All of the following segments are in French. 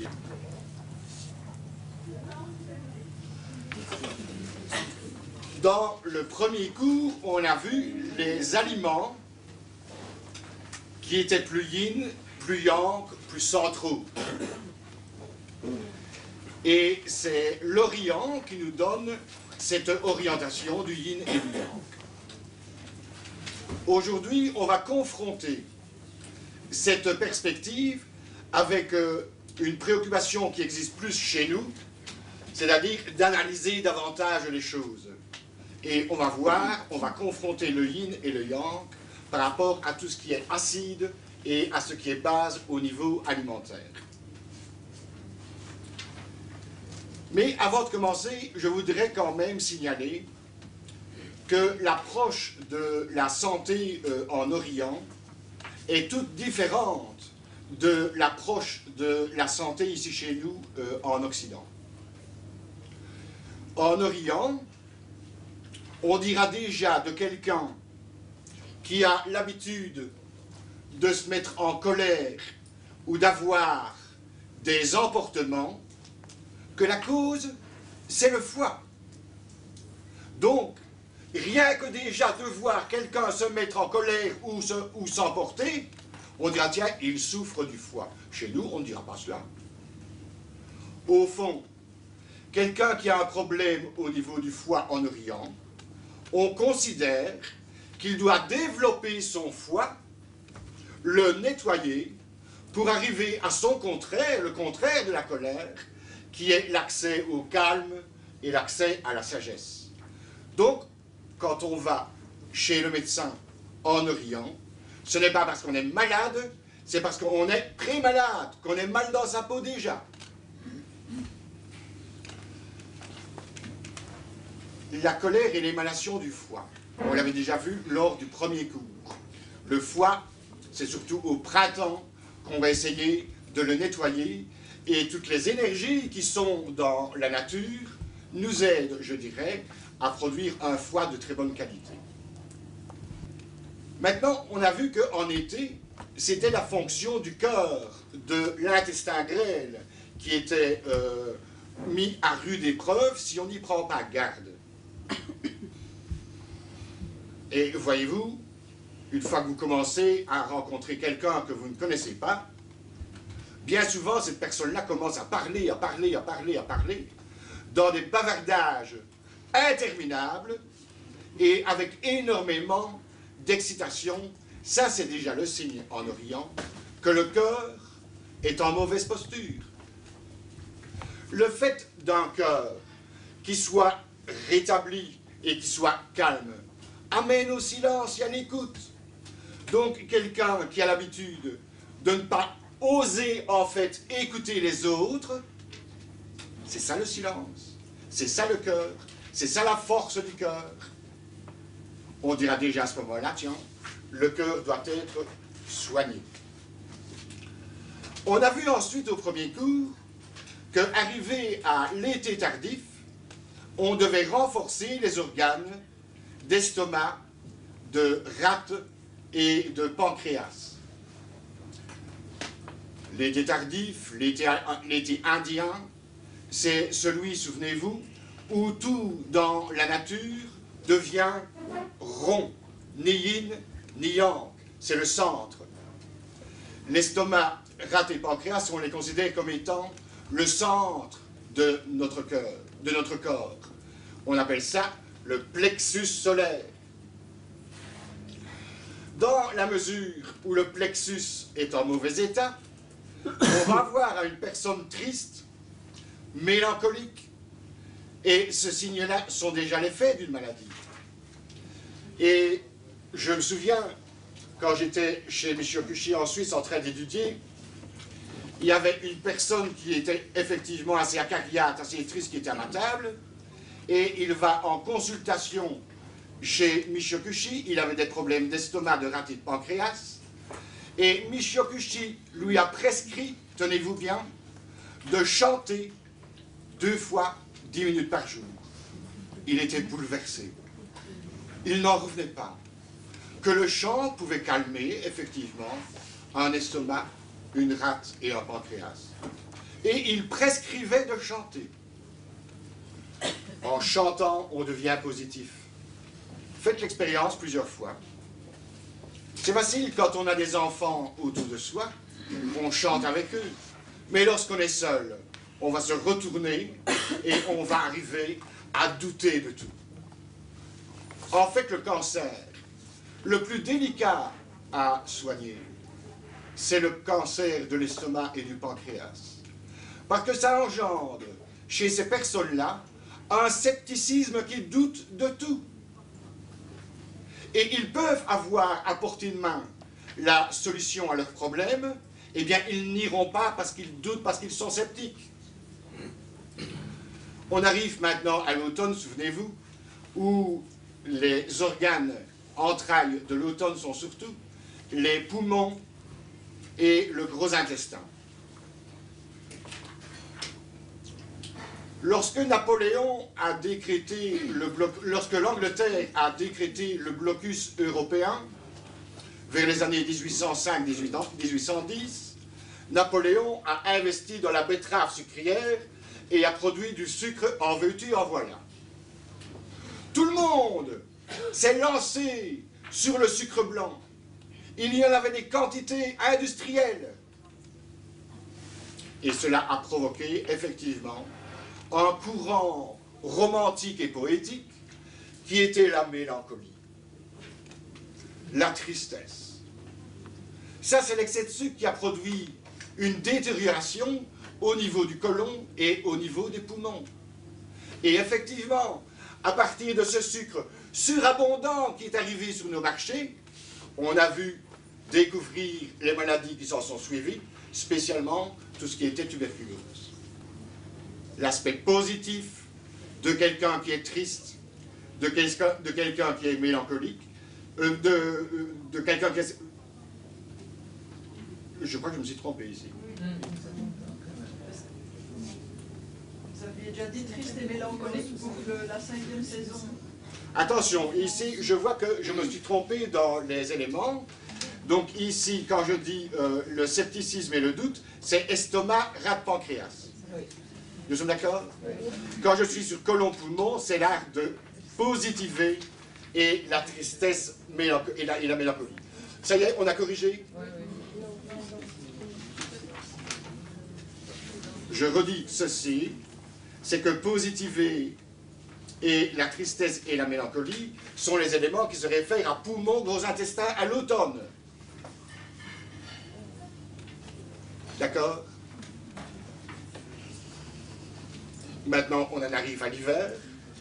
Dans le premier cours, on a vu les aliments qui étaient plus yin, plus yang, plus centraux. Et c'est l'Orient qui nous donne cette orientation du yin et du yang. Aujourd'hui, on va confronter cette perspective avec une préoccupation qui existe plus chez nous, c'est-à-dire d'analyser davantage les choses. Et on va voir, on va confronter le yin et le yang par rapport à tout ce qui est acide et à ce qui est base au niveau alimentaire. Mais avant de commencer, je voudrais quand même signaler que l'approche de la santé en Orient est toute différente de l'approche de la santé ici chez nous en Occident. En Orient, on dira déjà de quelqu'un qui a l'habitude de se mettre en colère ou d'avoir des emportements que la cause, c'est le foie. Donc, rien que déjà de voir quelqu'un se mettre en colère ou s'emporter, on dira, tiens, il souffre du foie. Chez nous, on ne dira pas cela. Au fond, quelqu'un qui a un problème au niveau du foie en Orient, on considère qu'il doit développer son foie, le nettoyer, pour arriver à son contraire, le contraire de la colère, qui est l'accès au calme et l'accès à la sagesse. Donc, quand on va chez le médecin en Orient, ce n'est pas parce qu'on est malade, c'est parce qu'on est pré-malade, qu'on est mal dans sa peau déjà. La colère est l'émanation du foie. On l'avait déjà vu lors du premier cours. Le foie, c'est surtout au printemps qu'on va essayer de le nettoyer, et toutes les énergies qui sont dans la nature nous aident, je dirais, à produire un foie de très bonne qualité. Maintenant, on a vu qu'en été, c'était la fonction du cœur, de l'intestin grêle, qui était mis à rude épreuve si on n'y prend pas garde. Et voyez-vous, une fois que vous commencez à rencontrer quelqu'un que vous ne connaissez pas, bien souvent, cette personne-là commence à parler, dans des bavardages interminables et avec énormément d'excitation. Ça, c'est déjà le signe en Orient que le cœur est en mauvaise posture. Le fait d'un cœur qui soit rétabli et qui soit calme amène au silence et à l'écoute. Donc, quelqu'un qui a l'habitude de ne pas oser, en fait, écouter les autres, c'est ça le silence, c'est ça le cœur, c'est ça la force du cœur. On dira déjà à ce moment-là, tiens, le cœur doit être soigné. On a vu ensuite au premier cours qu'arrivé à l'été tardif, on devait renforcer les organes d'estomac, de rate et de pancréas. L'été tardif, l'été indien, c'est celui, souvenez-vous, où tout dans la nature devient rond, ni yin, ni yang. C'est le centre. L'estomac, rate et pancréas, on les considère comme étant le centre de notre cœur, de notre corps. On appelle ça le plexus solaire. Dans la mesure où le plexus est en mauvais état, on va voir à une personne triste, mélancolique, et ce signe-là sont déjà les faits d'une maladie. Et je me souviens, quand j'étais chez Michio Kushi en Suisse en train d'étudier, il y avait une personne qui était effectivement assez acariate, assez triste, qui était à ma table, et il va en consultation chez Michio Kushi, il avait des problèmes d'estomac, de rate et de pancréas, et Michio Kushi lui a prescrit, tenez-vous bien, de chanter 2 fois 10 minutes par jour. Il était bouleversé. Il n'en revenait pas. Que le chant pouvait calmer, effectivement, un estomac, une rate et un pancréas. Et il prescrivait de chanter. En chantant, on devient positif. Faites l'expérience plusieurs fois. C'est facile quand on a des enfants autour de soi, on chante avec eux. Mais lorsqu'on est seul, on va se retourner et on va arriver à douter de tout. En fait, le cancer, le plus délicat à soigner, c'est le cancer de l'estomac et du pancréas. Parce que ça engendre chez ces personnes-là un scepticisme qui doute de tout. Et ils peuvent avoir à portée de main la solution à leurs problèmes, eh bien ils n'iront pas parce qu'ils doutent, parce qu'ils sont sceptiques. On arrive maintenant à l'automne, souvenez-vous, où les organes entrailles de l'automne sont surtout les poumons et le gros intestin. Lorsque Napoléon a décrété lorsque l'Angleterre a décrété le blocus européen, vers les années 1805-1810, Napoléon a investi dans la betterave sucrière et a produit du sucre en veux-tu, en voilà. Tout le monde s'est lancé sur le sucre blanc. Il y en avait des quantités industrielles. Et cela a provoqué, effectivement, un courant romantique et poétique qui était la mélancolie, la tristesse. Ça, c'est l'excès de sucre qui a produit une détérioration au niveau du côlon et au niveau des poumons. Et effectivement, à partir de ce sucre surabondant qui est arrivé sur nos marchés, on a vu découvrir les maladies qui s'en sont suivies, spécialement tout ce qui était tuberculose. L'aspect positif de quelqu'un qui est triste, de quelqu'un qui est mélancolique, de quelqu'un qui est... Je crois que je me suis trompé ici. Vous aviez déjà dit triste et mélancolique pour la 5e saison. Attention, ici, je vois que je me suis trompé dans les éléments. Donc ici, quand je dis le scepticisme et le doute, c'est estomac, rate, pancréas. Oui. Nous sommes d'accord? Oui. Quand je suis sur côlon-poumon, c'est l'art de positiver et la tristesse et la mélancolie. Ça y est, on a corrigé? Oui, oui. Je redis ceci, c'est que positiver et la tristesse et la mélancolie sont les éléments qui se réfèrent à poumon, gros intestin à l'automne. D'accord? Maintenant, on en arrive à l'hiver.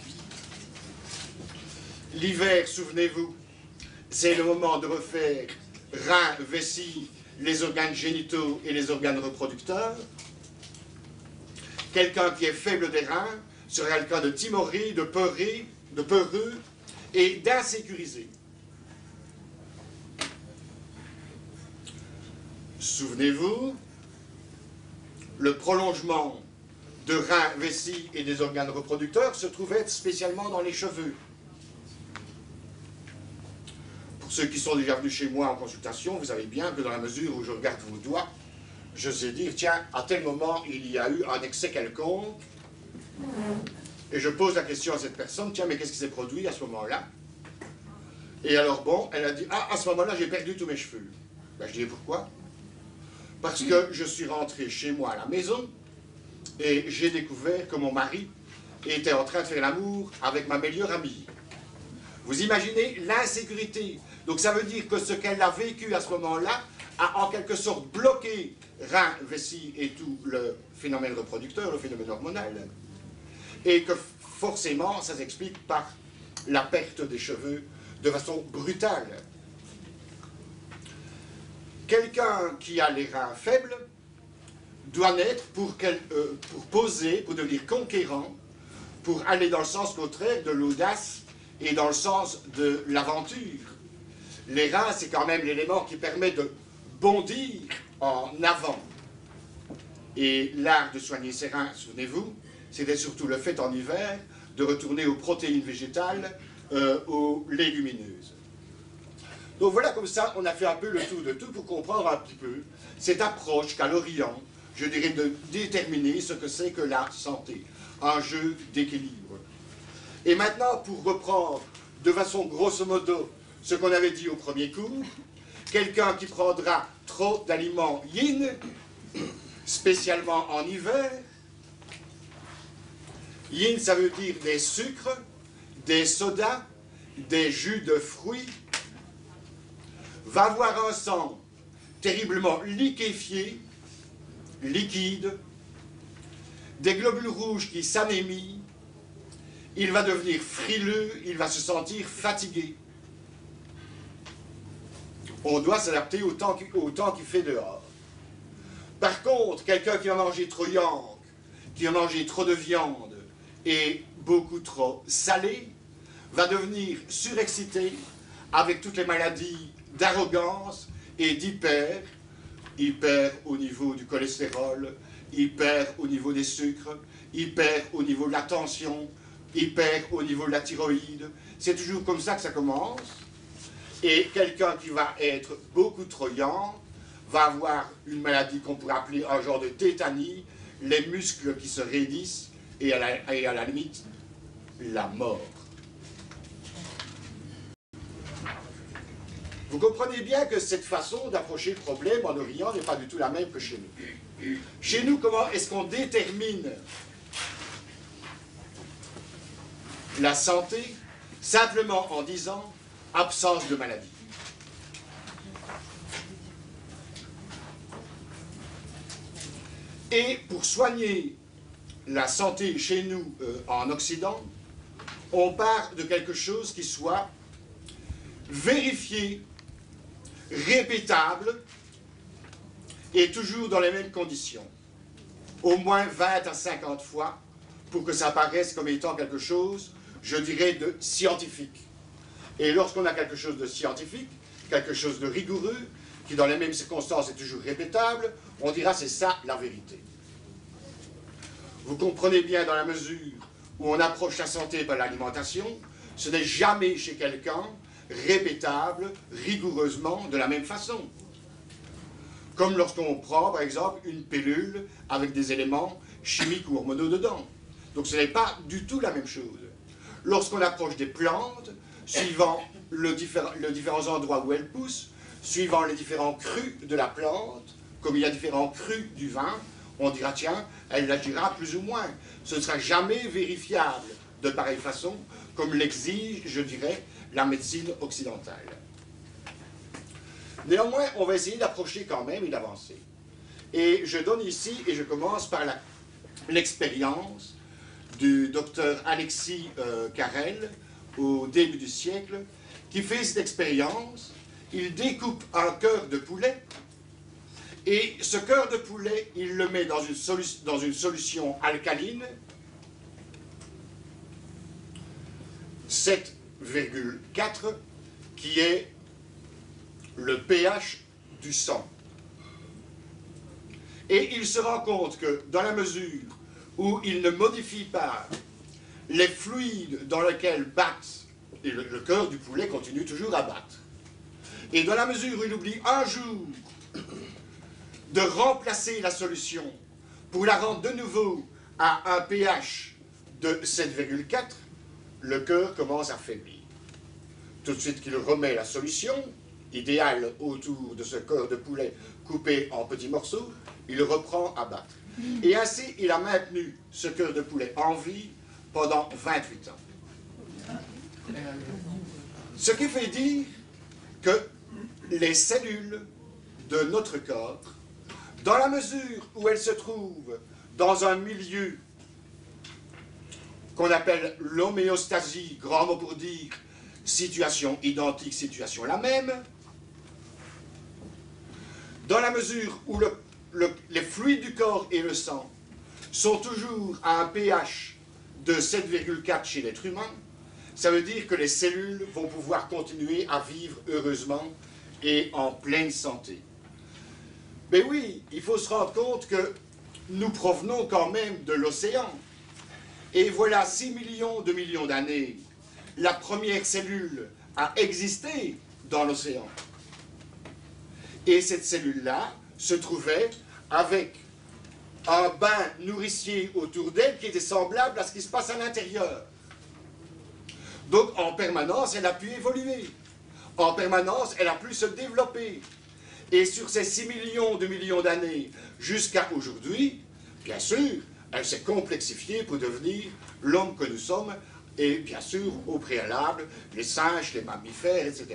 L'hiver, souvenez-vous, c'est le moment de refaire reins, vessie, les organes génitaux et les organes reproducteurs. Quelqu'un qui est faible des reins sera le cas de timoré, de peureux et d'insécurisé. Souvenez-vous, le prolongement de reins, vessie et des organes reproducteurs se trouvait spécialement dans les cheveux. Pour ceux qui sont déjà venus chez moi en consultation, vous savez bien que dans la mesure où je regarde vos doigts, je sais dire, tiens, à tel moment, il y a eu un excès quelconque, et je pose la question à cette personne, tiens, mais qu'est-ce qui s'est produit à ce moment-là? Et alors, bon, elle a dit, ah, à ce moment-là, j'ai perdu tous mes cheveux. Ben, je dis, pourquoi? Parce que je suis rentré chez moi à la maison, et j'ai découvert que mon mari était en train de faire l'amour avec ma meilleure amie. Vous imaginez l'insécurité. Donc ça veut dire que ce qu'elle a vécu à ce moment-là a en quelque sorte bloqué reins, vessie et tout le phénomène reproducteur, le phénomène hormonal. Et que forcément, ça s'explique par la perte des cheveux de façon brutale. Quelqu'un qui a les reins faibles doit naître pour poser, pour devenir conquérant, pour aller dans le sens contraire de l'audace et dans le sens de l'aventure. Les reins, c'est quand même l'élément qui permet de bondir en avant. Et l'art de soigner ses reins, souvenez-vous, c'était surtout le fait en hiver de retourner aux protéines végétales, aux légumineuses. Donc voilà, comme ça, on a fait un peu le tour de tout pour comprendre un petit peu cette approche qu'a l'Orient je dirais, de déterminer ce que c'est que la santé. Un jeu d'équilibre. Et maintenant, pour reprendre de façon grosso modo ce qu'on avait dit au premier cours, quelqu'un qui prendra trop d'aliments yin, spécialement en hiver, yin ça veut dire des sucres, des sodas, des jus de fruits, va avoir un sang terriblement liquéfié, liquide, des globules rouges qui s'anémient, il va devenir frileux, il va se sentir fatigué. On doit s'adapter au temps qu'il fait dehors. Par contre, quelqu'un qui va manger trop yank, qui va manger trop de viande et beaucoup trop salé, va devenir surexcité avec toutes les maladies d'arrogance et hyper au niveau du cholestérol, hyper au niveau des sucres, hyper au niveau de la tension, hyper au niveau de la thyroïde. C'est toujours comme ça que ça commence. Et quelqu'un qui va être beaucoup trop yank va avoir une maladie qu'on pourrait appeler un genre de tétanie, les muscles qui se raidissent et à la limite, la mort. Vous comprenez bien que cette façon d'approcher le problème en Orient n'est pas du tout la même que chez nous. Chez nous, comment est-ce qu'on détermine la santé? Simplement en disant absence de maladie. Et pour soigner la santé chez nous en Occident, on part de quelque chose qui soit vérifié, répétable et toujours dans les mêmes conditions. Au moins 20 à 50 fois pour que ça paraisse comme étant quelque chose, je dirais, de scientifique. Et lorsqu'on a quelque chose de scientifique, quelque chose de rigoureux, qui dans les mêmes circonstances est toujours répétable, on dira c'est ça la vérité. Vous comprenez bien dans la mesure où on approche la santé par l'alimentation, ce n'est jamais chez quelqu'un répétable, rigoureusement, de la même façon. Comme lorsqu'on prend, par exemple, une pilule avec des éléments chimiques ou hormonaux dedans. Donc ce n'est pas du tout la même chose. Lorsqu'on approche des plantes, suivant les différents endroits où elles poussent, suivant les différents crus de la plante, comme il y a différents crus du vin, on dira, tiens, elle agira plus ou moins. Ce ne sera jamais vérifiable de pareille façon, comme l'exige, je dirais, la médecine occidentale. Néanmoins, on va essayer d'approcher quand même et d'avancer. Et je donne ici, et je commence par l'expérience du docteur Alexis Carrel, au début du siècle, qui fait cette expérience. Il découpe un cœur de poulet, et ce cœur de poulet, il le met dans une solution alcaline, 7,4, qui est le pH du sang. Et il se rend compte que dans la mesure où il ne modifie pas les fluides dans lesquels battent, et le cœur du poulet continue toujours à battre, et dans la mesure où il oublie un jour de remplacer la solution pour la rendre de nouveau à un pH de 7,4, le cœur commence à faiblir. Tout de suite qu'il remet la solution, idéale autour de ce cœur de poulet coupé en petits morceaux, il reprend à battre. Et ainsi, il a maintenu ce cœur de poulet en vie pendant 28 ans. Ce qui fait dire que les cellules de notre corps, dans la mesure où elles se trouvent dans un milieu qu'on appelle l'homéostasie, grand mot pour dire situation identique, situation la même, dans la mesure où les fluides du corps et le sang sont toujours à un pH de 7,4 chez l'être humain, ça veut dire que les cellules vont pouvoir continuer à vivre heureusement et en pleine santé. Mais oui, il faut se rendre compte que nous provenons quand même de l'océan. Et voilà 6 millions de millions d'années, la première cellule a existé dans l'océan. Et cette cellule-là se trouvait avec un bain nourricier autour d'elle qui était semblable à ce qui se passe à l'intérieur. Donc en permanence, elle a pu évoluer. En permanence, elle a pu se développer. Et sur ces 6 millions d'années jusqu'à aujourd'hui, bien sûr, elle s'est complexifiée pour devenir l'homme que nous sommes, et bien sûr, au préalable, les singes, les mammifères, etc.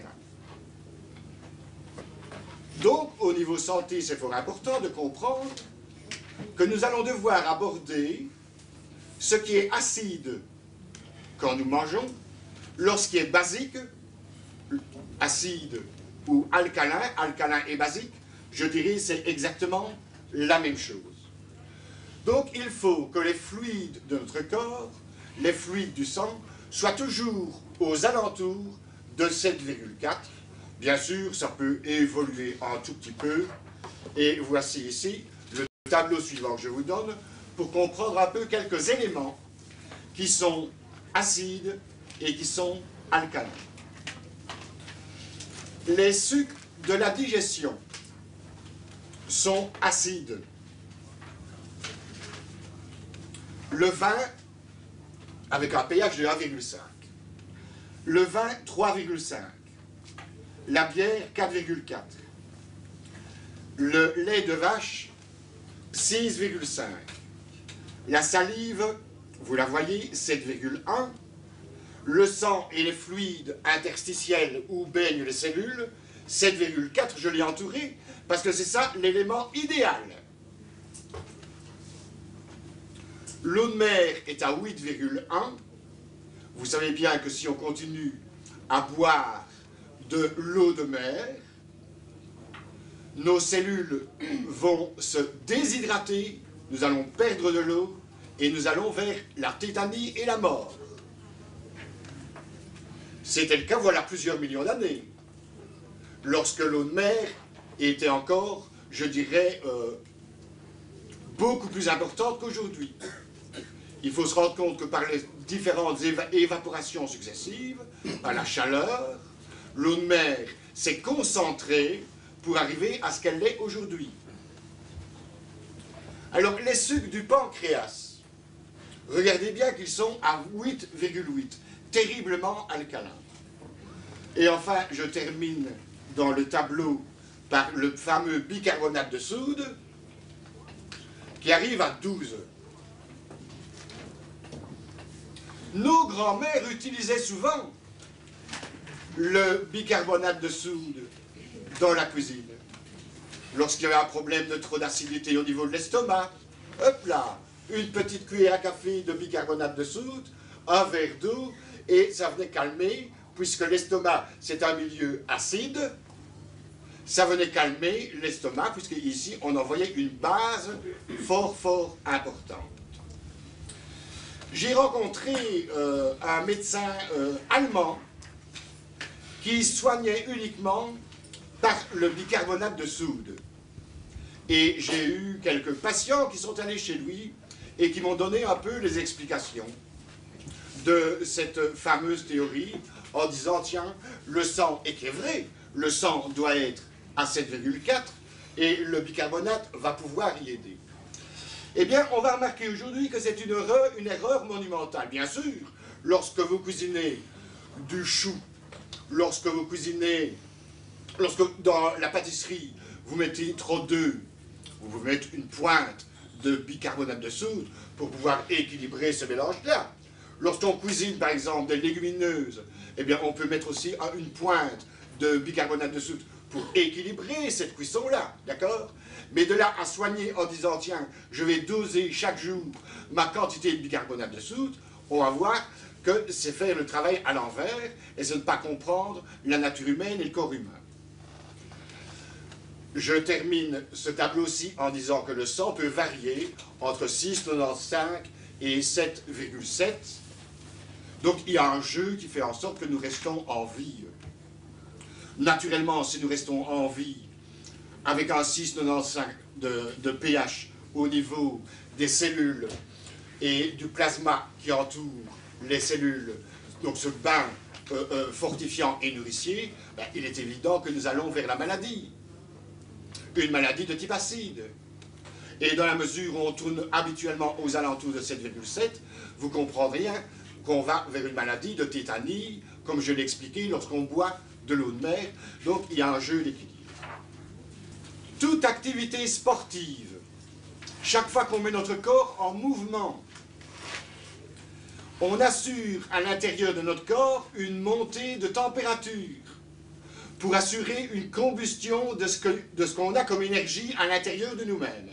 Donc, au niveau santé, c'est fort important de comprendre que nous allons devoir aborder ce qui est acide quand nous mangeons, lorsqu'il est basique, acide ou alcalin, alcalin et basique, je dirais c'est exactement la même chose. Donc il faut que les fluides de notre corps, les fluides du sang, soient toujours aux alentours de 7,4. Bien sûr, ça peut évoluer un tout petit peu. Et voici ici le tableau suivant que je vous donne pour comprendre un peu quelques éléments qui sont acides et qui sont alcalins. Les sucres de la digestion sont acides. Le vin, avec un pH de 1,5. Le vin, 3,5. La bière, 4,4. Le lait de vache, 6,5. La salive, vous la voyez, 7,1. Le sang et les fluides interstitiels où baignent les cellules, 7,4, je l'ai entouré, parce que c'est ça l'élément idéal. L'eau de mer est à 8,1. Vous savez bien que si on continue à boire de l'eau de mer, nos cellules vont se déshydrater, nous allons perdre de l'eau et nous allons vers la tétanie et la mort. C'était le cas voilà plusieurs millions d'années, lorsque l'eau de mer était encore, je dirais, beaucoup plus importante qu'aujourd'hui. Il faut se rendre compte que par les différentes évaporations successives, par la chaleur, l'eau de mer s'est concentrée pour arriver à ce qu'elle est aujourd'hui. Alors, les sucs du pancréas, regardez bien qu'ils sont à 8,8, terriblement alcalins. Et enfin, je termine dans le tableau par le fameux bicarbonate de soude, qui arrive à 12. Nos grands-mères utilisaient souvent le bicarbonate de soude dans la cuisine. Lorsqu'il y avait un problème de trop d'acidité au niveau de l'estomac, hop là, une petite cuillère à café de bicarbonate de soude, un verre d'eau, et ça venait calmer, puisque l'estomac c'est un milieu acide, ça venait calmer l'estomac, puisque ici on envoyait une base fort importante. J'ai rencontré un médecin allemand qui soignait uniquement par le bicarbonate de soude. Et j'ai eu quelques patients qui sont allés chez lui et qui m'ont donné un peu les explications de cette fameuse théorie en disant, tiens, le sang, et qui est vrai, le sang doit être à 7,4 et le bicarbonate va pouvoir y aider. Eh bien, on va remarquer aujourd'hui que c'est une erreur monumentale. Bien sûr, lorsque vous cuisinez du chou, lorsque dans la pâtisserie, vous mettez trop d'œufs, vous mettez une pointe de bicarbonate de soude pour pouvoir équilibrer ce mélange-là. Lorsqu'on cuisine, par exemple, des légumineuses, eh bien, on peut mettre aussi une pointe de bicarbonate de soude pour équilibrer cette cuisson-là, d'accord? Mais de là à soigner en disant, tiens, je vais doser chaque jour ma quantité de bicarbonate de soude, on va voir que c'est faire le travail à l'envers et c'est ne pas comprendre la nature humaine et le corps humain. Je termine ce tableau-ci en disant que le sang peut varier entre 6,95 et 7,7. Donc il y a un jeu qui fait en sorte que nous restons en vie. Naturellement, si nous restons en vie avec un 6,95 de pH au niveau des cellules et du plasma qui entoure les cellules, donc ce bain fortifiant et nourricier, ben, il est évident que nous allons vers la maladie. Une maladie de type acide. Et dans la mesure où on tourne habituellement aux alentours de 7,7, vous comprendrez bien qu'on va vers une maladie de tétanie, comme je l'ai expliqué, lorsqu'on boit de l'eau de mer. Donc il y a un jeu d'équilibre. Toute activité sportive, chaque fois qu'on met notre corps en mouvement, on assure à l'intérieur de notre corps une montée de température pour assurer une combustion de ce qu'on a comme énergie à l'intérieur de nous-mêmes.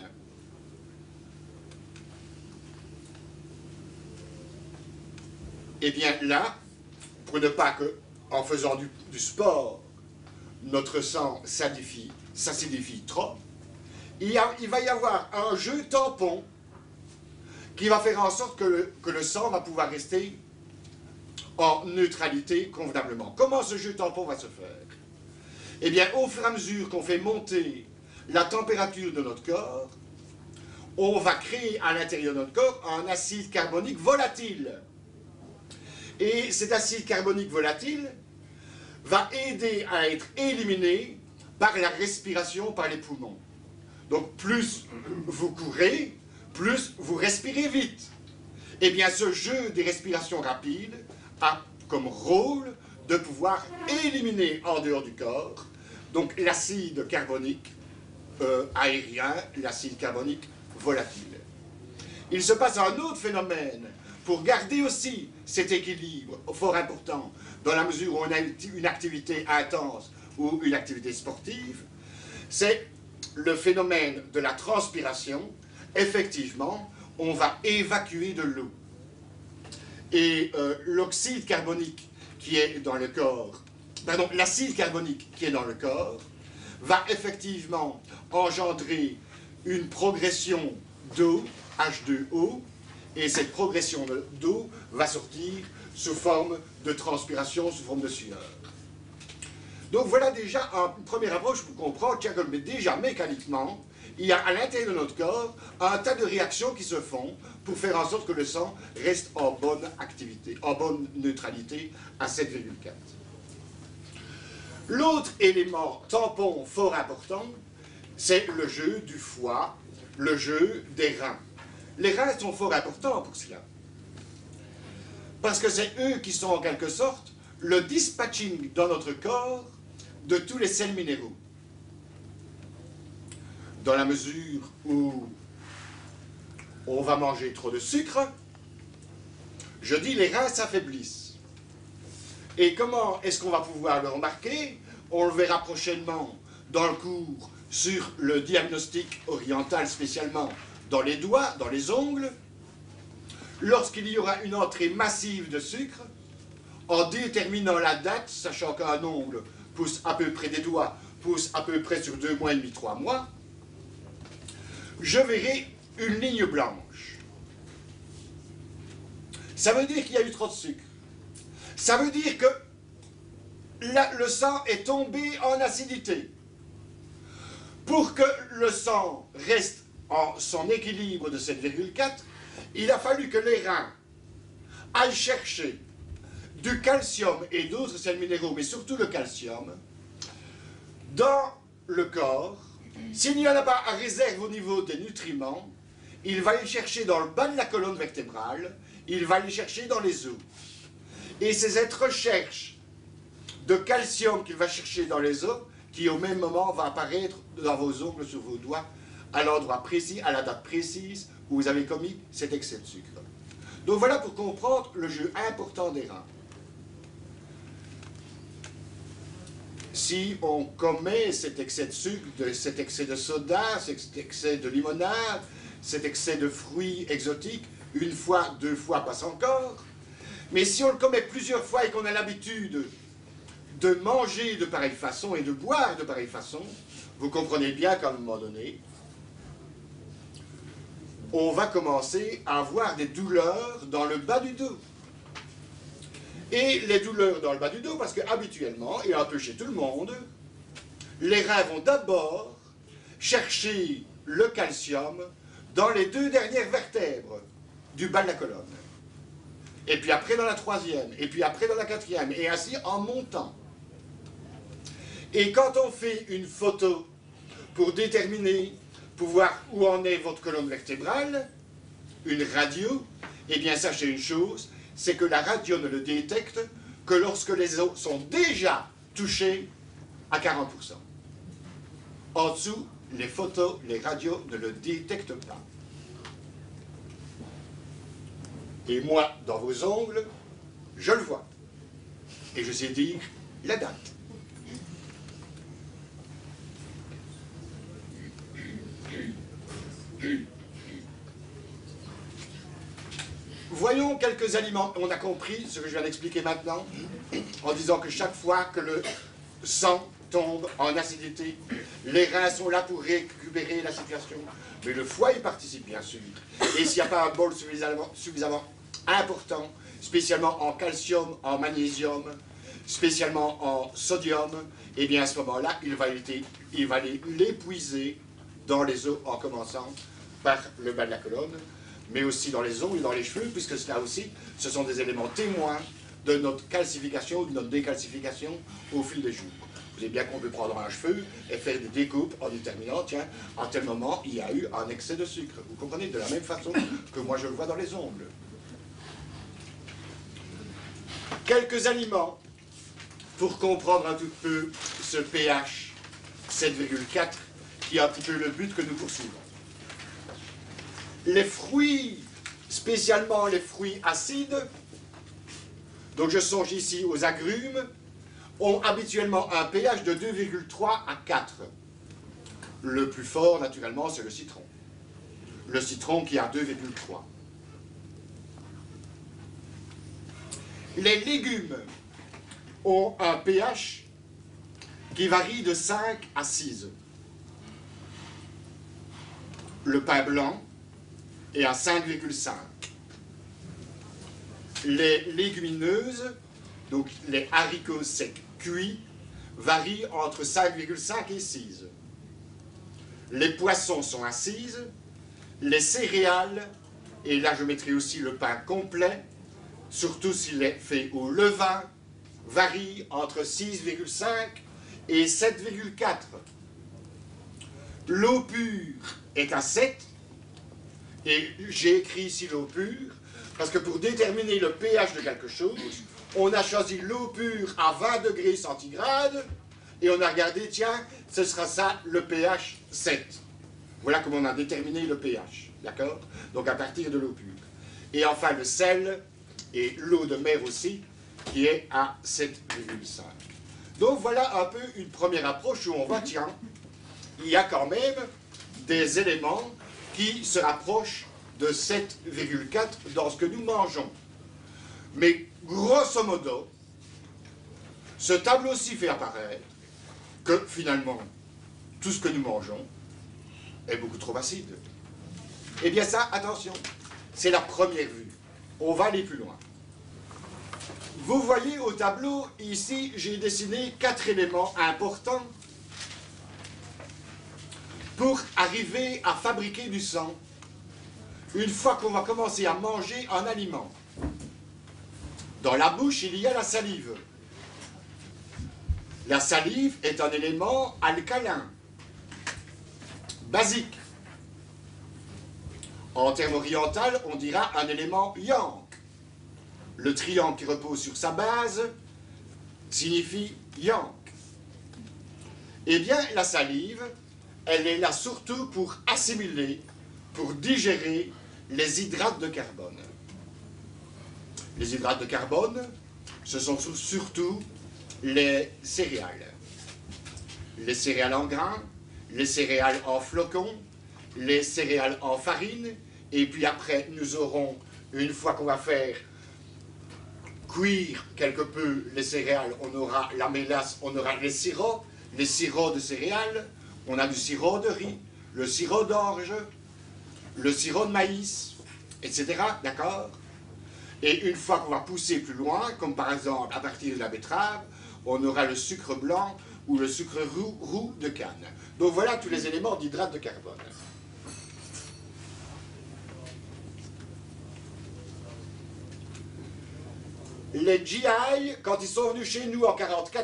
Et bien là, pour ne pas que, en faisant du sport, notre sang s'acidifie trop, il va y avoir un jeu tampon qui va faire en sorte que le sang va pouvoir rester en neutralité convenablement. Comment ce jeu tampon va se faire? Eh bien, au fur et à mesure qu'on fait monter la température de notre corps, on va créer à l'intérieur de notre corps un acide carbonique volatile. Et cet acide carbonique volatile va aider à être éliminé par la respiration, par les poumons. Donc plus vous courez, plus vous respirez vite. Eh bien ce jeu des respirations rapides a comme rôle de pouvoir éliminer en dehors du corps donc l'acide carbonique aérien, l'acide carbonique volatile. Il se passe un autre phénomène pour garder aussi cet équilibre fort important dans la mesure où on a une activité intense ou une activité sportive, c'est le phénomène de la transpiration. Effectivement, on va évacuer de l'eau. Et l'oxyde carbonique qui est dans le corps, pardon, l'acide carbonique qui est dans le corps, va effectivement engendrer une progression d'eau, H2O, et cette progression d'eau va sortir sous forme de transpiration, sous forme de sueur. Donc voilà déjà une première approche pour comprendre que déjà mécaniquement, il y a à l'intérieur de notre corps un tas de réactions qui se font pour faire en sorte que le sang reste en bonne activité, en bonne neutralité à 7,4. L'autre élément tampon fort important, c'est le jeu du foie, le jeu des reins. Les reins sont fort importants pour cela. Parce que c'est eux qui sont en quelque sorte le dispatching dans notre corps de tous les sels minéraux. Dans la mesure où on va manger trop de sucre, je dis les reins s'affaiblissent. Et comment est-ce qu'on va pouvoir le remarquer? On le verra prochainement dans le cours sur le diagnostic oriental, spécialement dans les doigts, dans les ongles. Lorsqu'il y aura une entrée massive de sucre, en déterminant la date, sachant qu'un ongle pousse à peu près des doigts, pousse à peu près sur 2 mois et demi, 3 mois, je verrai une ligne blanche. Ça veut dire qu'il y a eu trop de sucre. Ça veut dire que le sang est tombé en acidité. Pour que le sang reste en son équilibre de 7,4, il a fallu que les reins aillent chercher du calcium et d'autres sels minéraux, mais surtout le calcium, dans le corps. S'il n'y en a pas à réserve au niveau des nutriments, il va les chercher dans le bas de la colonne vertébrale, il va les chercher dans les os. Et c'est cette recherche de calcium qu'il va chercher dans les os qui au même moment va apparaître dans vos ongles, sur vos doigts, à l'endroit précis, à la date précise où vous avez commis cet excès de sucre. Donc voilà pour comprendre le jeu important des reins. Si on commet cet excès de sucre, cet excès de soda, cet excès de limonade, cet excès de fruits exotiques, une fois, 2 fois passe encore, mais si on le commet plusieurs fois et qu'on a l'habitude de manger de pareille façon et de boire de pareille façon, vous comprenez bien qu'à un moment donné, on va commencer à avoir des douleurs dans le bas du dos. Et les douleurs dans le bas du dos, parce qu'habituellement, et un peu chez tout le monde, les reins vont d'abord chercher le calcium dans les 2 dernières vertèbres du bas de la colonne. Et puis après dans la 3e, et puis après dans la 4e, et ainsi en montant. Et quand on fait une photo pour déterminer, pour voir où en est votre colonne vertébrale, une radio, eh bien sachez une chose, c'est que la radio ne le détecte que lorsque les os sont déjà touchés à 40%. En dessous, les photos, les radios ne le détectent pas. Et moi, dans vos ongles, je le vois. Et je sais dire la date. Voyons quelques aliments. On a compris ce que je viens d'expliquer maintenant, en disant que chaque fois que le sang tombe en acidité, les reins sont là pour récupérer la situation, mais le foie y participe bien sûr. Et s'il n'y a pas un bol suffisamment important, spécialement en calcium, en magnésium, spécialement en sodium, et bien à ce moment-là, il va l'épuiser dans les os, en commençant par le bas de la colonne, mais aussi dans les ongles et dans les cheveux, puisque là aussi, ce sont des éléments témoins de notre calcification ou de notre décalcification au fil des jours. Vous savez bien qu'on peut prendre un cheveu et faire des découpes en déterminant, tiens, à tel moment, il y a eu un excès de sucre. Vous comprenez, de la même façon que moi je le vois dans les ongles. Quelques aliments pour comprendre un tout peu ce pH 7,4 qui est un petit peu le but que nous poursuivons. Les fruits, spécialement les fruits acides, donc je songe ici aux agrumes, ont habituellement un pH de 2,3 à 4. Le plus fort, naturellement, c'est le citron. Le citron qui a 2,3. Les légumes ont un pH qui varie de 5 à 6. Le pain blanc est à 5,5. Les légumineuses, donc les haricots secs cuits, varient entre 5,5 et 6. Les poissons sont à 6. Les céréales, et là je mettrai aussi le pain complet, surtout s'il est fait au levain, varient entre 6,5 et 7,4. L'eau pure est à 7, et j'ai écrit ici l'eau pure, parce que pour déterminer le pH de quelque chose, on a choisi l'eau pure à 20 degrés centigrades, et on a regardé, tiens, ce sera ça le pH 7. Voilà comment on a déterminé le pH, d'accord? Donc à partir de l'eau pure. Et enfin le sel, et l'eau de mer aussi, qui est à 7,5. Donc voilà un peu une première approche où on voit, tiens, il y a quand même des éléments qui se rapprochent de 7,4 dans ce que nous mangeons. Mais grosso modo, ce tableau-ci fait apparaître que finalement, tout ce que nous mangeons est beaucoup trop acide. Eh bien ça, attention, c'est la première vue. On va aller plus loin. Vous voyez au tableau, ici, j'ai dessiné 4 éléments importants pour arriver à fabriquer du sang une fois qu'on va commencer à manger un aliment. Dans la bouche, il y a la salive. La salive est un élément alcalin, basique. En termes orientaux, on dira un élément yang. Le triangle qui repose sur sa base signifie yang. Eh bien, la salive, elle est là surtout pour assimiler, pour digérer les hydrates de carbone. Les hydrates de carbone, ce sont surtout les céréales. Les céréales en grains, les céréales en flocons, les céréales en farine, et puis après, nous aurons, une fois qu'on va faire cuire quelque peu les céréales, on aura la mélasse, on aura les sirops de céréales, on a du sirop de riz, le sirop d'orge, le sirop de maïs, etc. D'accord? Et une fois qu'on va pousser plus loin, comme par exemple à partir de la betterave, on aura le sucre blanc ou le sucre roux de canne. Donc voilà tous les éléments d'hydrate de carbone. Les GI, quand ils sont venus chez nous en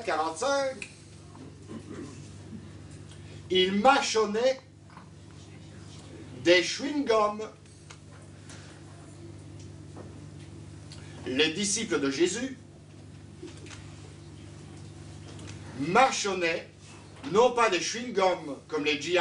44-45, ils mâchonnaient des chewing-gums. Les disciples de Jésus mâchonnaient non pas des chewing-gums comme les GI,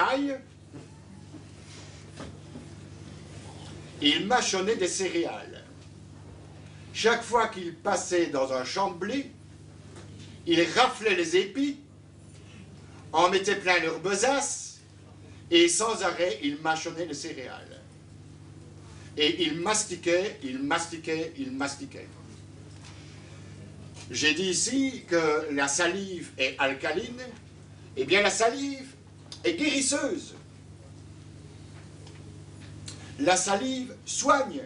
ils mâchonnaient des céréales. Chaque fois qu'ils passaient dans un champ de blé, ils raflaient les épis, en mettaient plein leur besace, et sans arrêt, ils mâchonnaient les céréales. Et ils mastiquaient, ils mastiquaient, ils mastiquaient. J'ai dit ici que la salive est alcaline. Eh bien, la salive est guérisseuse. La salive soigne.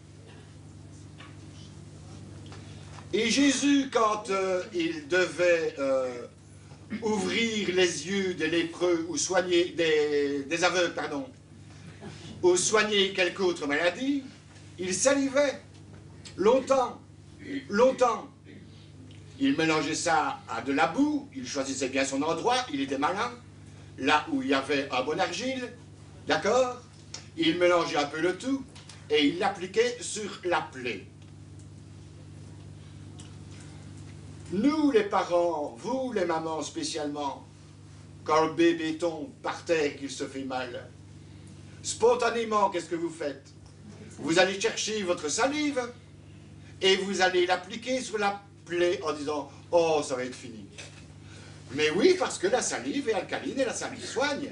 Et Jésus, quand il devait ouvrir les yeux des lépreux ou soigner des aveugles, pardon, ou soigner quelque autre maladie, il salivait longtemps, longtemps. Il mélangeait ça à de la boue, il choisissait bien son endroit, il était malin, là où il y avait un bon argile, d'accord? Il mélangeait un peu le tout et il l'appliquait sur la plaie. Nous, les parents, vous, les mamans spécialement, quand le bébé tombe par terre qu'il se fait mal, spontanément, qu'est-ce que vous faites? Vous allez chercher votre salive et vous allez l'appliquer sur la plaie en disant « Oh, ça va être fini ». Mais oui, parce que la salive est alcaline et la salive soigne.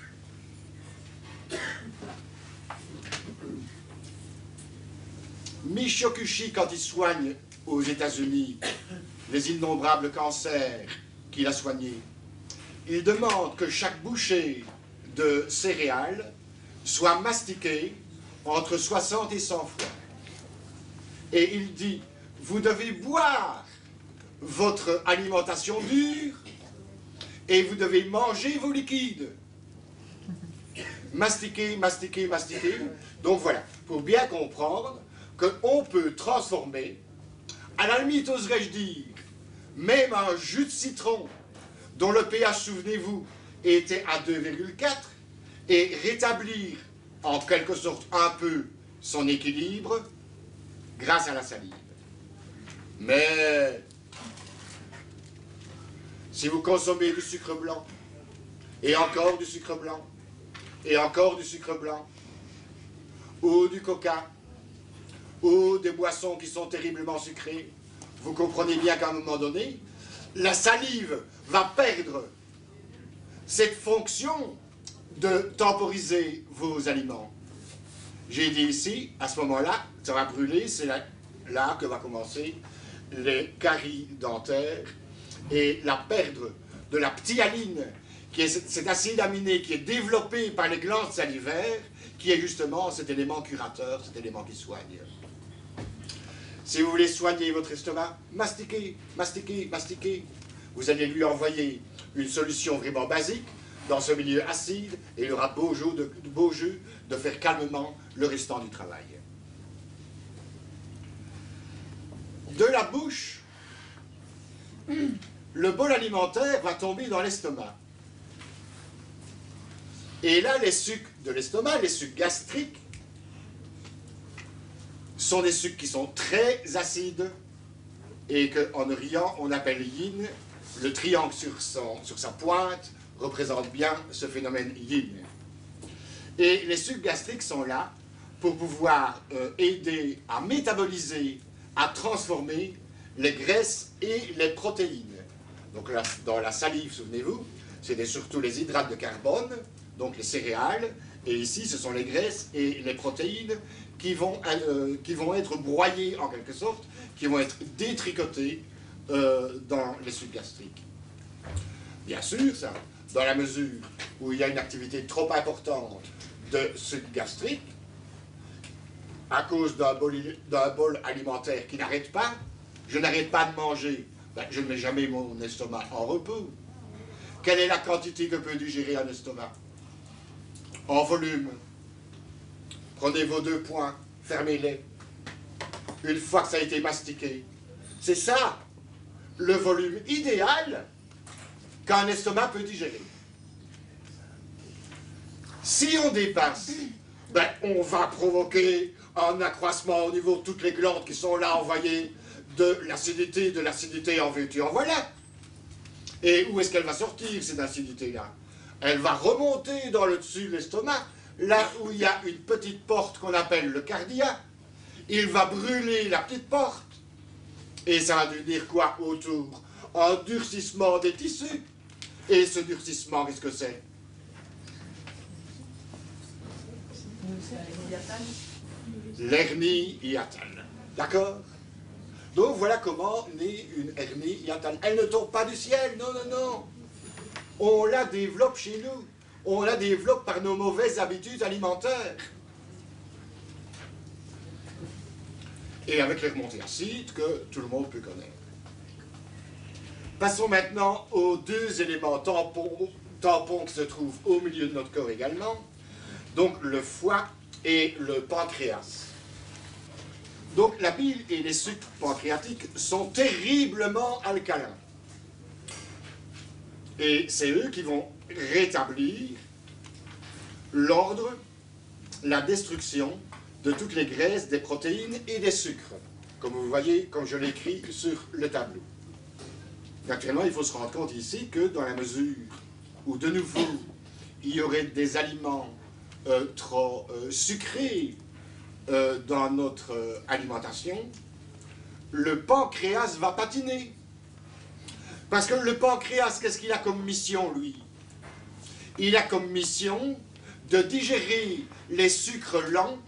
Michio-Kushi, quand il soigne aux États-Unis les innombrables cancers qu'il a soignés, il demande que chaque bouchée de céréales soit mastiquée entre 60 et 100 fois. Et il dit, vous devez boire votre alimentation dure et vous devez manger vos liquides. Mastiquer, mastiquer, mastiquer. Donc voilà, pour bien comprendre qu'on peut transformer, à la limite oserais-je dire, même un jus de citron dont le pH, souvenez-vous, était à 2,4 et rétablir en quelque sorte un peu son équilibre grâce à la salive. Mais si vous consommez du sucre blanc, et encore du sucre blanc, et encore du sucre blanc, ou du coca, ou des boissons qui sont terriblement sucrées, vous comprenez bien qu'à un moment donné, la salive va perdre cette fonction de temporiser vos aliments. J'ai dit ici, à ce moment-là, ça va brûler, c'est là que va commencer les caries dentaires et la perdre de la phtyaline, qui est cet acide aminé qui est développé par les glandes salivaires, qui est justement cet élément curateur, cet élément qui soigne. Si vous voulez soigner votre estomac, mastiquez, mastiquez, mastiquez. Vous allez lui envoyer une solution vraiment basique dans ce milieu acide et il aura beau jeu de faire calmement le restant du travail. De la bouche, le bol alimentaire va tomber dans l'estomac. Et là, les sucs de l'estomac, les sucs gastriques, sont des sucs qui sont très acides et qu'en riant, on appelle yin. Le triangle sur sa pointe représente bien ce phénomène yin. Et les sucs gastriques sont là pour pouvoir aider à métaboliser, à transformer les graisses et les protéines. Donc là, dans la salive, souvenez-vous, c'est surtout les hydrates de carbone, donc les céréales, et ici, ce sont les graisses et les protéines qui vont être broyées en quelque sorte, qui vont être détricotées dans les sucs gastriques. Bien sûr, ça, dans la mesure où il y a une activité trop importante de sucs gastriques, à cause d'un bol alimentaire qui n'arrête pas, je n'arrête pas de manger, ben, je ne mets jamais mon estomac en repos. Quelle est la quantité que peut digérer un estomac? En volume. Prenez vos 2 poings, fermez-les. Une fois que ça a été mastiqué. C'est ça, le volume idéal qu'un estomac peut digérer. Si on dépasse ben, on va provoquer un accroissement au niveau de toutes les glandes qui sont là envoyées de l'acidité en veux-tu, en voilà. Et où est-ce qu'elle va sortir, cette acidité-là? Elle va remonter dans le dessus de l'estomac, là où il y a une petite porte qu'on appelle le cardia. Il va brûler la petite porte. Et ça va devenir quoi autour? Un durcissement des tissus. Et ce durcissement, qu'est-ce que c'est? L'hernie hiatale. D'accord? Donc voilà comment naît une hernie hiatale. Elle ne tombe pas du ciel, non, non, non. On la développe chez nous. On la développe par nos mauvaises habitudes alimentaires. Et avec les remontées acides que tout le monde peut connaître. Passons maintenant aux deux éléments tampons qui se trouvent au milieu de notre corps également. Donc le foie et le pancréas. Donc la bile et les sucres pancréatiques sont terriblement alcalins. Et c'est eux qui vont rétablir l'ordre, la destruction de toutes les graisses, des protéines et des sucres. Comme vous voyez, comme je l'écris sur le tableau. Naturellement, il faut se rendre compte ici que dans la mesure où de nouveau il y aurait des aliments trop sucrés dans notre alimentation, le pancréas va patiner. Parce que le pancréas, qu'est-ce qu'il a comme mission, lui? Il a comme mission de digérer les sucres lents,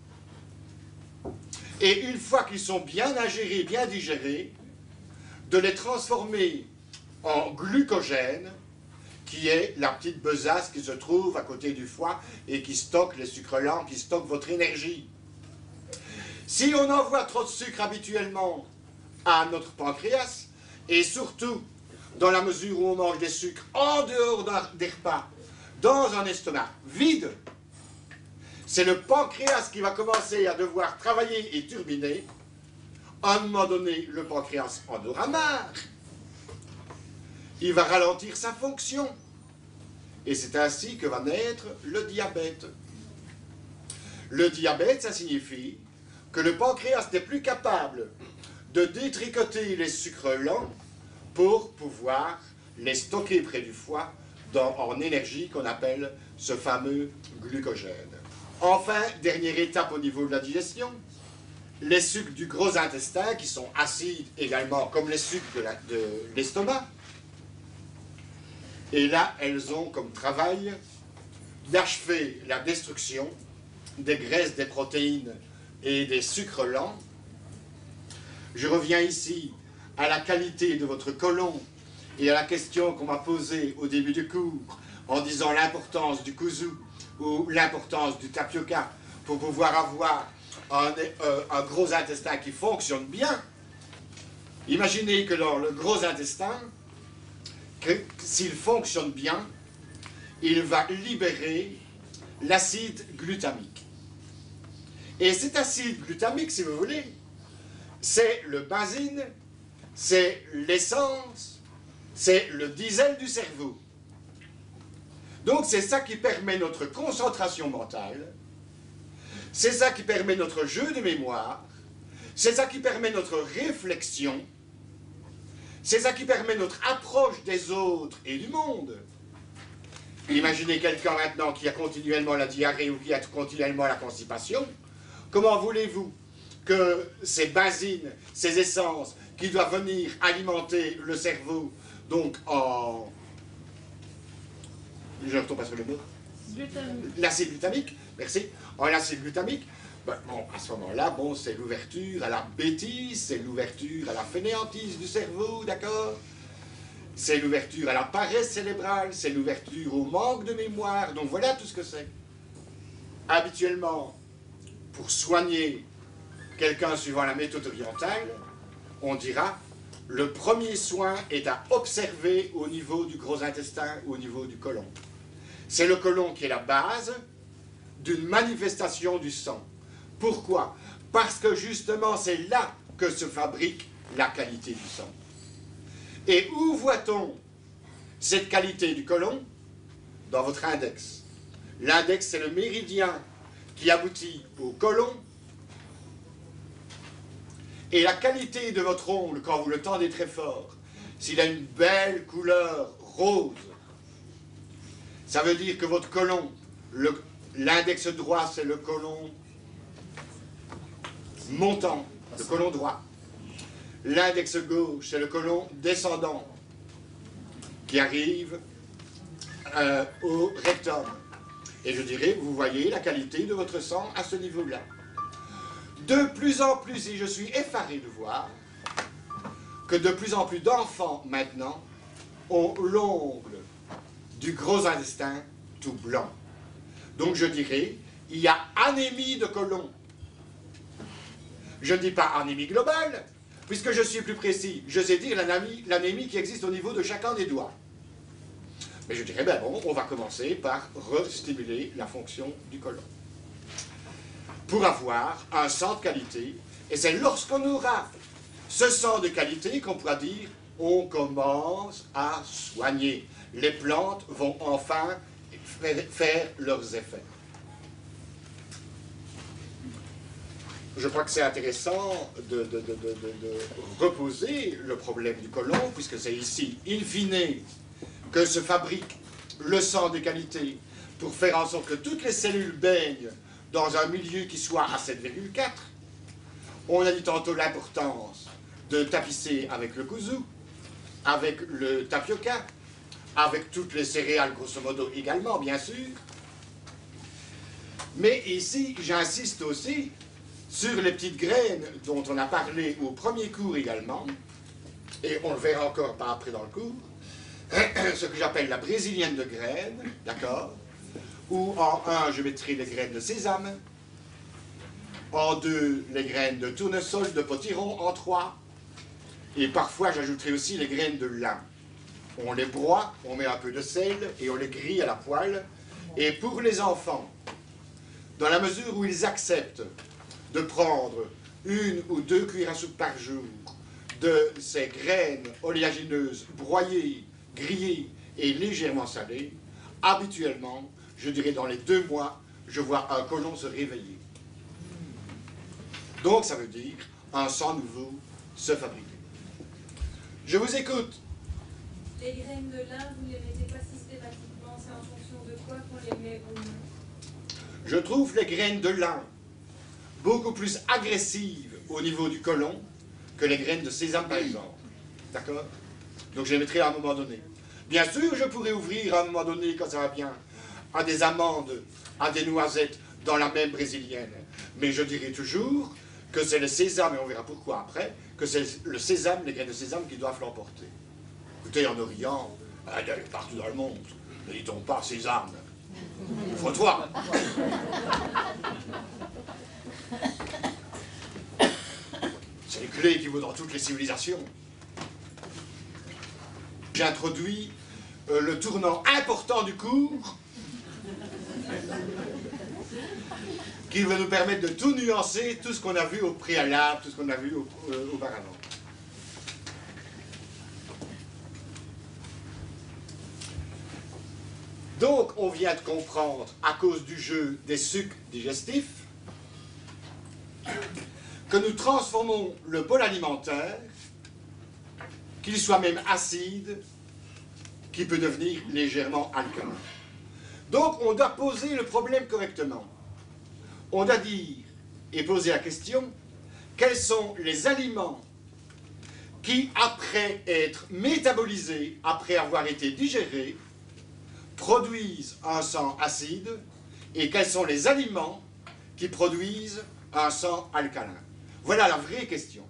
et une fois qu'ils sont bien ingérés, bien digérés, de les transformer en glucogène, qui est la petite besace qui se trouve à côté du foie et qui stocke les sucres lents, qui stocke votre énergie. Si on envoie trop de sucre habituellement à notre pancréas, et surtout dans la mesure où on mange des sucres en dehors des repas, dans un estomac vide, c'est le pancréas qui va commencer à devoir travailler et turbiner. À un moment donné, le pancréas en aura marre. Il va ralentir sa fonction. Et c'est ainsi que va naître le diabète. Le diabète, ça signifie que le pancréas n'est plus capable de détricoter les sucres lents pour pouvoir les stocker près du foie en énergie qu'on appelle ce fameux glucogène. Enfin, dernière étape au niveau de la digestion, les sucres du gros intestin, qui sont acides également comme les sucres de l'estomac. Et là, elles ont comme travail d'achever la destruction des graisses, des protéines et des sucres lents. Je reviens ici à la qualité de votre côlon et à la question qu'on m'a posée au début du cours en disant l'importance du kuzu ou l'importance du tapioca pour pouvoir avoir un gros intestin qui fonctionne bien. Imaginez que dans le gros intestin, s'il fonctionne bien, il va libérer l'acide glutamique. Et cet acide glutamique, si vous voulez, c'est le benzine, c'est l'essence, c'est le diesel du cerveau. Donc c'est ça qui permet notre concentration mentale, c'est ça qui permet notre jeu de mémoire, c'est ça qui permet notre réflexion, c'est ça qui permet notre approche des autres et du monde. Imaginez quelqu'un maintenant qui a continuellement la diarrhée ou qui a continuellement la constipation. Comment voulez-vous que ces benzines, ces essences qui doivent venir alimenter le cerveau, donc en... Je ne retombe pas sur le mot. L'acide glutamique, merci. En acide glutamique, ben, bon, à ce moment-là, bon, c'est l'ouverture à la bêtise, c'est l'ouverture à la fainéantise du cerveau, d'accord? C'est l'ouverture à la paresse cérébrale, c'est l'ouverture au manque de mémoire. Donc voilà tout ce que c'est. Habituellement, pour soigner quelqu'un suivant la méthode orientale, on dira le premier soin est à observer au niveau du gros intestin, au niveau du côlon. C'est le côlon qui est la base d'une manifestation du sang. Pourquoi? Parce que justement c'est là que se fabrique la qualité du sang. Et où voit-on cette qualité du côlon? Dans votre index. L'index, c'est le méridien qui aboutit au côlon. Et la qualité de votre ongle, quand vous le tendez très fort, s'il a une belle couleur rose, ça veut dire que votre côlon, l'index droit, c'est le côlon montant, le côlon droit. L'index gauche, c'est le côlon descendant, qui arrive au rectum. Et je dirais, vous voyez la qualité de votre sang à ce niveau-là. De plus en plus, et je suis effaré de voir, que de plus en plus d'enfants, maintenant, ont l'ongle du gros intestin tout blanc. Donc je dirais, il y a anémie de côlon. Je ne dis pas anémie globale, puisque je suis plus précis. Je sais dire l'anémie qui existe au niveau de chacun des doigts. Mais je dirais, ben bon, on va commencer par restimuler la fonction du côlon. Pour avoir un sang de qualité, et c'est lorsqu'on aura ce sang de qualité qu'on pourra dire, on commence à soigner. Les plantes vont enfin faire leurs effets. Je crois que c'est intéressant de reposer le problème du côlon, puisque c'est ici, in fine, que se fabrique le sang de qualité pour faire en sorte que toutes les cellules baignent dans un milieu qui soit à 7,4. On a dit tantôt l'importance de tapisser avec le kuzu, avec le tapioca, avec toutes les céréales, grosso modo, également, bien sûr. Mais ici, j'insiste aussi sur les petites graines dont on a parlé au premier cours également, et on le verra encore pas après dans le cours, ce que j'appelle la brésilienne de graines, d'accord? Où en 1, je mettrai les graines de sésame, en 2, les graines de tournesol, de potiron, en 3, et parfois j'ajouterai aussi les graines de lin. On les broie, on met un peu de sel et on les grille à la poêle. Et pour les enfants, dans la mesure où ils acceptent de prendre 1 ou 2 cuillères à soupe par jour de ces graines oléagineuses broyées, grillées et légèrement salées, habituellement, je dirais dans les 2 mois, je vois un côlon se réveiller. Donc ça veut dire un sang nouveau se fabriquer. Je vous écoute. Les graines de lin, vous ne les mettez pas systématiquement, c'est en fonction de quoi qu'on les met ou non? Je trouve les graines de lin beaucoup plus agressives au niveau du côlon que les graines de sésame par exemple. D'accord? Donc je les mettrai à un moment donné. Bien sûr, je pourrais ouvrir à un moment donné, quand ça va bien, à des amandes, à des noisettes dans la même brésilienne. Mais je dirais toujours que c'est le sésame, et on verra pourquoi après, que c'est le sésame, les graines de sésame qui doivent l'emporter. Écoutez, en Orient, il y a partout dans le monde, ne dit-on pas sésame. Il faut toi. C'est les clés qui vont dans toutes les civilisations. J'introduis le tournant important du cours qui va nous permettre de tout nuancer, tout ce qu'on a vu au préalable, tout ce qu'on a vu auparavant. Donc, on vient de comprendre, à cause du jeu des sucs digestifs, que nous transformons le bol alimentaire, qu'il soit même acide, qui peut devenir légèrement alcalin. Donc, on doit poser le problème correctement. On doit dire et poser la question, quels sont les aliments qui, après être métabolisés, après avoir été digérés, produisent un sang acide, et quels sont les aliments qui produisent un sang alcalin? Voilà la vraie question.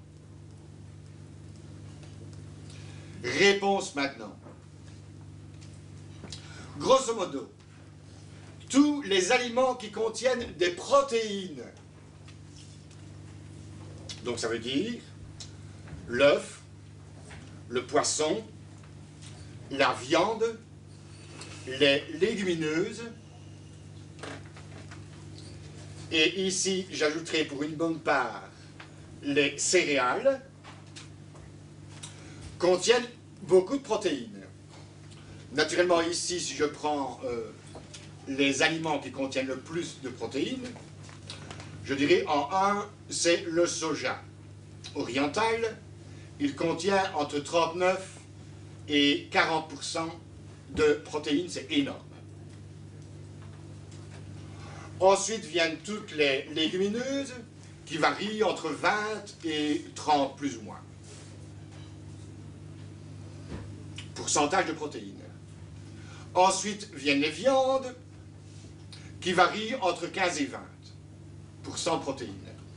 Réponse maintenant. Grosso modo, tous les aliments qui contiennent des protéines, donc ça veut dire l'œuf, le poisson, la viande, les légumineuses, et ici j'ajouterai pour une bonne part les céréales, contiennent beaucoup de protéines. Naturellement ici, si je prends les aliments qui contiennent le plus de protéines, je dirais en un, c'est le soja oriental. Il contient entre 39 et 40% de protéines, c'est énorme. Ensuite viennent toutes les légumineuses qui varient entre 20 et 30 plus ou moins. Pourcentage de protéines. Ensuite viennent les viandes qui varient entre 15 et 20% de protéines.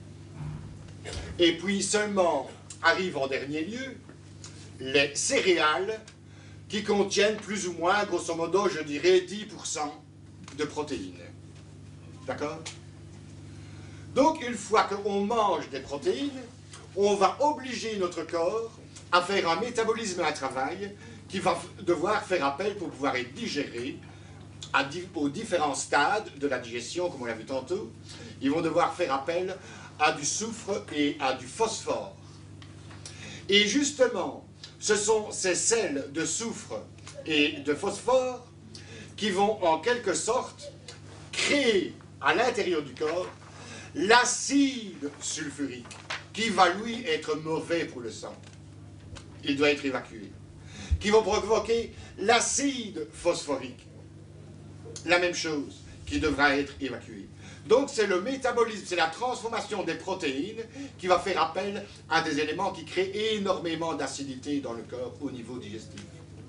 Et puis seulement arrivent en dernier lieu les céréales qui contiennent plus ou moins, grosso modo, je dirais 10% de protéines. D'accord? Donc, une fois qu'on mange des protéines, on va obliger notre corps à faire un métabolisme à travail qui va devoir faire appel pour pouvoir être digéré aux différents stades de la digestion, comme on l'a vu tantôt. Ils vont devoir faire appel à du soufre et à du phosphore. Et justement, ce sont ces sels de soufre et de phosphore qui vont en quelque sorte créer à l'intérieur du corps l'acide sulfurique qui va lui être mauvais pour le sang. Il doit être évacué. Qui vont provoquer l'acide phosphorique. La même chose, qui devra être évacué. Donc c'est le métabolisme, c'est la transformation des protéines qui va faire appel à des éléments qui créent énormément d'acidité dans le corps au niveau digestif.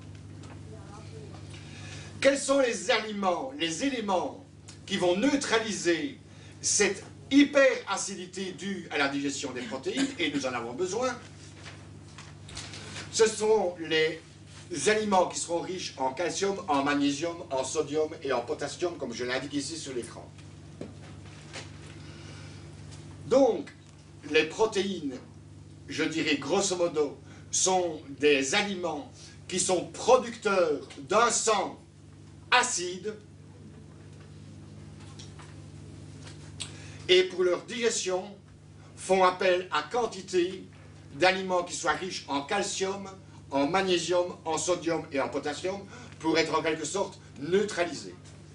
Quels sont les éléments qui vont neutraliser cette hyperacidité due à la digestion des protéines, et nous en avons besoin? Ce sont les aliments qui seront riches en calcium, en magnésium, en sodium et en potassium, comme je l'indique ici sur l'écran. Donc, les protéines, je dirais grosso modo, sont des aliments qui sont producteurs d'un sang acide, et pour leur digestion, font appel à quantité d'aliments qui soient riches en calcium, en magnésium, en sodium et en potassium, pour être en quelque sorte neutralisés.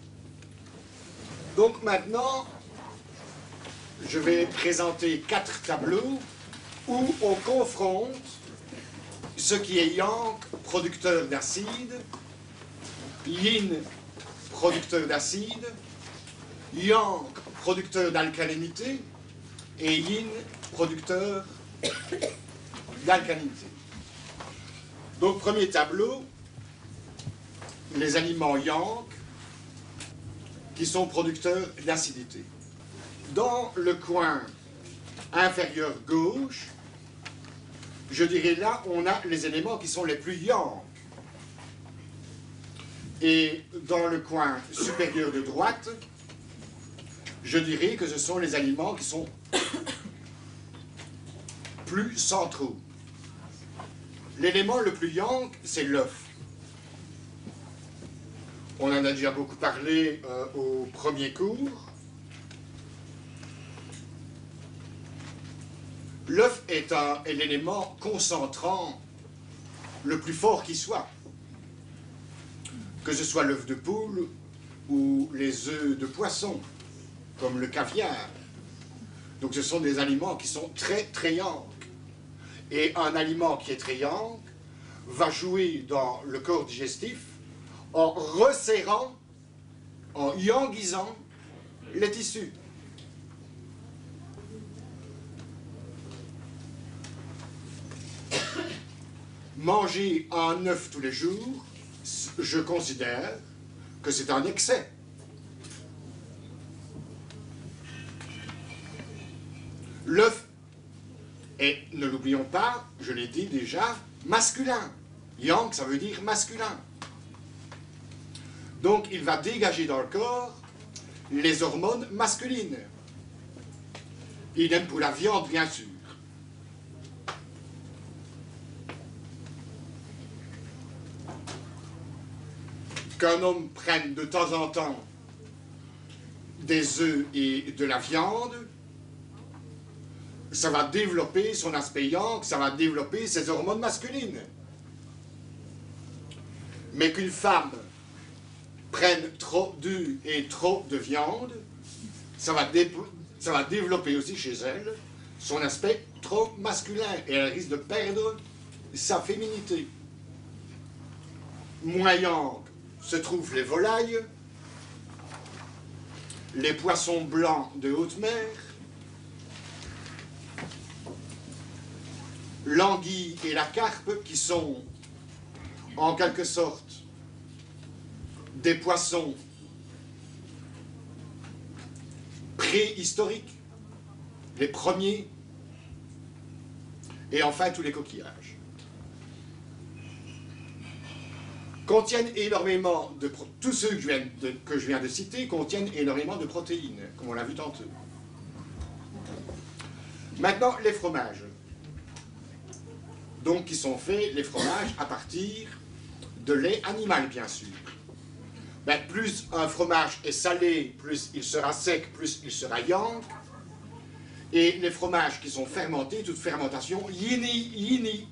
Donc maintenant, je vais présenter 4 tableaux où on confronte ce qui est yang, producteur d'acide, yin, producteur d'acide, yang, producteur d'alcalinité, et yin, producteur d'alcalinité. Donc, premier tableau, les aliments yang qui sont producteurs d'acidité. Dans le coin inférieur gauche, je dirais là, on a les éléments qui sont les plus yang. Et dans le coin supérieur de droite, je dirais que ce sont les aliments qui sont plus centraux. L'élément le plus yang, c'est l'œuf. On en a déjà beaucoup parlé au premier cours. L'œuf est l'élément concentrant le plus fort qui soit. Que ce soit l'œuf de poule ou les œufs de poisson, comme le caviar. Donc ce sont des aliments qui sont très, très yang. Et un aliment qui est très yang va jouer dans le corps digestif en resserrant, en yangisant les tissus. Manger un œuf tous les jours, je considère que c'est un excès. L'œuf est, ne l'oublions pas, je l'ai dit déjà, masculin. Yang, ça veut dire masculin. Donc il va dégager dans le corps les hormones masculines. Idem pour la viande, bien sûr. Qu'un homme prenne de temps en temps des œufs et de la viande, ça va développer son aspect yang, ça va développer ses hormones masculines. Mais qu'une femme prennent trop d'huile et trop de viande, ça va développer aussi chez elle son aspect trop masculin et elle risque de perdre sa féminité. Moyen se trouvent les volailles, les poissons blancs de haute mer, l'anguille et la carpe qui sont en quelque sorte des poissons préhistoriques, les premiers, et enfin tous les coquillages. Contiennent énormément de... Tous ceux que je viens de citer contiennent énormément de protéines, comme on l'a vu tantôt. Maintenant, les fromages. Donc, qui sont faits, les fromages, à partir de lait animal, bien sûr. Ben, plus un fromage est salé, plus il sera sec, plus il sera yank. Et les fromages qui sont fermentés, toute fermentation, yini,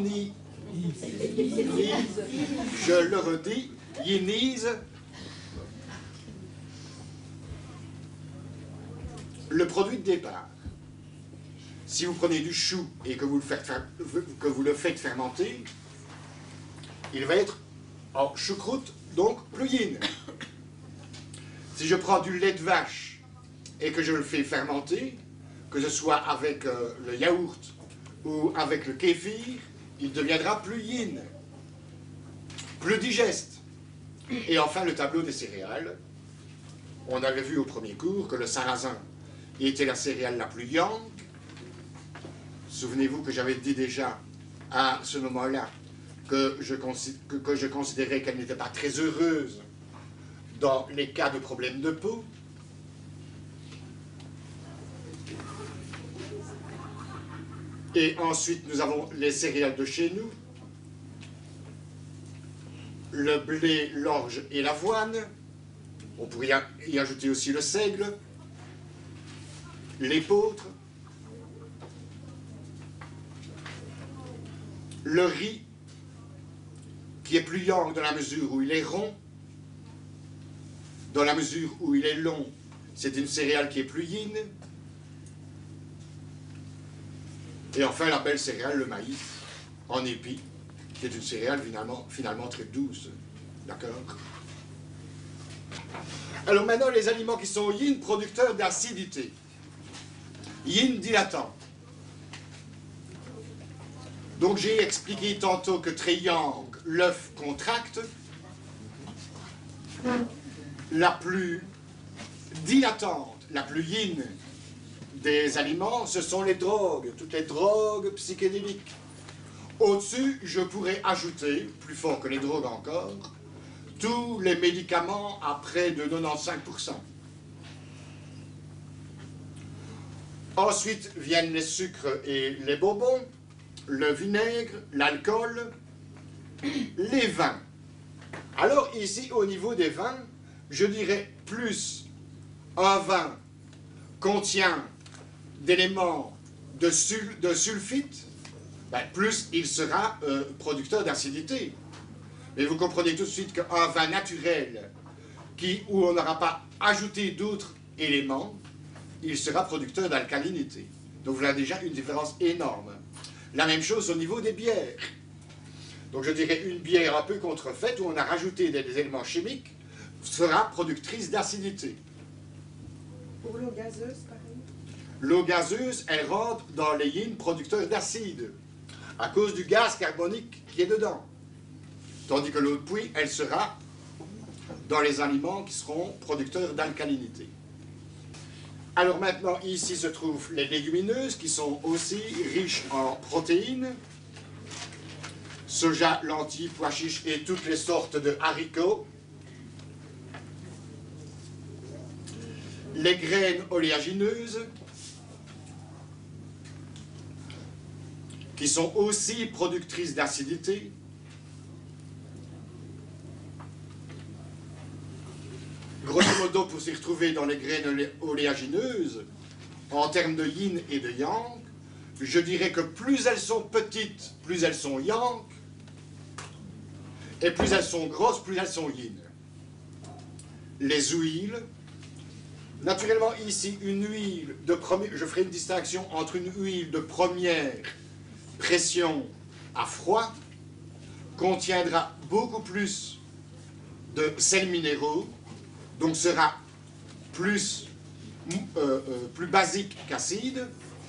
je le redis, yinise le produit de départ. Si vous prenez du chou et que vous le faites fermenter, il va être en choucroute, donc plus yin. Si je prends du lait de vache et que je le fais fermenter, que ce soit avec le yaourt ou avec le kéfir, il deviendra plus yin, plus digeste. Et enfin, le tableau des céréales. On avait vu au premier cours que le sarrasin était la céréale la plus yang. Souvenez-vous que j'avais dit déjà à ce moment-là que je considérais qu'elle n'était pas très heureuse dans les cas de problèmes de peau. Et ensuite, nous avons les céréales de chez nous, le blé, l'orge et l'avoine. On pourrait y ajouter aussi le seigle, l'épeautre, le riz, qui est plus yang dans la mesure où il est rond, dans la mesure où il est long, c'est une céréale qui est plus yin. Et enfin, la belle céréale, le maïs, en épi, qui est une céréale finalement très douce. D'accord? Alors maintenant, les aliments qui sont yin, producteurs d'acidité. Yin dilatant. Donc j'ai expliqué tantôt que très yang, l'œuf contracte. La plus dilatante, la plus yin des aliments, ce sont les drogues, toutes les drogues psychédéliques. Au-dessus, je pourrais ajouter, plus fort que les drogues encore, tous les médicaments à près de 95%. Ensuite viennent les sucres et les bonbons, le vinaigre, l'alcool, les vins. Alors ici, au niveau des vins, je dirais plus un vin contient d'éléments de sulfite, ben, plus il sera producteur d'acidité. Mais vous comprenez tout de suite qu'un vin naturel, où on n'aura pas ajouté d'autres éléments, il sera producteur d'alcalinité. Donc vous avez déjà une différence énorme. La même chose au niveau des bières. Donc je dirais une bière un peu contrefaite, où on a rajouté des éléments chimiques, sera productrice d'acidité. Pour l'eau gazeuse, pareil. L'eau gazeuse, elle rentre dans les yin producteurs d'acide, à cause du gaz carbonique qui est dedans. Tandis que l'eau de puits, elle sera dans les aliments qui seront producteurs d'alcalinité. Alors maintenant, ici se trouvent les légumineuses qui sont aussi riches en protéines. Soja, lentilles, pois chiches et toutes les sortes de haricots. Les graines oléagineuses, qui sont aussi productrices d'acidité. Grosso modo, pour s'y retrouver dans les graines oléagineuses, en termes de yin et de yang, je dirais que plus elles sont petites, plus elles sont yang, et plus elles sont grosses, plus elles sont yin. les huiles. Naturellement, ici, une huile de première... Je ferai une distinction entre une huile de première pression à froid, contiendra beaucoup plus de sels minéraux, donc sera plus basique qu'acide.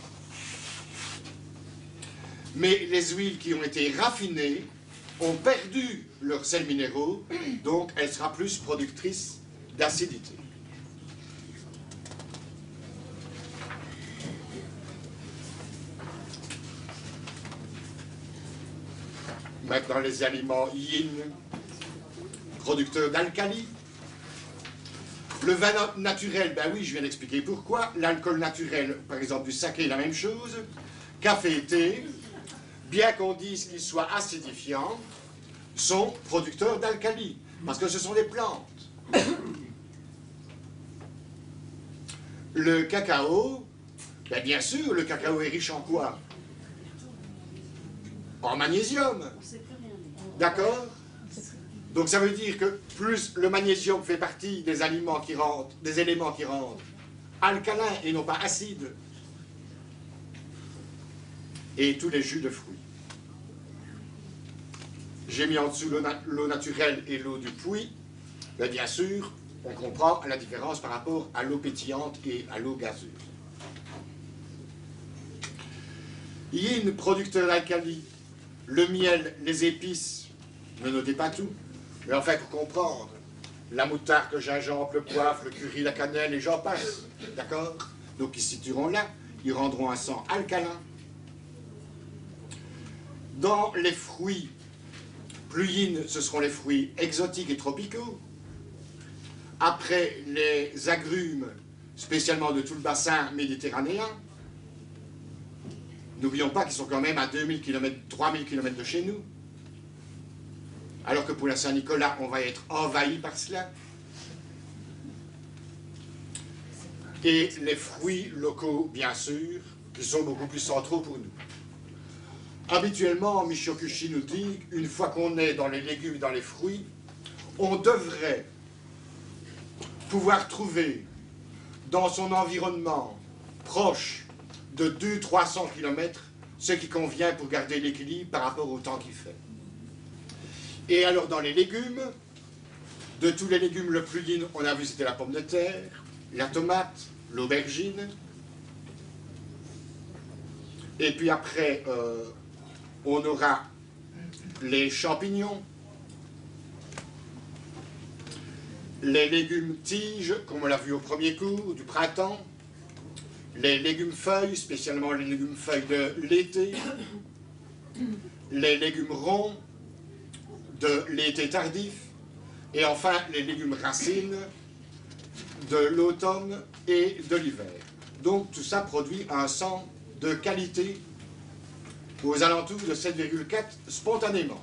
Mais les huiles qui ont été raffinées ont perdu leurs sels minéraux, donc elle sera plus productrice d'acidité. Maintenant, les aliments yin, producteurs d'alcali. Le vin naturel, ben oui, je viens d'expliquer pourquoi. L'alcool naturel, par exemple du saké, la même chose. Café et thé, bien qu'on dise qu'ils soient acidifiants, sont producteurs d'alcali, parce que ce sont des plantes. Le cacao, ben bien sûr, le cacao est riche en quoi? En magnésium. D'accord? Donc ça veut dire que plus le magnésium fait partie des aliments qui rendent, des éléments qui rendent alcalins et non pas acides. Et tous les jus de fruits. J'ai mis en dessous l'eau naturelle et l'eau du puits. Mais bien sûr, on comprend la différence par rapport à l'eau pétillante et à l'eau gazeuse. Yin, producteur d'alcali, le miel, les épices, ne notez pas tout, mais enfin pour comprendre, la moutarde, le gingembre, le poivre, le curry, la cannelle, et j'en passe, d'accord? Donc ils se situeront là, ils rendront un sang alcalin. Dans les fruits, plus yin, ce seront les fruits exotiques et tropicaux. Après, les agrumes, spécialement de tout le bassin méditerranéen. N'oublions pas qu'ils sont quand même à 2000 km, 3000 km de chez nous. Alors que pour la Saint-Nicolas, on va être envahi par cela. Et les fruits locaux, bien sûr, qui sont beaucoup plus centraux pour nous. Habituellement, Michio-Kushi nous dit qu'une fois qu'on est dans les légumes et dans les fruits, on devrait pouvoir trouver dans son environnement proche de 200-300 km, ce qui convient pour garder l'équilibre par rapport au temps qu'il fait. Et alors dans les légumes, de tous les légumes, le plus yin, on a vu c'était la pomme de terre, la tomate, l'aubergine, et puis après on aura les champignons, les légumes tiges, comme on l'a vu au premier coup, du printemps, les légumes feuilles, spécialement les légumes feuilles de l'été, les légumes ronds de l'été tardif, et enfin les légumes racines de l'automne et de l'hiver. Donc tout ça produit un sang de qualité aux alentours de 7,4 spontanément.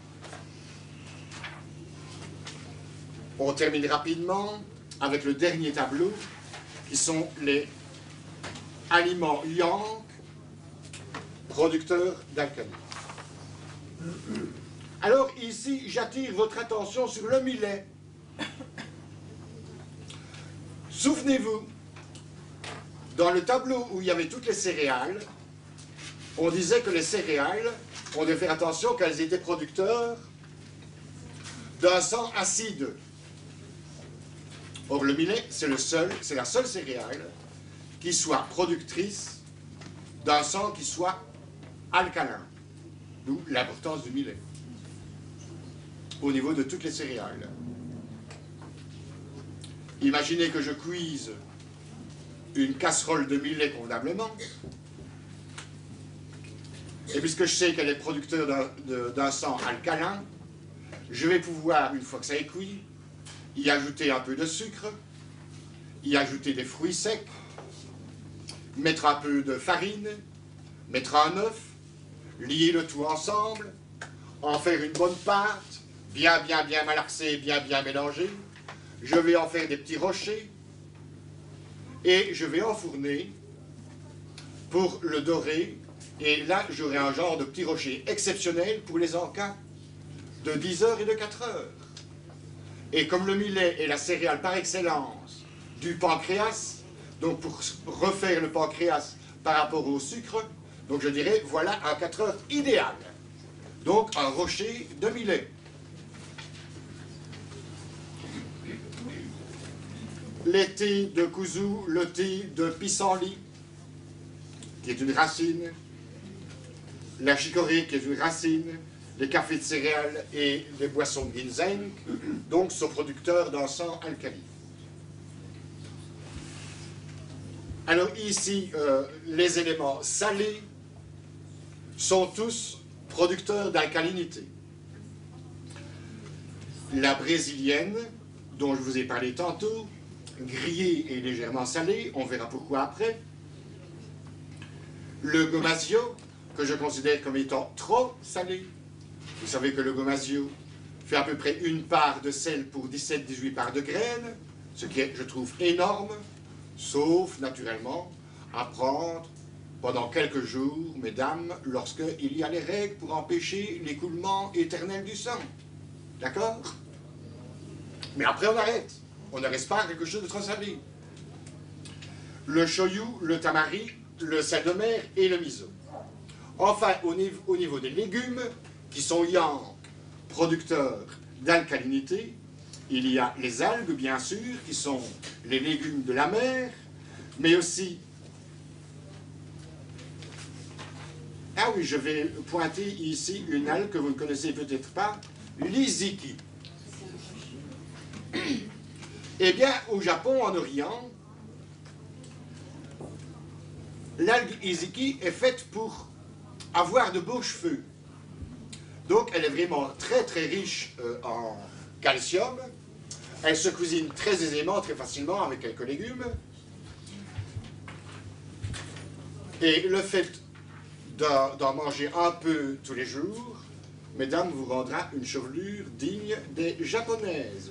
On termine rapidement avec le dernier tableau, qui sont les aliments yang, producteurs d'alcali. Alors ici, j'attire votre attention sur le millet. Souvenez-vous, dans le tableau où il y avait toutes les céréales, on disait que les céréales, on devait faire attention qu'elles étaient producteurs d'un sang acide. Or, le millet, c'est la seule céréale qui soit productrice d'un sang qui soit alcalin. D'où l'importance du millet au niveau de toutes les céréales. Imaginez que je cuise une casserole de millet convenablement, et puisque je sais qu'elle est producteur d'un sang alcalin, je vais pouvoir, une fois que ça est cuit, y ajouter un peu de sucre, y ajouter des fruits secs, mettre un peu de farine, mettre un œuf, lier le tout ensemble, en faire une bonne pâte, bien malaxée, bien mélangée. Je vais en faire des petits rochers et je vais enfourner pour le dorer. Et là, j'aurai un genre de petit rocher exceptionnel pour les encas de 10 heures et de 4 heures. Et comme le millet est la céréale par excellence du pancréas, donc pour refaire le pancréas par rapport au sucre, donc je dirais, voilà un 4 heures idéal. Donc un rocher de millet. Les thés de kuzu, le thé de pissenlit, qui est une racine, la chicorée, qui est une racine, les cafés de céréales et les boissons de ginseng, donc sont producteurs d'un sang alcali. Alors ici, les éléments salés sont tous producteurs d'alcalinité. La brésilienne, dont je vous ai parlé tantôt, grillée et légèrement salée, on verra pourquoi après. Le gomasio, que je considère comme étant trop salé. Vous savez que le gomasio fait à peu près une part de sel pour 17-18 parts de graines, ce qui est, je trouve, énorme, sauf, naturellement, à prendre pendant quelques jours, mesdames, lorsqu'il y a les règles pour empêcher l'écoulement éternel du sang. D'accord? Mais après, on arrête. On ne reste pas à quelque chose de trop salé. Le shoyu, le tamari, le sel de mer et le miso. Enfin, au niveau des légumes, qui sont yang, producteurs d'alcalinité, il y a les algues, bien sûr, qui sont les légumes de la mer, mais aussi... Ah oui, je vais pointer ici une algue que vous ne connaissez peut-être pas, l'iziki. Eh bien, au Japon, en Orient, l'algue iziki est faite pour avoir de beaux cheveux. Donc, elle est vraiment très très riche en calcium. Elle se cuisine très aisément, très facilement, avec quelques légumes. Et le fait d'en manger un peu tous les jours, mesdames, vous rendra une chevelure digne des japonaises.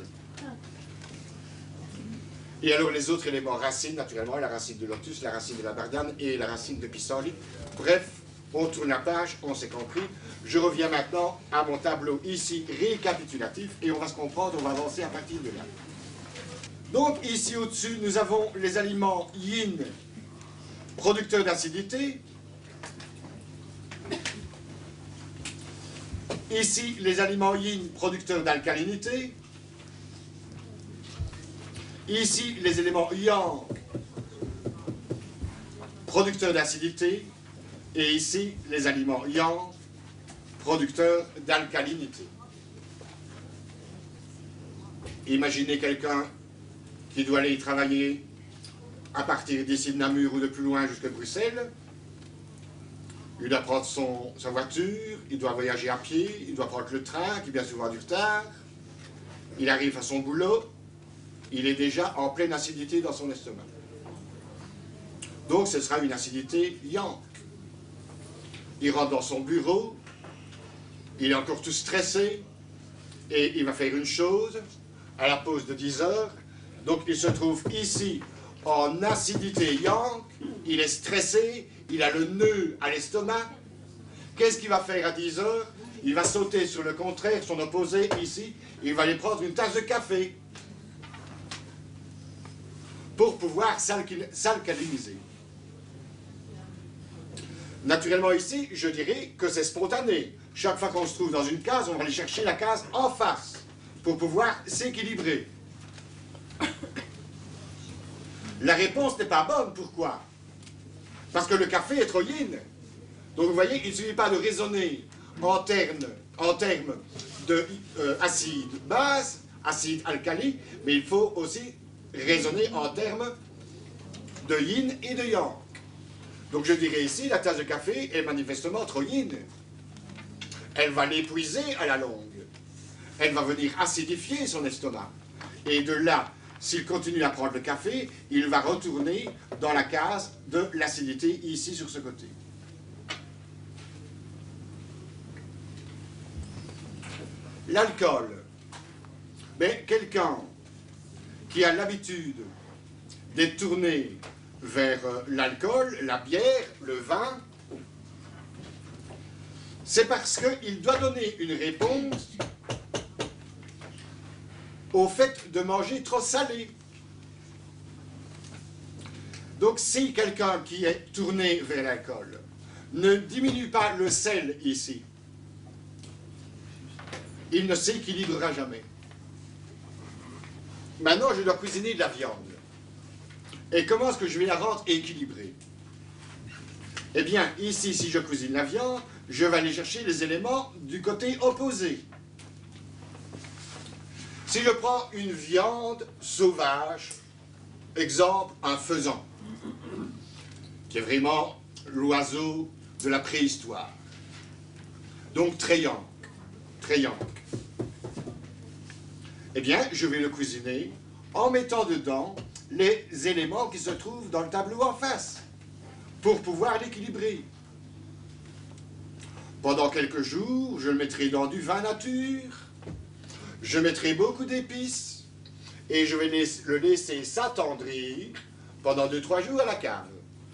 Et alors les autres éléments, racines, naturellement, la racine de lotus, la racine de la bardane et la racine de pissenlit. Bref, on tourne la page, on s'est compris. Je reviens maintenant à mon tableau ici récapitulatif et on va se comprendre, on va avancer à partir de là. Donc ici au-dessus, nous avons les aliments yin, producteurs d'acidité. Ici, les aliments yin, producteurs d'alcalinité. Ici, les éléments yang, producteurs d'acidité. Et ici, les aliments yang, producteurs d'alcalinité. Imaginez quelqu'un qui doit aller y travailler à partir d'ici de Namur ou de plus loin jusqu'à Bruxelles. Il doit prendre sa voiture, il doit voyager à pied, il doit prendre le train qui bien souvent a du retard. Il arrive à son boulot, il est déjà en pleine acidité dans son estomac. Donc ce sera une acidité yang. Il rentre dans son bureau, il est encore tout stressé, et il va faire une chose, à la pause de 10 heures, donc il se trouve ici en acidité yang, il est stressé, il a le nœud à l'estomac. Qu'est-ce qu'il va faire à 10 heures? Il va sauter sur le contraire, son opposé ici, il va aller prendre une tasse de café pour pouvoir s'alcaliniser. Naturellement ici, je dirais que c'est spontané. Chaque fois qu'on se trouve dans une case, on va aller chercher la case en face pour pouvoir s'équilibrer. La réponse n'est pas bonne, pourquoi? Parce que le café est trop yin. Donc vous voyez, il ne suffit pas de raisonner en termes de acide base, acide alcali, mais il faut aussi raisonner en termes de yin et de yang. Donc je dirais ici, la tasse de café est manifestement trop yin. Elle va l'épuiser à la longue. Elle va venir acidifier son estomac. Et de là, s'il continue à prendre le café, il va retourner dans la case de l'acidité ici sur ce côté. L'alcool. Mais quelqu'un qui a l'habitude d'être tourné vers l'alcool, la bière, le vin, c'est parce qu'il doit donner une réponse au fait de manger trop salé. Donc si quelqu'un qui est tourné vers l'alcool ne diminue pas le sel ici, il ne s'équilibrera jamais. Maintenant, je dois cuisiner de la viande. Et comment est-ce que je vais la rendre équilibrée? Eh bien, ici, si je cuisine la viande, je vais aller chercher les éléments du côté opposé. Si je prends une viande sauvage, exemple, un faisan, qui est vraiment l'oiseau de la préhistoire, donc très yank, eh bien, je vais le cuisiner en mettant dedans les éléments qui se trouvent dans le tableau en face, pour pouvoir l'équilibrer. Pendant quelques jours, je le mettrai dans du vin nature, je mettrai beaucoup d'épices, et je vais le laisser s'attendrir pendant 2-3 jours à la cave.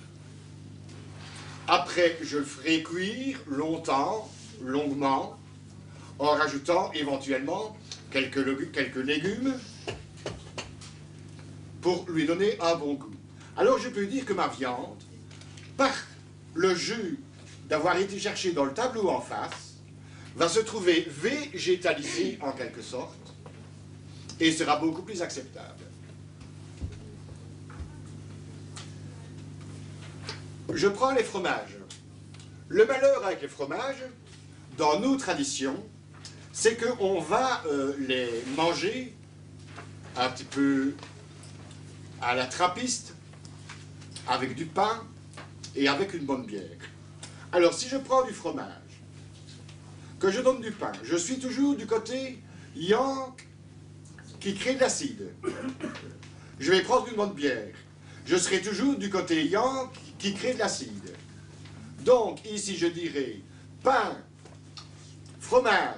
Après, je le ferai cuire longtemps, longuement, en rajoutant éventuellement quelques légumes pour lui donner un bon goût. Alors je peux dire que ma viande, par le jus d'avoir été cherché dans le tableau en face, va se trouver végétalisée en quelque sorte et sera beaucoup plus acceptable. Je prends les fromages. Le malheur avec les fromages, dans nos traditions, c'est qu'on va les manger un petit peu à la trappiste, avec du pain et avec une bonne bière. Alors, si je prends du fromage, que je donne du pain, je suis toujours du côté yank qui crée de l'acide. Je vais prendre une bonne bière. Je serai toujours du côté yank qui crée de l'acide. Donc, ici, je dirais pain, fromage,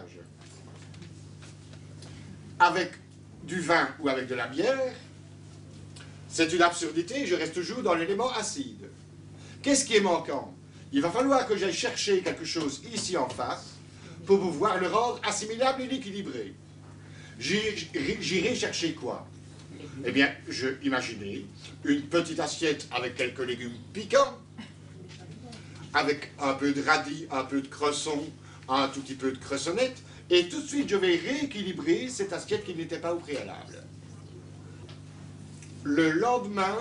avec du vin ou avec de la bière, c'est une absurdité, je reste toujours dans l'élément acide. Qu'est-ce qui est manquant? Il va falloir que j'aille chercher quelque chose ici en face pour pouvoir le rendre assimilable et équilibré. J'irai chercher quoi? Eh bien, imaginez une petite assiette avec quelques légumes piquants, avec un peu de radis, un peu de cresson, un tout petit peu de cressonnette, et tout de suite je vais rééquilibrer cette assiette qui n'était pas au préalable. Le lendemain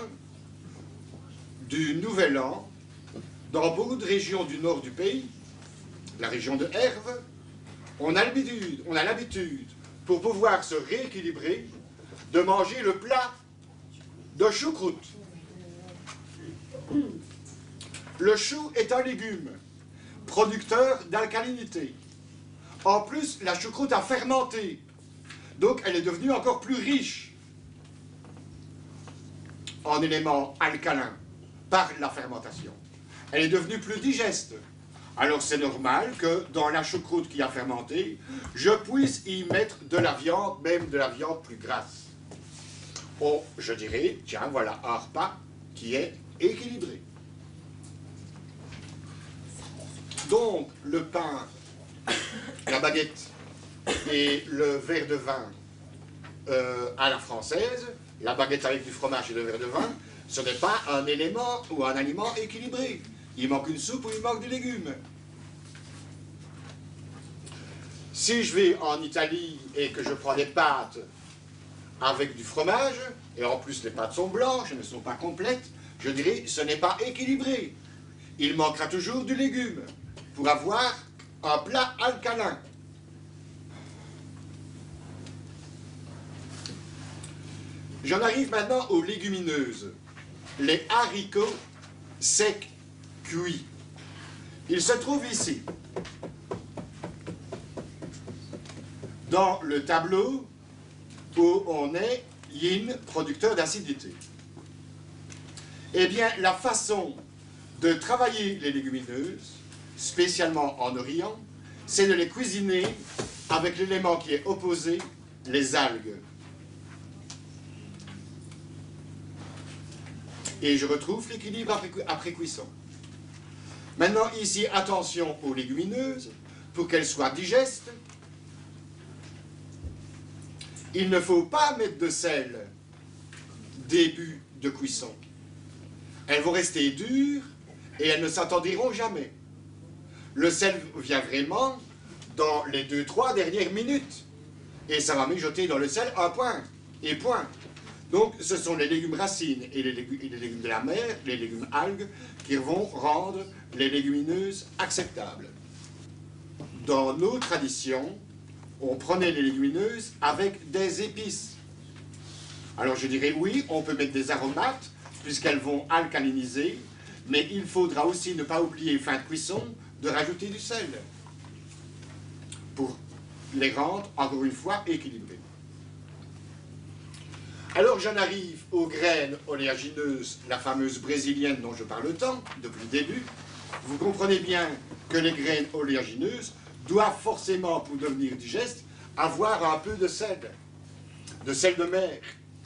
du Nouvel An, dans beaucoup de régions du nord du pays, la région de Herve, on a l'habitude, pour pouvoir se rééquilibrer, de manger le plat de choucroute. Le chou est un légume, producteur d'alcalinité. En plus, la choucroute a fermenté, donc elle est devenue encore plus riche en éléments alcalins par la fermentation. Elle est devenue plus digeste. Alors c'est normal que dans la choucroute qui a fermenté, je puisse y mettre de la viande, même de la viande plus grasse. Oh, je dirais, tiens, voilà un repas qui est équilibré. Donc, le pain, la baguette et le verre de vin à la française, la baguette avec du fromage et le verre de vin, ce n'est pas un élément ou un aliment équilibré. Il manque une soupe ou il manque des légumes. Si je vais en Italie et que je prends des pâtes avec du fromage, et en plus les pâtes sont blanches, elles ne sont pas complètes, je dirais ce n'est pas équilibré. Il manquera toujours du légume pour avoir un plat alcalin. J'en arrive maintenant aux légumineuses. Les haricots secs cuits. Ils se trouvent ici. Dans le tableau où on est yin, producteur d'acidité. Eh bien, la façon de travailler les légumineuses, spécialement en Orient, c'est de les cuisiner avec l'élément qui est opposé, les algues. Et je retrouve l'équilibre après cuisson. Maintenant, ici, attention aux légumineuses, pour qu'elles soient digestes. Il ne faut pas mettre de sel début de cuisson. Elles vont rester dures et elles ne s'attendriront jamais. Le sel vient vraiment dans les 2-3 dernières minutes. Et ça va mijoter dans le sel un point. Et point. Donc ce sont les légumes racines et les légumes de la mer, les légumes algues, qui vont rendre les légumineuses acceptables. Dans nos traditions, on prenait les légumineuses avec des épices. Alors je dirais oui, on peut mettre des aromates, puisqu'elles vont alcaliniser, mais il faudra aussi ne pas oublier, fin de cuisson, de rajouter du sel, pour les rendre, encore une fois, équilibrées. Alors j'en arrive aux graines oléagineuses, la fameuse brésilienne dont je parle tant, depuis le début. Vous comprenez bien que les graines oléagineuses doivent forcément, pour devenir digestes, avoir un peu de sel de mer.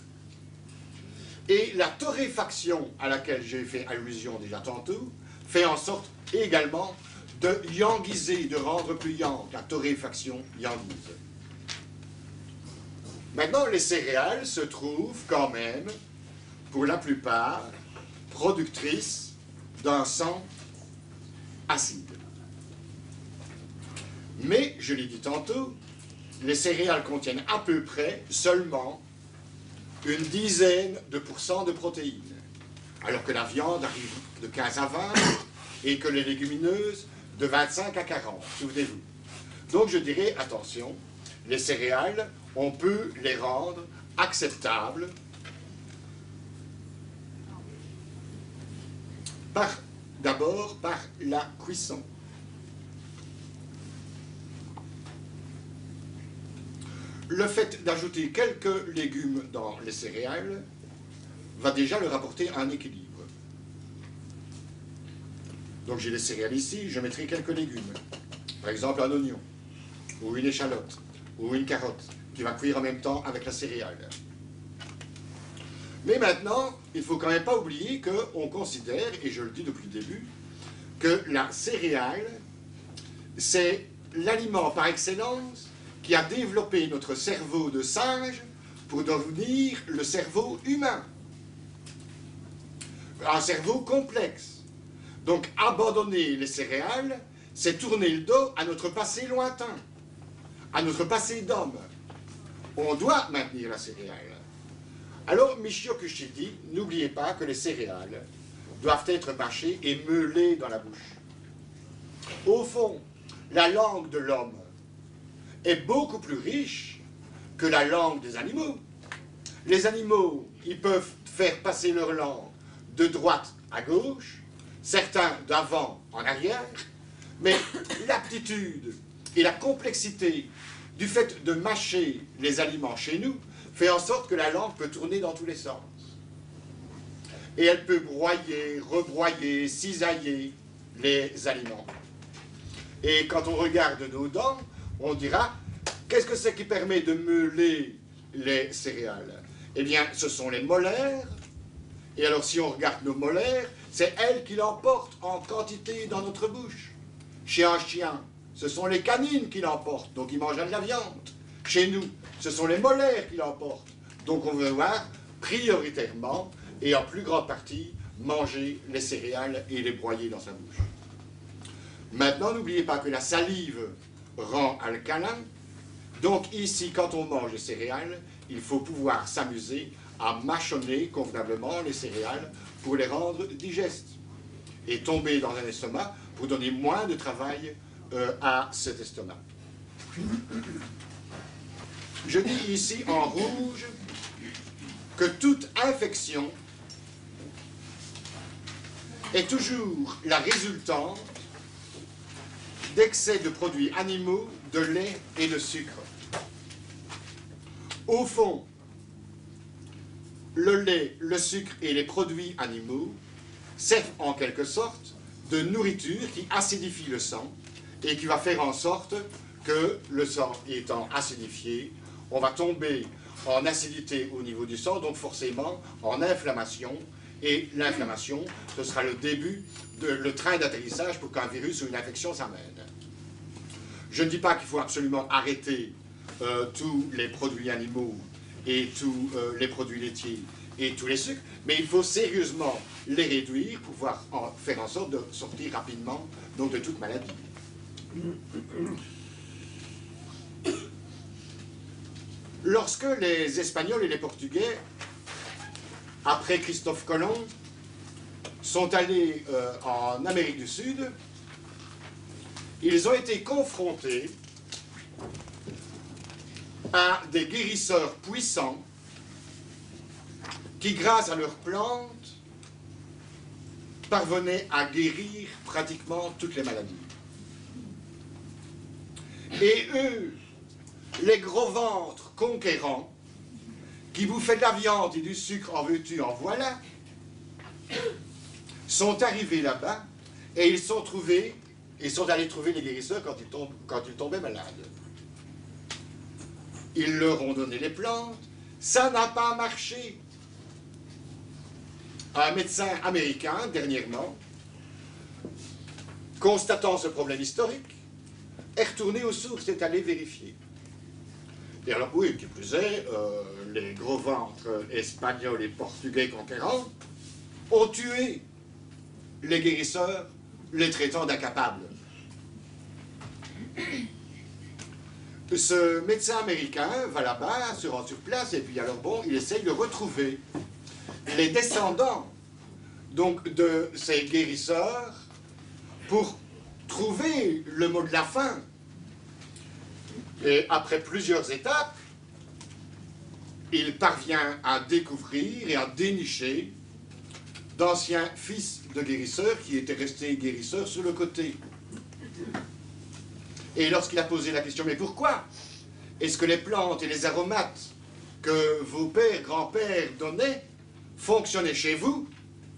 Et la torréfaction à laquelle j'ai fait allusion déjà tantôt, fait en sorte également de yanguiser, de rendre plus yang, la torréfaction yanguise. Maintenant, les céréales se trouvent quand même, pour la plupart, productrices d'un sang acide. Mais, je l'ai dit tantôt, les céréales contiennent à peu près seulement une dizaine de pourcents de protéines, alors que la viande arrive de 15 à 20 et que les légumineuses de 25 à 40, souvenez-vous. Donc je dirais, attention, les céréales, on peut les rendre acceptables d'abord par la cuisson. Le fait d'ajouter quelques légumes dans les céréales va déjà leur apporter un équilibre. Donc j'ai les céréales ici, je mettrai quelques légumes. Par exemple un oignon, ou une échalote, ou une carotte, qui va cuire en même temps avec la céréale. Mais maintenant, il ne faut quand même pas oublier qu'on considère, et je le dis depuis le début, que la céréale, c'est l'aliment par excellence qui a développé notre cerveau de singe pour devenir le cerveau humain. Un cerveau complexe. Donc abandonner les céréales, c'est tourner le dos à notre passé lointain, à notre passé d'homme. On doit maintenir la céréale. Alors, Michio Kuchidi, n'oubliez pas que les céréales doivent être mâchées et meulées dans la bouche. Au fond, la langue de l'homme est beaucoup plus riche que la langue des animaux. Les animaux, ils peuvent faire passer leur langue de droite à gauche, certains d'avant en arrière, mais l'aptitude et la complexité du fait de mâcher les aliments chez nous fait en sorte que la langue peut tourner dans tous les sens. Et elle peut broyer, rebroyer, cisailler les aliments. Et quand on regarde nos dents, on dira, qu'est-ce que c'est qui permet de meuler les céréales? Eh bien, ce sont les molaires. Et alors, si on regarde nos molaires, c'est elles qui l'emportent en quantité dans notre bouche. Chez un chien, ce sont les canines qui l'emportent, donc ils mangent de la viande. Chez nous, ce sont les molaires qui l'emportent. Donc on veut voir prioritairement et en plus grande partie manger les céréales et les broyer dans sa bouche. Maintenant, n'oubliez pas que la salive rend alcalin. Donc ici, quand on mange les céréales, il faut pouvoir s'amuser à mâchonner convenablement les céréales pour les rendre digestes et tomber dans un estomac pour donner moins de travail à cet estomac. Je dis ici en rouge que toute infection est toujours la résultante d'excès de produits animaux, de lait et de sucre. Au fond, le lait, le sucre et les produits animaux servent en quelque sorte de nourriture qui acidifie le sang et qui va faire en sorte que le sang étant acidifié, on va tomber en acidité au niveau du sang, donc forcément en inflammation. Et l'inflammation, ce sera le début, le train d'atterrissage pour qu'un virus ou une infection s'amène. Je ne dis pas qu'il faut absolument arrêter tous les produits animaux et tous les produits laitiers et tous les sucres, mais il faut sérieusement les réduire pour pouvoir faire en sorte de sortir rapidement donc, de toute maladie. Lorsque les Espagnols et les Portugais, après Christophe Colomb, sont allés en Amérique du Sud, ils ont été confrontés à des guérisseurs puissants qui, grâce à leurs plantes, parvenaient à guérir pratiquement toutes les maladies. Et eux, les gros ventres conquérants, qui bouffaient de la viande et du sucre en veux-tu, en voilà, sont arrivés là-bas et ils sont allés trouver les guérisseurs quand ils tombaient malades. Ils leur ont donné les plantes, ça n'a pas marché. Un médecin américain, dernièrement, constatant ce problème historique, est retourné aux sources et est allé vérifier. Et alors, oui, qui plus est, les gros ventres espagnols et portugais conquérants ont tué les guérisseurs, les traitant d'incapables. Ce médecin américain va là-bas, se rend sur place, et puis alors bon, il essaye de retrouver les descendants donc de ces guérisseurs pour trouver le mot de la fin. Et après plusieurs étapes, il parvient à découvrir et à dénicher d'anciens fils de guérisseurs qui étaient restés guérisseurs sur le côté. Et lorsqu'il a posé la question, mais pourquoi est-ce que les plantes et les aromates que vos pères, grands-pères donnaient fonctionnaient chez vous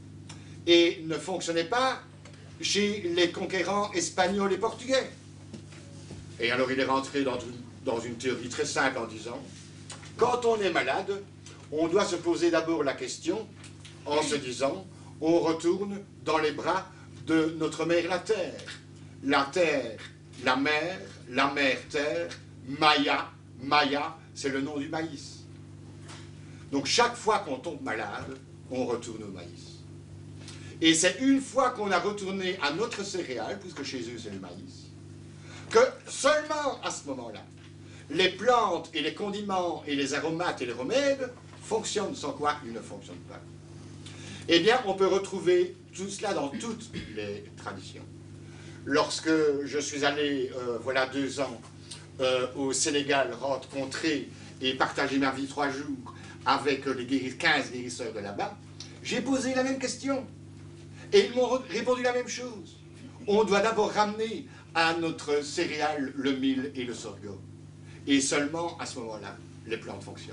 et ne fonctionnaient pas chez les conquérants espagnols et portugais? Et alors il est rentré dans une théorie très simple en disant, quand on est malade, on doit se poser d'abord la question en se disant, on retourne dans les bras de notre mère la terre. La terre, la mer terre, Maya, Maya, c'est le nom du maïs. Donc chaque fois qu'on tombe malade, on retourne au maïs. Et c'est une fois qu'on a retourné à notre céréale, puisque chez eux c'est le maïs, que seulement à ce moment-là, les plantes et les condiments et les aromates et les remèdes fonctionnent, sans quoi ils ne fonctionnent pas. Eh bien, on peut retrouver tout cela dans toutes les traditions. Lorsque je suis allé, voilà 2 ans, au Sénégal, rencontrer et partager ma vie 3 jours avec les 15 guérisseurs de là-bas, j'ai posé la même question. Et ils m'ont répondu la même chose. On doit d'abord ramener à notre céréale le mil et le sorgho. Et seulement à ce moment-là, les plantes fonctionnent.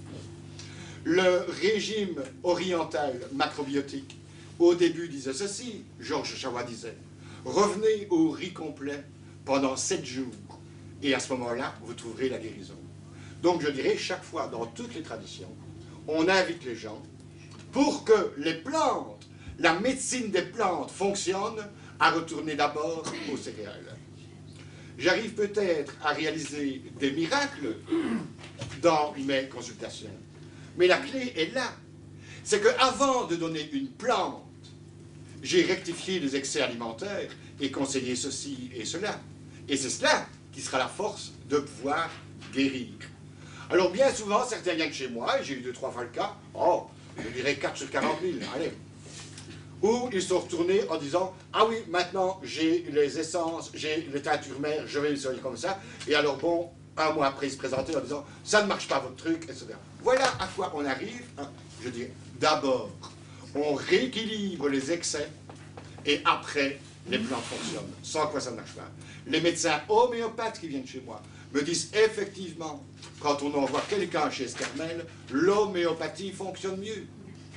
Le régime oriental macrobiotique, au début, disait ceci, Georges Chawa disait, revenez au riz complet pendant 7 jours, et à ce moment-là, vous trouverez la guérison. Donc je dirais, chaque fois, dans toutes les traditions, on invite les gens, pour que les plantes, la médecine des plantes fonctionne, à retourner d'abord aux céréales. J'arrive peut-être à réaliser des miracles dans mes consultations, mais la clé est là. C'est qu'avant de donner une plante, j'ai rectifié les excès alimentaires et conseillé ceci et cela. Et c'est cela qui sera la force de pouvoir guérir. Alors bien souvent, certains viennent chez moi, et j'ai eu 2-3 fois le cas, oh, je dirais 4 sur 40 000, allez. Où ils sont retournés en disant, ah oui, maintenant j'ai les essences, j'ai les teintures mères, je vais les soigner comme ça. Et alors bon, 1 mois après, ils se présentaient en disant, ça ne marche pas votre truc, etc. Voilà à quoi on arrive. Je dis, d'abord, on rééquilibre les excès, et après, les plantes fonctionnent. Sans quoi ça ne marche pas. Les médecins homéopathes qui viennent chez moi me disent effectivement, quand on envoie quelqu'un chez Escarmel, l'homéopathie fonctionne mieux.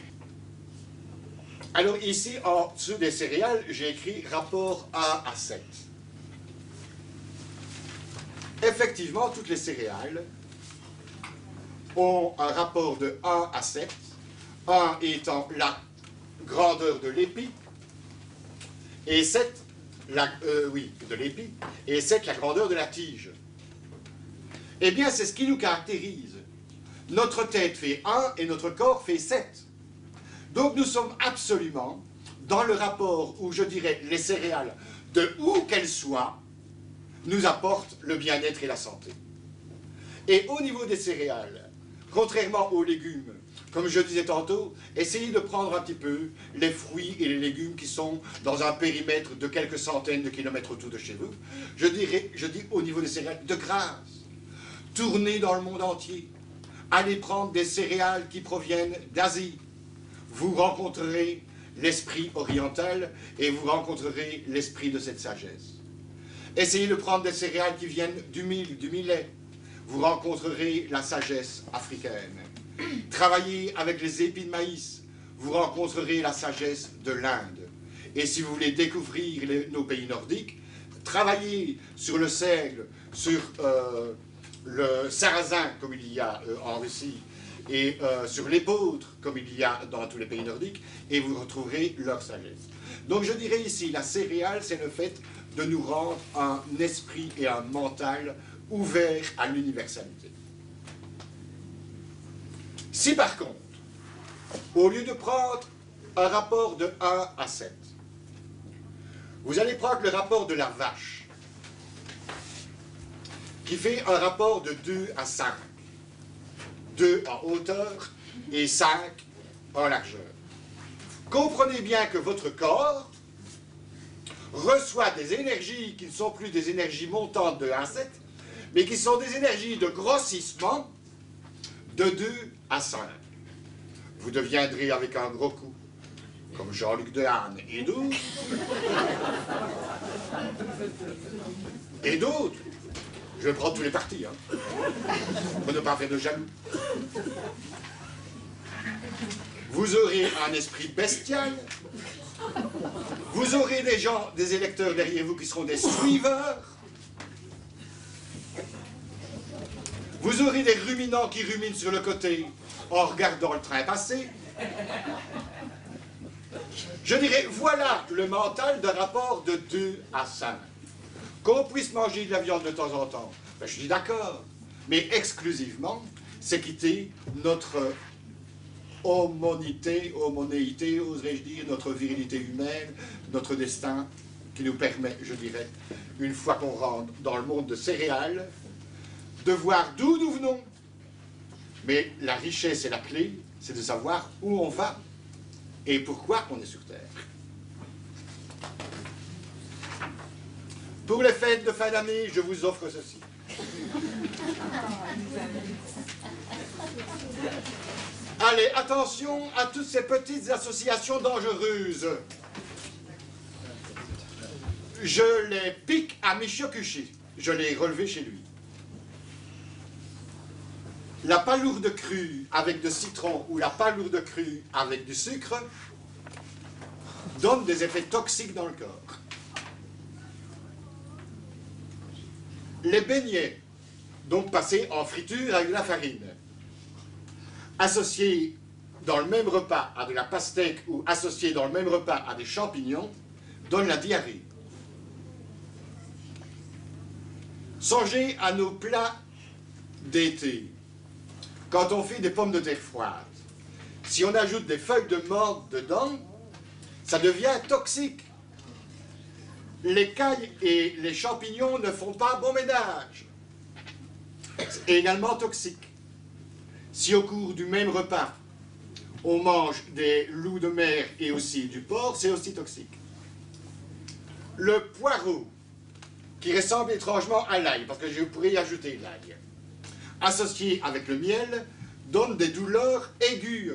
Alors ici, en dessous des céréales, j'ai écrit rapport 1 à 7. Effectivement, toutes les céréales ont un rapport de 1 à 7, 1 étant la grandeur de l'épi, et 7, de l'épi, et 7 la grandeur de la tige. Eh bien, c'est ce qui nous caractérise. Notre tête fait 1 et notre corps fait 7. Donc nous sommes absolument dans le rapport où, je dirais, les céréales, de où qu'elles soient, nous apportent le bien-être et la santé. Et au niveau des céréales, contrairement aux légumes, comme je disais tantôt, essayez de prendre un petit peu les fruits et les légumes qui sont dans un périmètre de quelques centaines de kilomètres autour de chez vous. Je dis au niveau des céréales, de grâce, tournez dans le monde entier. Allez prendre des céréales qui proviennent d'Asie. Vous rencontrerez l'esprit oriental et vous rencontrerez l'esprit de cette sagesse. Essayez de prendre des céréales qui viennent du millet. Vous rencontrerez la sagesse africaine. Travaillez avec les épis de maïs. Vous rencontrerez la sagesse de l'Inde. Et si vous voulez découvrir nos pays nordiques, travaillez sur le seigle, sur le sarrasin, comme il y a en Russie, et sur l'épeautre, comme il y a dans tous les pays nordiques, et vous retrouverez leur sagesse. Donc je dirais ici, la céréale, c'est le fait de nous rendre un esprit et un mental ouvert à l'universalité. Si par contre, au lieu de prendre un rapport de 1 à 7, vous allez prendre le rapport de la vache, qui fait un rapport de 2 à 5. 2 en hauteur et 5 en largeur. Comprenez bien que votre corps reçoit des énergies qui ne sont plus des énergies montantes de 1 à 7, mais qui sont des énergies de grossissement de 2 à 5. Vous deviendrez avec un gros coup, comme Jean-Luc Dehaene et d'autres. Et d'autres. Je vais prendre tous les partis, hein, pour ne pas faire de jaloux. Vous aurez un esprit bestial. Vous aurez des gens, des électeurs derrière vous qui seront des suiveurs. Vous aurez des ruminants qui ruminent sur le côté en regardant le train passer. Je dirais, voilà le mental d'un rapport de 2 à 5. Qu'on puisse manger de la viande de temps en temps, ben, je dis d'accord, mais exclusivement, c'est quitter notre homonéité, oserais-je dire, notre virilité humaine, notre destin, qui nous permet, je dirais, une fois qu'on rentre dans le monde de céréales, de voir d'où nous venons. Mais la richesse et la clé, c'est de savoir où on va et pourquoi on est sur Terre. Pour les fêtes de fin d'année, je vous offre ceci. Allez, attention à toutes ces petites associations dangereuses. Je les pique à Michio Kushi. Je l'ai relevé chez lui. La palourde crue avec de citron ou la palourde crue avec du sucre donne des effets toxiques dans le corps. Les beignets, donc passés en friture avec de la farine, associés dans le même repas à de la pastèque ou associés dans le même repas à des champignons, donnent la diarrhée. Songez à nos plats d'été. Quand on fait des pommes de terre froides, si on ajoute des feuilles de menthe dedans, ça devient toxique. Les cailles et les champignons ne font pas bon ménage. C'est également toxique. Si au cours du même repas, on mange des loups de mer et aussi du porc, c'est aussi toxique. Le poireau, qui ressemble étrangement à l'ail, parce que je pourrais y ajouter l'ail, associé avec le miel, donne des douleurs aiguës.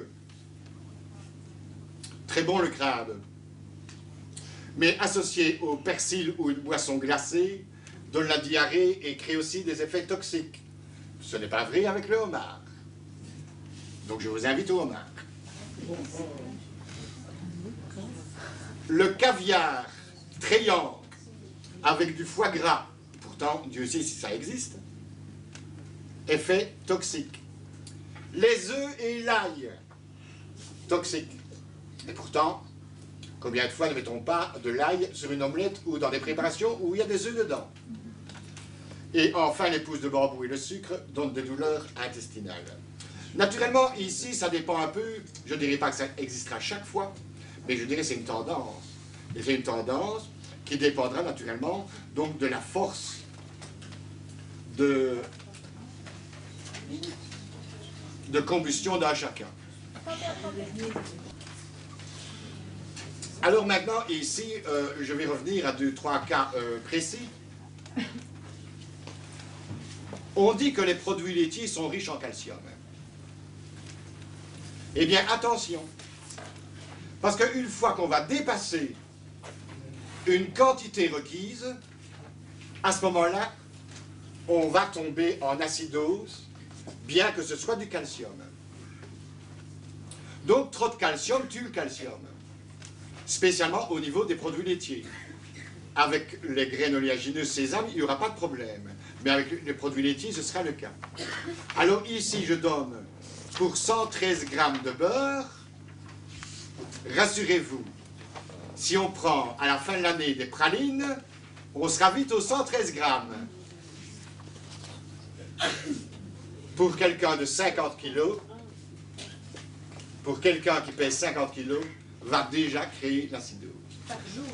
Très bon le crabe. Mais associé au persil ou une boisson glacée, donne la diarrhée et crée aussi des effets toxiques. Ce n'est pas vrai avec le homard. Donc je vous invite au homard. Le caviar trayant avec du foie gras, pourtant Dieu sait si ça existe, effet toxique. Les œufs et l'ail, toxique. Et pourtant, combien de fois ne mettons pas de l'ail sur une omelette ou dans des préparations où il y a des œufs dedans? Et enfin, les pousses de bambou et le sucre donnent des douleurs intestinales. Naturellement, ici, ça dépend un peu, je ne dirais pas que ça existera chaque fois, mais je dirais que c'est une tendance. Et c'est une tendance qui dépendra naturellement donc de la force de combustion d'un chacun. Alors maintenant, ici, je vais revenir à 2-3 cas précis. On dit que les produits laitiers sont riches en calcium. Eh bien, attention, parce qu'une fois qu'on va dépasser une quantité requise, à ce moment-là, on va tomber en acidose, bien que ce soit du calcium. Donc, trop de calcium tue le calcium, spécialement au niveau des produits laitiers. Avec les graines oléagineuses sésame, il n'y aura pas de problème, mais avec les produits laitiers, ce sera le cas. Alors ici, je donne pour 113 grammes de beurre, rassurez-vous, si on prend à la fin de l'année des pralines, on sera vite aux 113 grammes. Pour quelqu'un de 50 kilos, pour quelqu'un qui pèse 50 kilos, va déjà créer l'acidose. Par jour.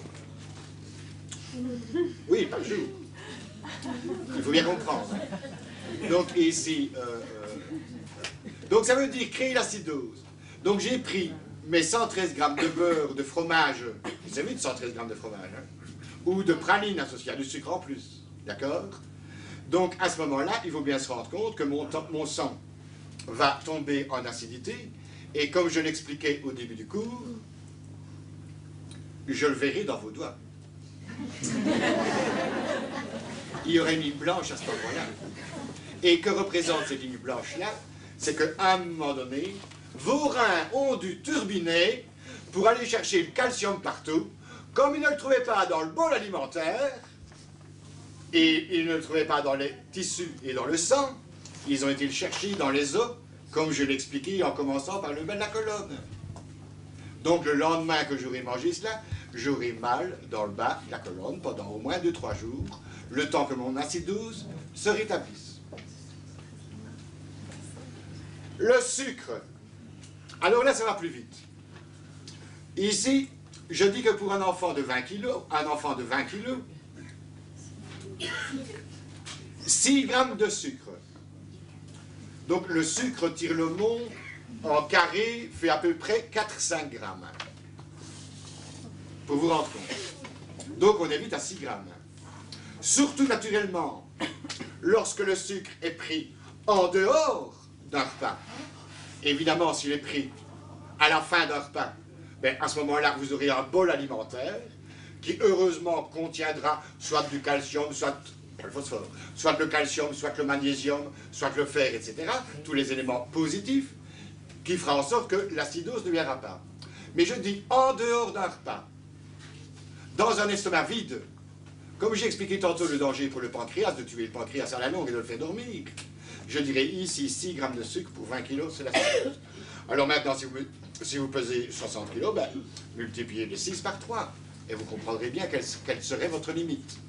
Oui, par jour. Il faut bien comprendre. Donc ici, donc ça veut dire créer l'acidose. Donc j'ai pris mes 113 grammes de beurre, de fromage, vous avez vu de 113 grammes de fromage, hein, ou de praline associée à du sucre en plus, d'accord? Donc à ce moment-là, il faut bien se rendre compte que mon sang va tomber en acidité, et comme je l'expliquais au début du cours, je le verrai dans vos doigts. Il y aurait une ligne blanche à ce moment-là. Et que représente cette ligne blanche-là? C'est qu'à un moment donné, vos reins ont dû turbiner pour aller chercher le calcium partout. Comme ils ne le trouvaient pas dans le bol alimentaire, et ils ne le trouvaient pas dans les tissus et dans le sang, ils ont été le chercher dans les os, comme je l'expliquais en commençant par le bas de la colonne. Donc le lendemain que j'aurai mangé cela, j'aurai mal dans le bas de la colonne pendant au moins 2-3 jours, le temps que mon acidose se rétablisse. Le sucre. Alors là, ça va plus vite. Ici, je dis que pour un enfant de 20 kg, 6 grammes de sucre. Donc le sucre tire le mont en carré, fait à peu près 4-5 grammes. Pour vous rendre compte. Donc on est vite à 6 grammes. Surtout naturellement, lorsque le sucre est pris en dehors d'un repas. Évidemment, s'il est pris à la fin d'un repas, ben, à ce moment-là, vous aurez un bol alimentaire qui, heureusement, contiendra soit du calcium, soit le phosphore, soit le calcium, soit le magnésium, soit le fer, etc. Tous les éléments positifs qui fera en sorte que l'acidose ne viendra pas. Mais je dis en dehors d'un repas, dans un estomac vide, comme j'ai expliqué tantôt le danger pour le pancréas, de tuer le pancréas à la longue et de le faire dormir, je dirais ici 6 grammes de sucre pour 20 kg, c'est l'acidose. Alors maintenant, si vous pesez 60 kg, ben, multipliez les 6 par 3 et vous comprendrez bien quelle serait votre limite.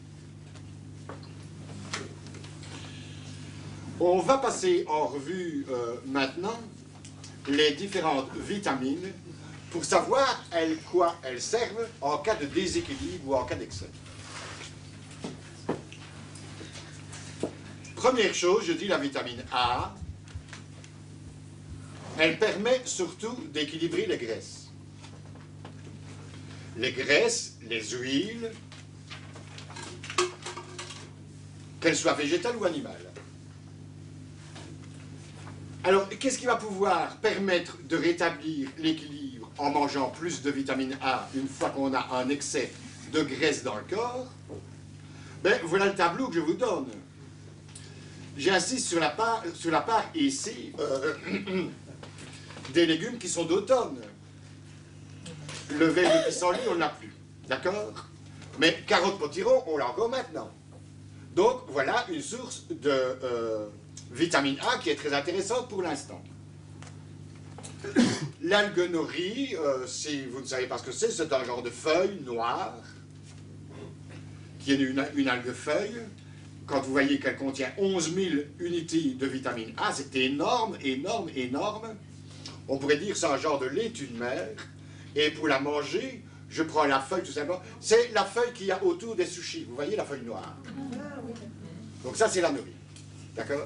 On va passer en revue maintenant les différentes vitamines pour savoir quoi elles servent en cas de déséquilibre ou en cas d'excès. Première chose, je dis la vitamine A, elle permet surtout d'équilibrer les graisses. Les graisses, les huiles, qu'elles soient végétales ou animales. Alors, qu'est-ce qui va pouvoir permettre de rétablir l'équilibre en mangeant plus de vitamine A une fois qu'on a un excès de graisse dans le corps? Ben, voilà le tableau que je vous donne. J'insiste sur la part ici des légumes qui sont d'automne. Le verre de pissenlit, on ne l'a plus. D'accord? Mais carottes potiron, on l'a encore maintenant. Donc, voilà une source de vitamine A qui est très intéressante pour l'instant. L'algue nori, si vous ne savez pas ce que c'est un genre de feuille noire, qui est une algue feuille, quand vous voyez qu'elle contient 11 000 unités de vitamine A, c'est énorme, énorme, énorme. On pourrait dire c'est un genre de laitue de mer. Et pour la manger, je prends la feuille tout simplement. C'est la feuille qu'il y a autour des sushis. Vous voyez la feuille noire? Donc ça, c'est la nori. D'accord?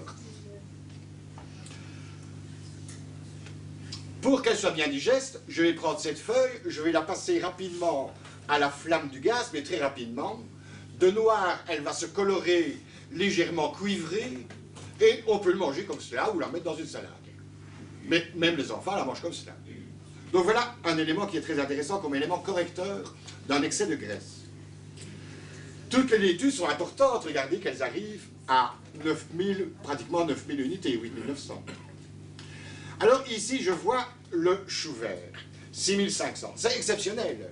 Pour qu'elle soit bien digeste, je vais prendre cette feuille, je vais la passer rapidement à la flamme du gaz, mais très rapidement. De noir, elle va se colorer légèrement cuivrée, et on peut le manger comme cela, ou la mettre dans une salade. Mais même les enfants la mangent comme cela. Donc voilà un élément qui est très intéressant comme élément correcteur d'un excès de graisse. Toutes les laitues sont importantes, regardez qu'elles arrivent à 9000, pratiquement 9000 unités, 8900. Alors ici, je vois le chou vert, 6500. C'est exceptionnel.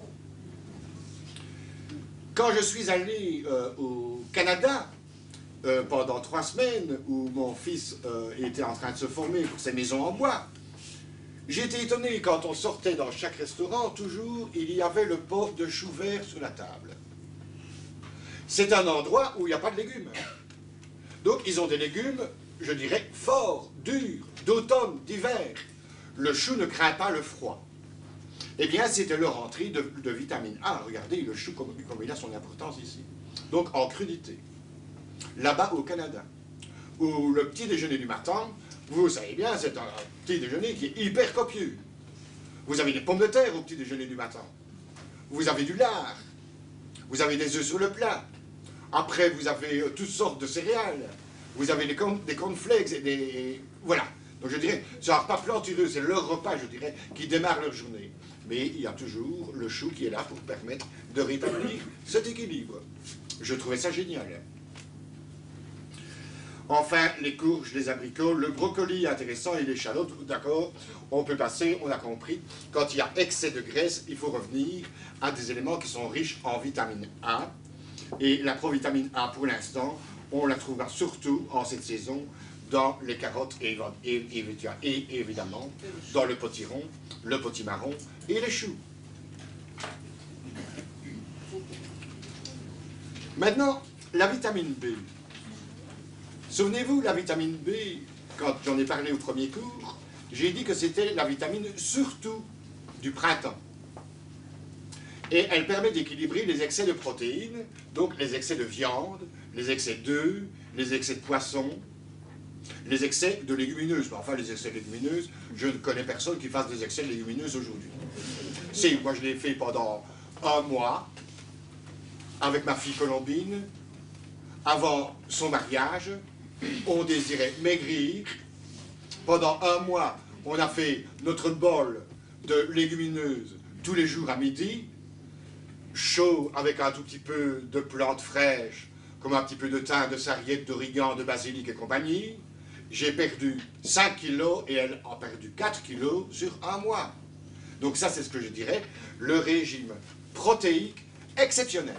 Quand je suis allé au Canada, pendant 3 semaines, où mon fils était en train de se former pour ses maisons en bois, j'ai été étonné quand on sortait dans chaque restaurant, toujours, il y avait le pot de chou vert sur la table. C'est un endroit où il n'y a pas de légumes. Donc ils ont des légumes, je dirais, forts, durs, d'automne, d'hiver. Le chou ne craint pas le froid. Eh bien, c'était leur entrée de vitamine A. Regardez le chou comme il a son importance ici. Donc en crudité. Là-bas au Canada, où le petit déjeuner du matin, vous savez bien, c'est un petit déjeuner qui est hyper copieux. Vous avez des pommes de terre au petit déjeuner du matin. Vous avez du lard. Vous avez des œufs sur le plat. Après, vous avez toutes sortes de céréales. Vous avez des cornflakes et des... Voilà. Donc je dirais, c'est un repas plantureux, c'est leur repas, je dirais, qui démarre leur journée. Mais il y a toujours le chou qui est là pour permettre de rétablir cet équilibre. Je trouvais ça génial. Enfin, les courges, les abricots, le brocoli intéressant et l'échalote, d'accord, on peut passer, on a compris. Quand il y a excès de graisse, il faut revenir à des éléments qui sont riches en vitamine A. Et la provitamine A, pour l'instant, on la trouvera surtout en cette saison dans les carottes et évidemment dans le potiron, le potimarron et les choux. Maintenant, la vitamine B. Souvenez-vous, la vitamine B, quand j'en ai parlé au premier cours, j'ai dit que c'était la vitamine surtout du printemps. Et elle permet d'équilibrer les excès de protéines, donc les excès de viande, les excès d'œufs, les excès de poisson, les excès de légumineuses. Enfin, les excès de légumineuses, je ne connais personne qui fasse des excès de légumineuses aujourd'hui. Si, moi je l'ai fait pendant 1 mois, avec ma fille Colombine, avant son mariage, on désirait maigrir. Pendant 1 mois, on a fait notre bol de légumineuses tous les jours à midi, chaud avec un tout petit peu de plantes fraîches, comme un petit peu de thym, de sarriette, d'origan, de basilic et compagnie. J'ai perdu 5 kilos et elle a perdu 4 kilos sur 1 mois. Donc ça, c'est ce que je dirais, le régime protéique exceptionnel.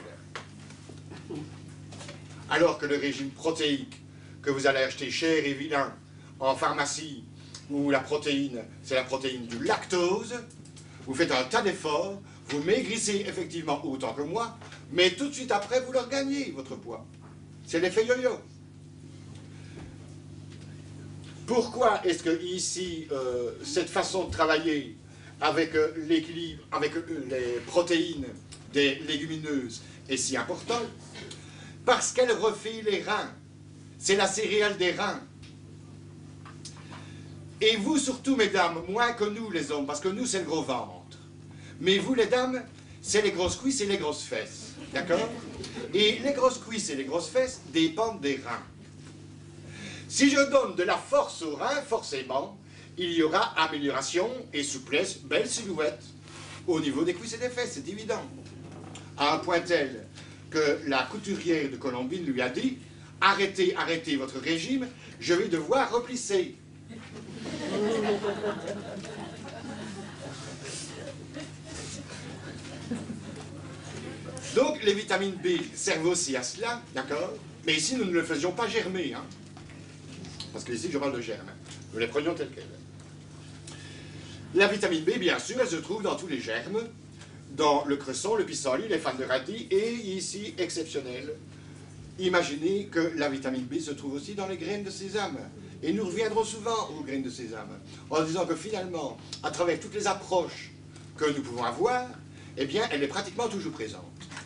Alors que le régime protéique que vous allez acheter cher et vilain en pharmacie, où la protéine, c'est la protéine du lactose, vous faites un tas d'efforts, vous maigrissez effectivement autant que moi, mais tout de suite après, vous leur gagnez votre poids. C'est l'effet yo-yo. Pourquoi est-ce que ici, cette façon de travailler avec l'équilibre, avec les protéines des légumineuses est si importante? Parce qu'elle refait les reins. C'est la céréale des reins. Et vous surtout, mesdames, moins que nous les hommes, parce que nous c'est le gros ventre. Mais vous les dames, c'est les grosses cuisses et les grosses fesses. D'accord? Et les grosses cuisses et les grosses fesses dépendent des reins. Si je donne de la force aux reins, forcément, il y aura amélioration et souplesse, belle silhouette, au niveau des cuisses et des fesses, c'est évident. À un point tel que la couturière de Colombine lui a dit « Arrêtez, arrêtez votre régime, je vais devoir replisser. » Donc les vitamines B servent aussi à cela, d'accord? Mais ici nous ne le faisions pas germer, hein? Parce que ici je parle de germes, nous les prenions telles quelles. La vitamine B, bien sûr, elle se trouve dans tous les germes, dans le cresson, le pissenlit, les fans de radis, et ici, exceptionnel, imaginez que la vitamine B se trouve aussi dans les graines de sésame. Et nous reviendrons souvent aux graines de sésame, en disant que finalement, à travers toutes les approches que nous pouvons avoir, eh bien, elle est pratiquement toujours présente.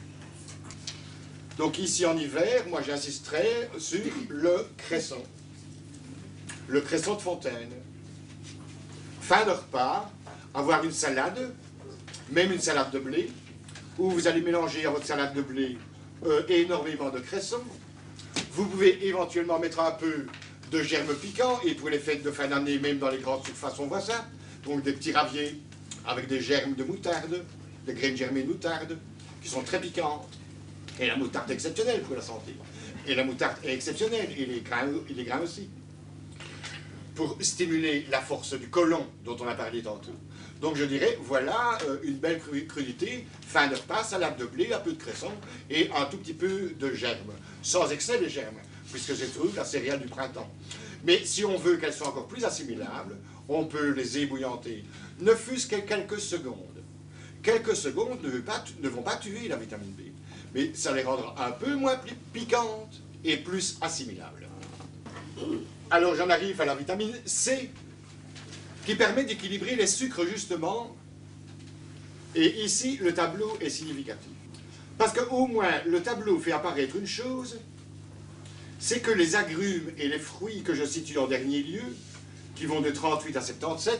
Donc ici en hiver, moi j'insisterai sur le cresson. Le cresson de fontaine. Fin de repas, avoir une salade, même une salade de blé, où vous allez mélanger à votre salade de blé énormément de cresson. Vous pouvez éventuellement mettre un peu de germes piquants, et pour les fêtes de fin d'année, même dans les grandes surfaces, on voit ça. Donc des petits raviers avec des germes de moutarde, des graines germées de moutarde, qui sont très piquantes. Et la moutarde est exceptionnelle pour la santé. Et la moutarde est exceptionnelle, et les grains aussi. Pour stimuler la force du côlon, dont on a parlé tantôt. Donc je dirais, voilà une belle crudité, fin de repas, salade de blé, un peu de cresson, et un tout petit peu de germes. Sans excès de germes, puisque c'est tout la céréale du printemps. Mais si on veut qu'elles soient encore plus assimilables, on peut les ébouillanter, ne fût-ce que quelques secondes. Quelques secondes ne vont pas tuer la vitamine B, mais ça les rendra un peu moins piquantes et plus assimilables. Alors j'en arrive à la vitamine C, qui permet d'équilibrer les sucres justement, et ici le tableau est significatif. Parce qu'au moins le tableau fait apparaître une chose, c'est que les agrumes et les fruits que je situe en dernier lieu, qui vont de 38 à 77,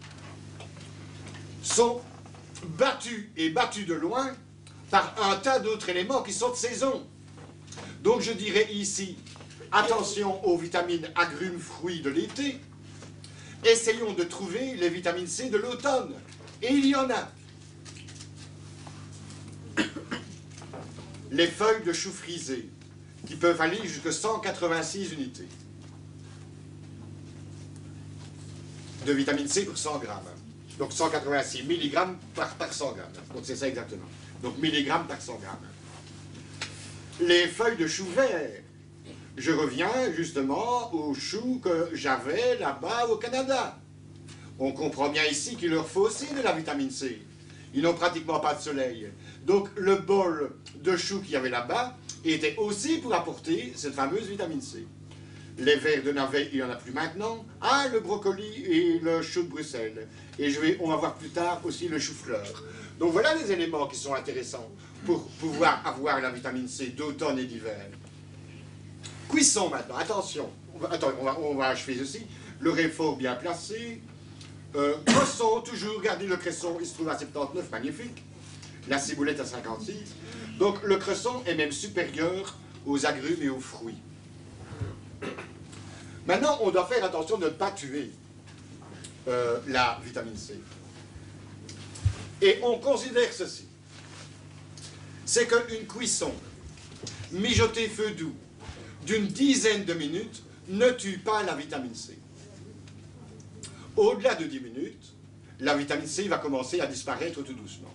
sont battus et battus de loin par un tas d'autres éléments qui sont de saison. Donc je dirais ici, attention aux vitamines agrumes, fruits de l'été, essayons de trouver les vitamines C de l'automne. Et il y en a. Les feuilles de chou frisé, qui peuvent aller jusqu'à 186 unités de vitamine C pour 100 grammes. Donc 186 mg par 100 grammes. Donc c'est ça exactement. Donc milligrammes par 100 grammes. Les feuilles de chou vert. Je reviens justement aux choux que j'avais là-bas au Canada. On comprend bien ici qu'il leur faut aussi de la vitamine C. Ils n'ont pratiquement pas de soleil. Donc le bol de choux qu'il y avait là-bas était aussi pour apporter cette fameuse vitamine C. Les vers de navet, il n'y en a plus maintenant. Ah, le brocoli et le chou de Bruxelles. Et on va voir plus tard aussi le chou-fleur. Donc voilà les éléments qui sont intéressants pour pouvoir avoir la vitamine C d'automne et d'hiver. Cuisson maintenant, attention. On va achever ceci. Le réfort bien placé. Cresson, toujours, gardez le cresson, il se trouve à 79, magnifique. La ciboulette à 56. Donc le cresson est même supérieur aux agrumes et aux fruits. Maintenant, on doit faire attention de ne pas tuer la vitamine C. Et on considère ceci. C'est qu'une cuisson mijotée feu doux d'une dizaine de minutes ne tue pas la vitamine C. Au-delà de 10 minutes, la vitamine C va commencer à disparaître tout doucement.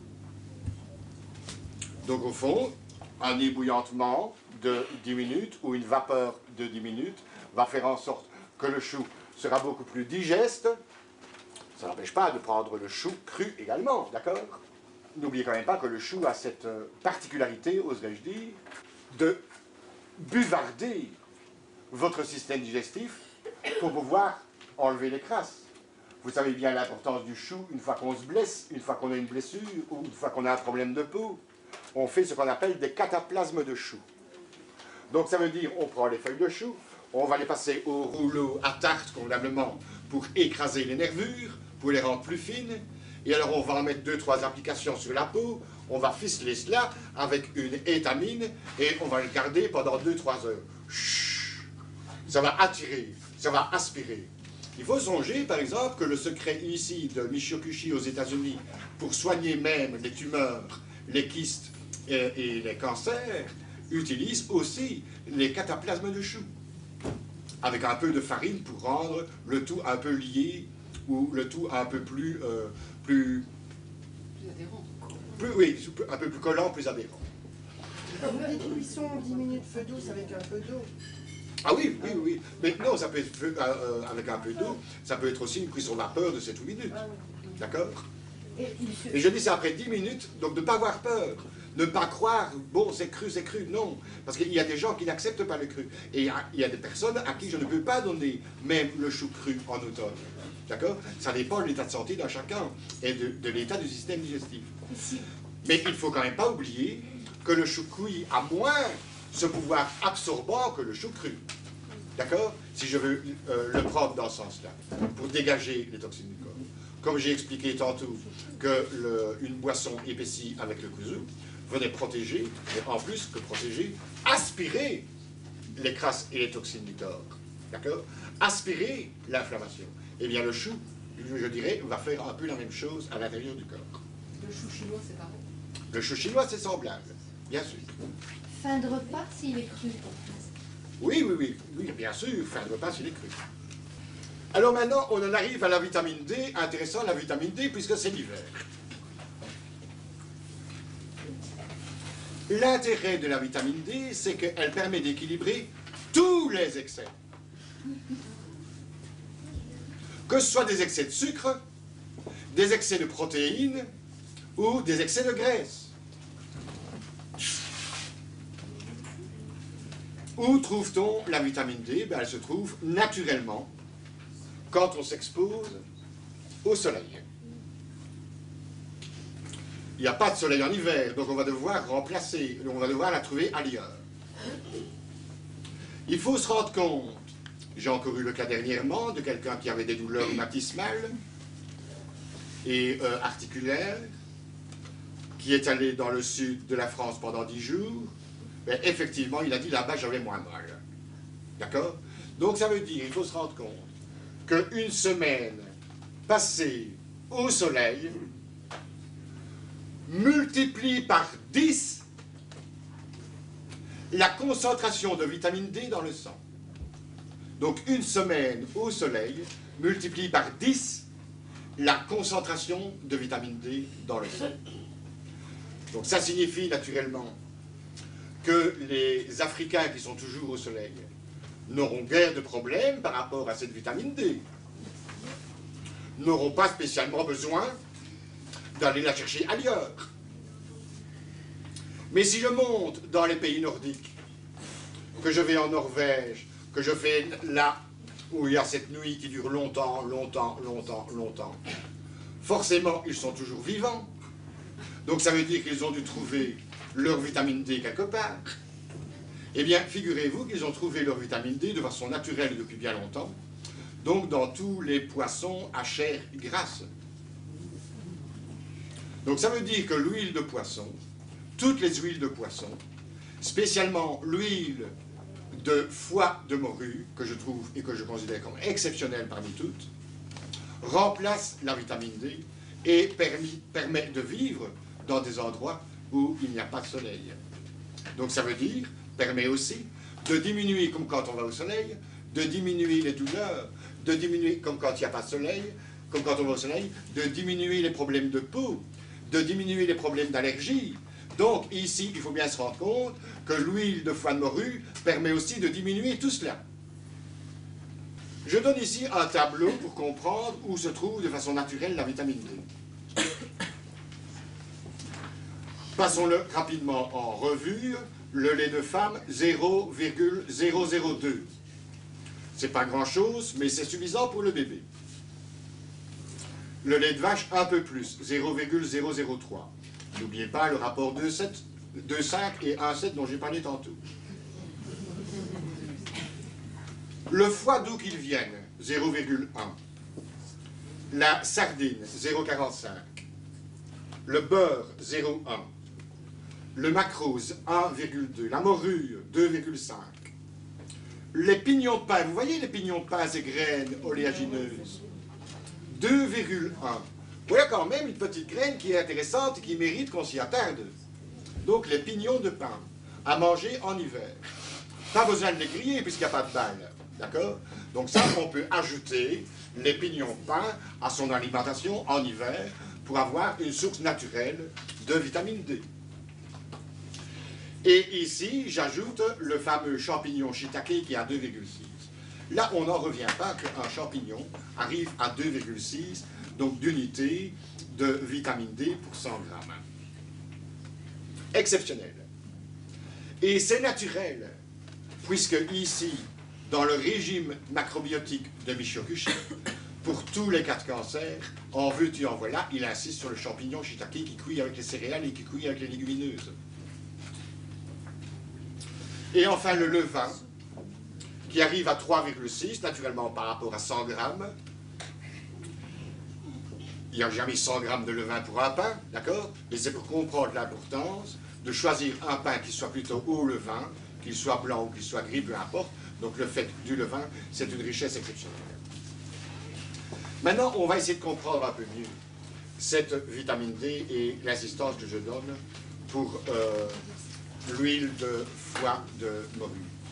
Donc au fond, un ébouillantement de 10 minutes ou une vapeur de 10 minutes va faire en sorte que le chou sera beaucoup plus digeste. Ça n'empêche pas de prendre le chou cru également, d'accord? N'oubliez quand même pas que le chou a cette particularité, oserais-je dire, de buvarder votre système digestif pour pouvoir enlever les crasses. Vous savez bien l'importance du chou une fois qu'on se blesse, une fois qu'on a une blessure ou une fois qu'on a un problème de peau. On fait ce qu'on appelle des cataplasmes de chou. Donc ça veut dire on prend les feuilles de chou, on va les passer au rouleau à tarte convenablement pour écraser les nervures, pour les rendre plus fines. Et alors on va en mettre 2-3 applications sur la peau, on va ficeler cela avec une étamine et on va le garder pendant 2-3 heures. Chut. Ça va attirer, ça va aspirer. Il faut songer, par exemple, que le secret ici de Michio Kushi aux États-Unis pour soigner même les tumeurs, les kystes et les cancers, utilise aussi les cataplasmes de chou, avec un peu de farine pour rendre le tout un peu lié ou le tout un peu plus adhérent. Oui, un peu plus collant, plus adhérent. Vous dites cuisson 10 minutes feu doux avec un peu d'eau. Ah oui, oui, oui. Mais non, ça peut être avec un peu d'eau, ça peut être aussi une cuisson vapeur de 7 ou 8 minutes. D'accord? Et je dis c'est après 10 minutes, donc de ne pas avoir peur. Ne pas croire, bon, c'est cru, non. Parce qu'il y a des gens qui n'acceptent pas le cru. Et il y a des personnes à qui je ne peux pas donner même le chou cru en automne. D'accord? Ça dépend de l'état de santé d'un chacun et de l'état du système digestif. Mais il ne faut quand même pas oublier que le chou cuit a moins ce pouvoir absorbant que le chou cru. D'accord? Si je veux le prendre dans ce sens-là, pour dégager les toxines du corps. Comme j'ai expliqué tantôt qu'une boisson épaissie avec le kuzu venait protéger, et en plus que protéger, aspirer les crasses et les toxines du corps. D'accord? Aspirer l'inflammation. Eh bien, le chou, je dirais, va faire un peu la même chose à l'intérieur du corps. Le chou chinois, c'est pareil. Le chou chinois, c'est semblable, bien sûr. Fin de repas s'il est cru. Oui, bien sûr, fin de repas s'il est cru. Alors maintenant, on en arrive à la vitamine D. Intéressant, la vitamine D, puisque c'est l'hiver. L'intérêt de la vitamine D, c'est qu'elle permet d'équilibrer tous les excès. Que ce soit des excès de sucre, des excès de protéines ou des excès de graisse. Où trouve-t-on la vitamine D? Ben, elle se trouve naturellement quand on s'expose au soleil. Il n'y a pas de soleil en hiver, donc on va devoir remplacer, on va devoir la trouver ailleurs. Il faut se rendre compte, j'ai encore eu le cas dernièrement de quelqu'un qui avait des douleurs rhumatismales et articulaires, qui est allé dans le sud de la France pendant 10 jours. Ben, effectivement, il a dit là-bas j'avais moins mal. D'accord? Donc ça veut dire, il faut se rendre compte qu'une semaine passée au soleil multiplie par 10 la concentration de vitamine D dans le sang. Donc une semaine au soleil multiplie par 10 la concentration de vitamine D dans le sang. Donc ça signifie naturellement que les Africains qui sont toujours au soleil n'auront guère de problème par rapport à cette vitamine D. N'auront pas spécialement besoin d'aller la chercher ailleurs. Mais si je monte dans les pays nordiques, que je vais en Norvège, que je fais là où il y a cette nuit qui dure longtemps, forcément ils sont toujours vivants. Donc ça veut dire qu'ils ont dû trouver leur vitamine D quelque part. Eh bien, figurez-vous qu'ils ont trouvé leur vitamine D de façon naturelle depuis bien longtemps, donc dans tous les poissons à chair grasse. Donc ça veut dire que l'huile de poisson, toutes les huiles de poisson, spécialement l'huile de foie de morue, que je trouve et que je considère comme exceptionnelle parmi toutes, remplace la vitamine D et permet de vivre dans des endroits où il n'y a pas de soleil. Donc ça veut dire, permet aussi de diminuer, comme quand on va au soleil, de diminuer les douleurs, de diminuer, comme quand il n'y a pas de soleil, comme quand on va au soleil, de diminuer les problèmes de peau, de diminuer les problèmes d'allergie. Donc ici, il faut bien se rendre compte que l'huile de foie de morue permet aussi de diminuer tout cela. Je donne ici un tableau pour comprendre où se trouve de façon naturelle la vitamine D. Passons-le rapidement en revue. Le lait de femme, 0,002. C'est pas grand-chose, mais c'est suffisant pour le bébé. Le lait de vache, un peu plus, 0,003. N'oubliez pas le rapport 2,5 et 1,7 dont j'ai parlé tantôt. Le foie d'où qu'il vienne, 0,1. La sardine, 0,45. Le beurre, 0,1. Le macrose, 1,2. La morue, 2,5. Les pignons de pain, vous voyez les pignons de pain, ces graines oléagineuses, 2,1. Voilà quand même une petite graine qui est intéressante et qui mérite qu'on s'y attarde. Donc les pignons de pain, à manger en hiver. Pas besoin de les griller puisqu'il n'y a pas de balle. D'accord? Donc ça, on peut ajouter les pignons de pain à son alimentation en hiver pour avoir une source naturelle de vitamine D. Et ici, j'ajoute le fameux champignon shiitake qui est à 2,6. Là, on n'en revient pas qu'un champignon arrive à 2,6, donc d'unités de vitamine D pour 100 grammes. exceptionnelle. Et c'est naturel, puisque ici, dans le régime macrobiotique de Michio Kushi, pour tous les cas de cancer, en veux-tu, en voilà, il insiste sur le champignon shiitake qui cuit avec les céréales et qui cuit avec les légumineuses. Et enfin le levain, qui arrive à 3,6, naturellement par rapport à 100 grammes. Il n'y a jamais 100 grammes de levain pour un pain, d'accord? Mais c'est pour comprendre l'importance de choisir un pain qui soit plutôt au levain, qu'il soit blanc ou qu'il soit gris, peu importe. Donc le fait du levain, c'est une richesse exceptionnelle. Maintenant, on va essayer de comprendre un peu mieux cette vitamine D et l'assistance que je donne pour l'huile de foie de morue.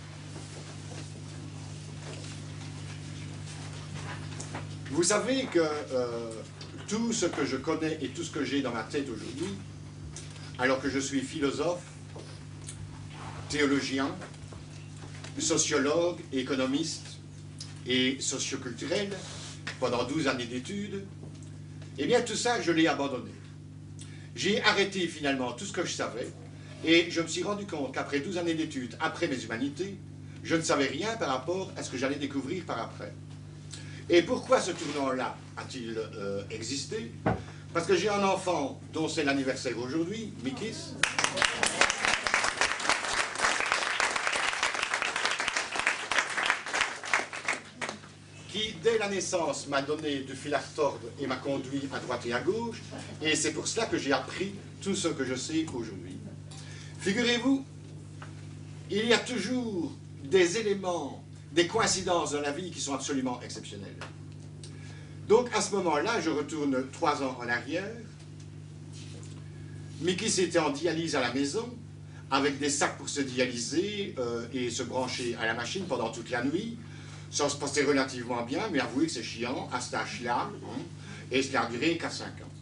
Vous savez que tout ce que je connais et tout ce que j'ai dans ma tête aujourd'hui, alors que je suis philosophe, théologien, sociologue, économiste et socioculturel, pendant 12 années d'études, eh bien tout ça, je l'ai abandonné. J'ai arrêté finalement tout ce que je savais, et je me suis rendu compte qu'après 12 années d'études, après mes humanités, je ne savais rien par rapport à ce que j'allais découvrir par après. Et pourquoi ce tournant-là a-t-il existé? Parce que j'ai un enfant dont c'est l'anniversaire aujourd'hui, Mikis, qui, dès la naissance, m'a donné du fil à retordre et m'a conduit à droite et à gauche, et c'est pour cela que j'ai appris tout ce que je sais aujourd'hui. Figurez-vous, il y a toujours des éléments, des coïncidences dans la vie qui sont absolument exceptionnelles. Donc, à ce moment-là, je retourne 3 ans en arrière. Mikis était en dialyse à la maison, avec des sacs pour se dialyser et se brancher à la machine pendant toute la nuit. Ça se passait relativement bien, mais avouez que c'est chiant à cet âge-là, et cela a duré qu'à 5 ans.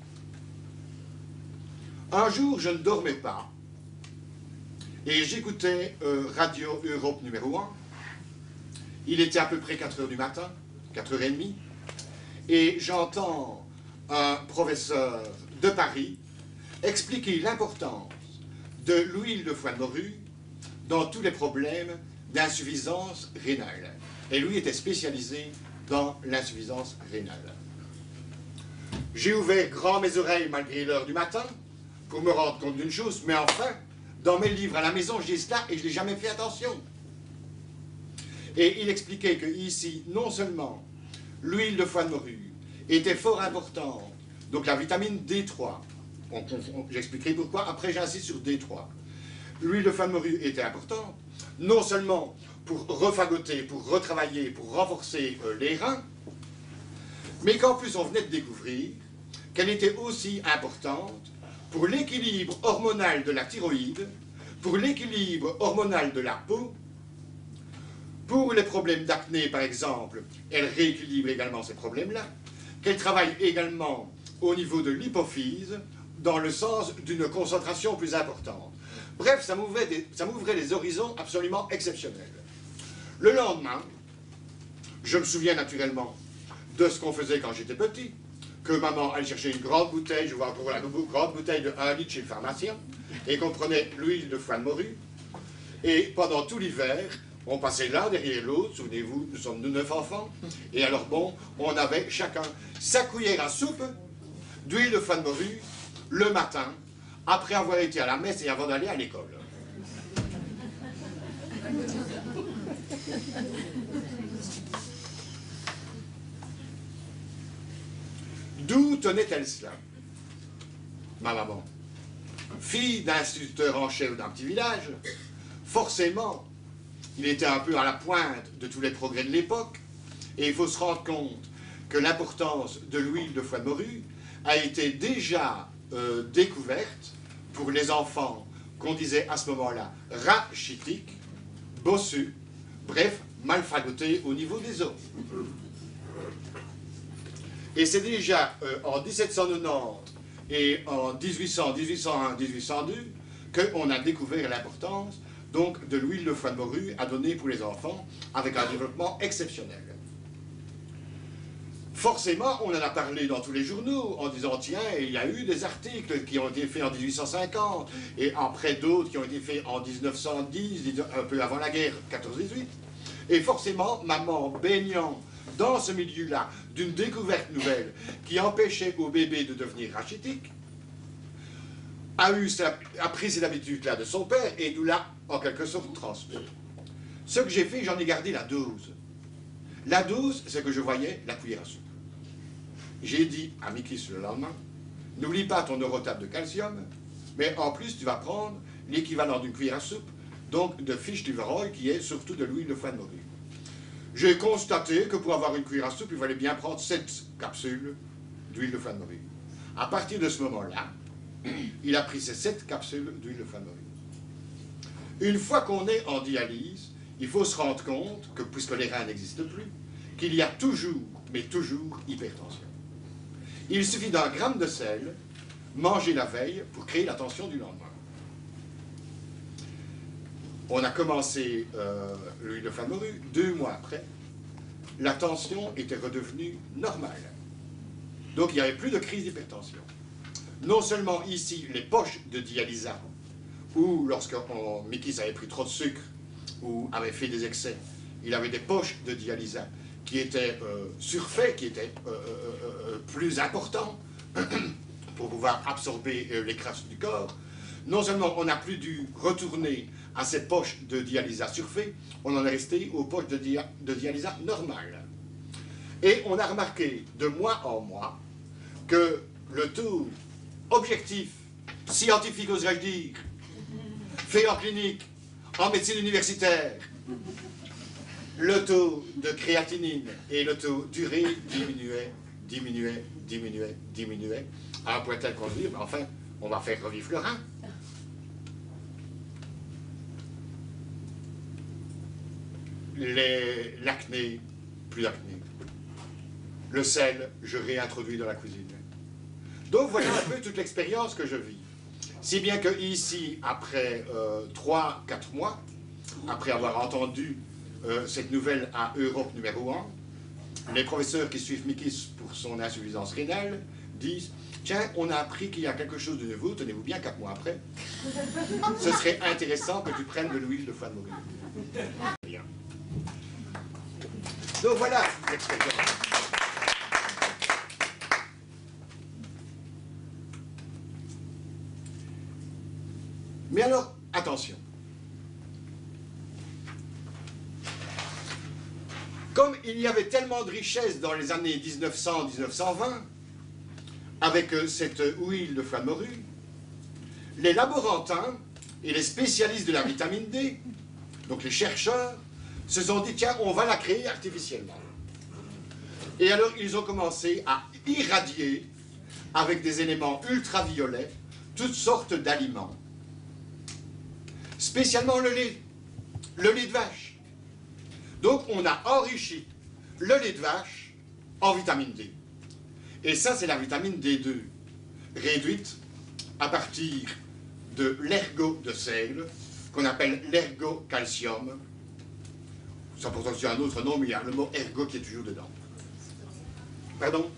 Un jour, je ne dormais pas, et j'écoutais Radio Europe numéro 1. Il était à peu près 4 heures du matin, 4h30, et j'entends un professeur de Paris expliquer l'importance de l'huile de foie de morue dans tous les problèmes d'insuffisance rénale. Et lui était spécialisé dans l'insuffisance rénale. J'ai ouvert grand mes oreilles malgré l'heure du matin pour me rendre compte d'une chose, mais enfin, dans mes livres à la maison, j'ai cela et je n'ai jamais fait attention. Et il expliquait que ici, non seulement l'huile de foie de morue était fort importante, donc la vitamine D3, j'expliquerai pourquoi, après j'insiste sur D3. L'huile de foie de morue était importante, non seulement pour refagoter, pour retravailler, pour renforcer les reins, mais qu'en plus on venait de découvrir qu'elle était aussi importante pour l'équilibre hormonal de la thyroïde, pour l'équilibre hormonal de la peau, pour les problèmes d'acné par exemple, elle rééquilibre également ces problèmes-là, qu'elle travaille également au niveau de l'hypophyse, dans le sens d'une concentration plus importante. Bref, ça m'ouvrait des horizons absolument exceptionnels. Le lendemain, je me souviens naturellement de ce qu'on faisait quand j'étais petit, que maman allait chercher une grande bouteille, je vois encore la grande bouteille de 1 litre chez le pharmacien, et qu'on prenait l'huile de foie de morue, et pendant tout l'hiver, on passait l'un derrière l'autre, souvenez-vous, nous sommes 9 enfants, et alors bon, on avait chacun sa cuillère à soupe d'huile de foie de morue le matin, après avoir été à la messe et avant d'aller à l'école. D'où tenait-elle cela? Ma maman, fille d'instituteur en chef d'un petit village, forcément, il était un peu à la pointe de tous les progrès de l'époque, et il faut se rendre compte que l'importance de l'huile de foie de morue a été déjà découverte pour les enfants qu'on disait à ce moment-là rachitiques, bossus, bref, mal fagotés au niveau des os. Et c'est déjà en 1790 et en 1800, 1801, 1802 qu'on a découvert l'importance donc de l'huile de foie de morue à donner pour les enfants avec un développement exceptionnel. forcément, on en a parlé dans tous les journaux en disant, tiens, il y a eu des articles qui ont été faits en 1850, et après d'autres qui ont été faits en 1910, un peu avant la guerre, 14-18. Et forcément, maman, baignant dans ce milieu-là d'une découverte nouvelle qui empêchait au bébé de devenir rachitique, a pris cette habitude-là de son père et nous l'a en quelque sorte transmis. Ce que j'ai fait, j'en ai gardé la dose. La dose, c'est que je voyais la cuillère à soupe. J'ai dit à Mikis le lendemain, n'oublie pas ton neurotape de calcium, mais en plus tu vas prendre l'équivalent d'une cuillère à soupe, donc de fiche du Verroy, qui est surtout de l'huile de foie de morue. J'ai constaté que pour avoir une cuillère à soupe, il fallait bien prendre 7 capsules d'huile de foie de morue. À partir de ce moment-là, il a pris ces 7 capsules d'huile de foie de morue. Une fois qu'on est en dialyse, il faut se rendre compte que, puisque les reins n'existent plus, qu'il y a toujours, mais toujours, hypertension. Il suffit d'un gramme de sel, mangé la veille, pour créer la tension du lendemain. On a commencé l'huile de foie de morue, 2 mois après, la tension était redevenue normale. Donc il n'y avait plus de crise d'hypertension. Non seulement ici, les poches de dialysa, ou lorsque Mikis avait pris trop de sucre, ou avait fait des excès, il avait des poches de dialysa qui étaient surfaits, qui étaient plus importants pour pouvoir absorber les crasses du corps. Non seulement on n'a plus dû retourner à cette poche de dialysa surfait, on en est resté aux poches de dialysa normales. Et on a remarqué de mois en mois que le taux objectif, scientifique oserais-je dire, fait en clinique, en médecine universitaire, le taux de créatinine et le taux d'urée diminuait, à un point tel qu'on se dit, enfin, on va faire revivre le rein. L'acné, plus d'acné. Le sel, je réintroduis dans la cuisine. Donc voilà un peu toute l'expérience que je vis. Si bien que ici, après 3-4 mois, après avoir entendu cette nouvelle à Europe numéro 1, les professeurs qui suivent Mikis pour son insuffisance rénale disent « Tiens, on a appris qu'il y a quelque chose de nouveau, tenez-vous bien 4 mois après, ce serait intéressant que tu prennes de l'huile de foie de morue. » Bien. Donc voilà l'expérience. Mais alors, attention. Comme il y avait tellement de richesses dans les années 1900-1920, avec cette huile de foie de morue, les laborantins et les spécialistes de la vitamine D, donc les chercheurs, se sont dit, tiens, on va la créer artificiellement. Et alors, ils ont commencé à irradier, avec des éléments ultraviolets, toutes sortes d'aliments. Spécialement le lait de vache. Donc, on a enrichi le lait de vache en vitamine D. Et ça, c'est la vitamine D2, réduite à partir de l'ergot de seigle, qu'on appelle l'ergocalcium. Ça porte aussi un autre nom, mais il y a le mot ergot qui est toujours dedans. Pardon?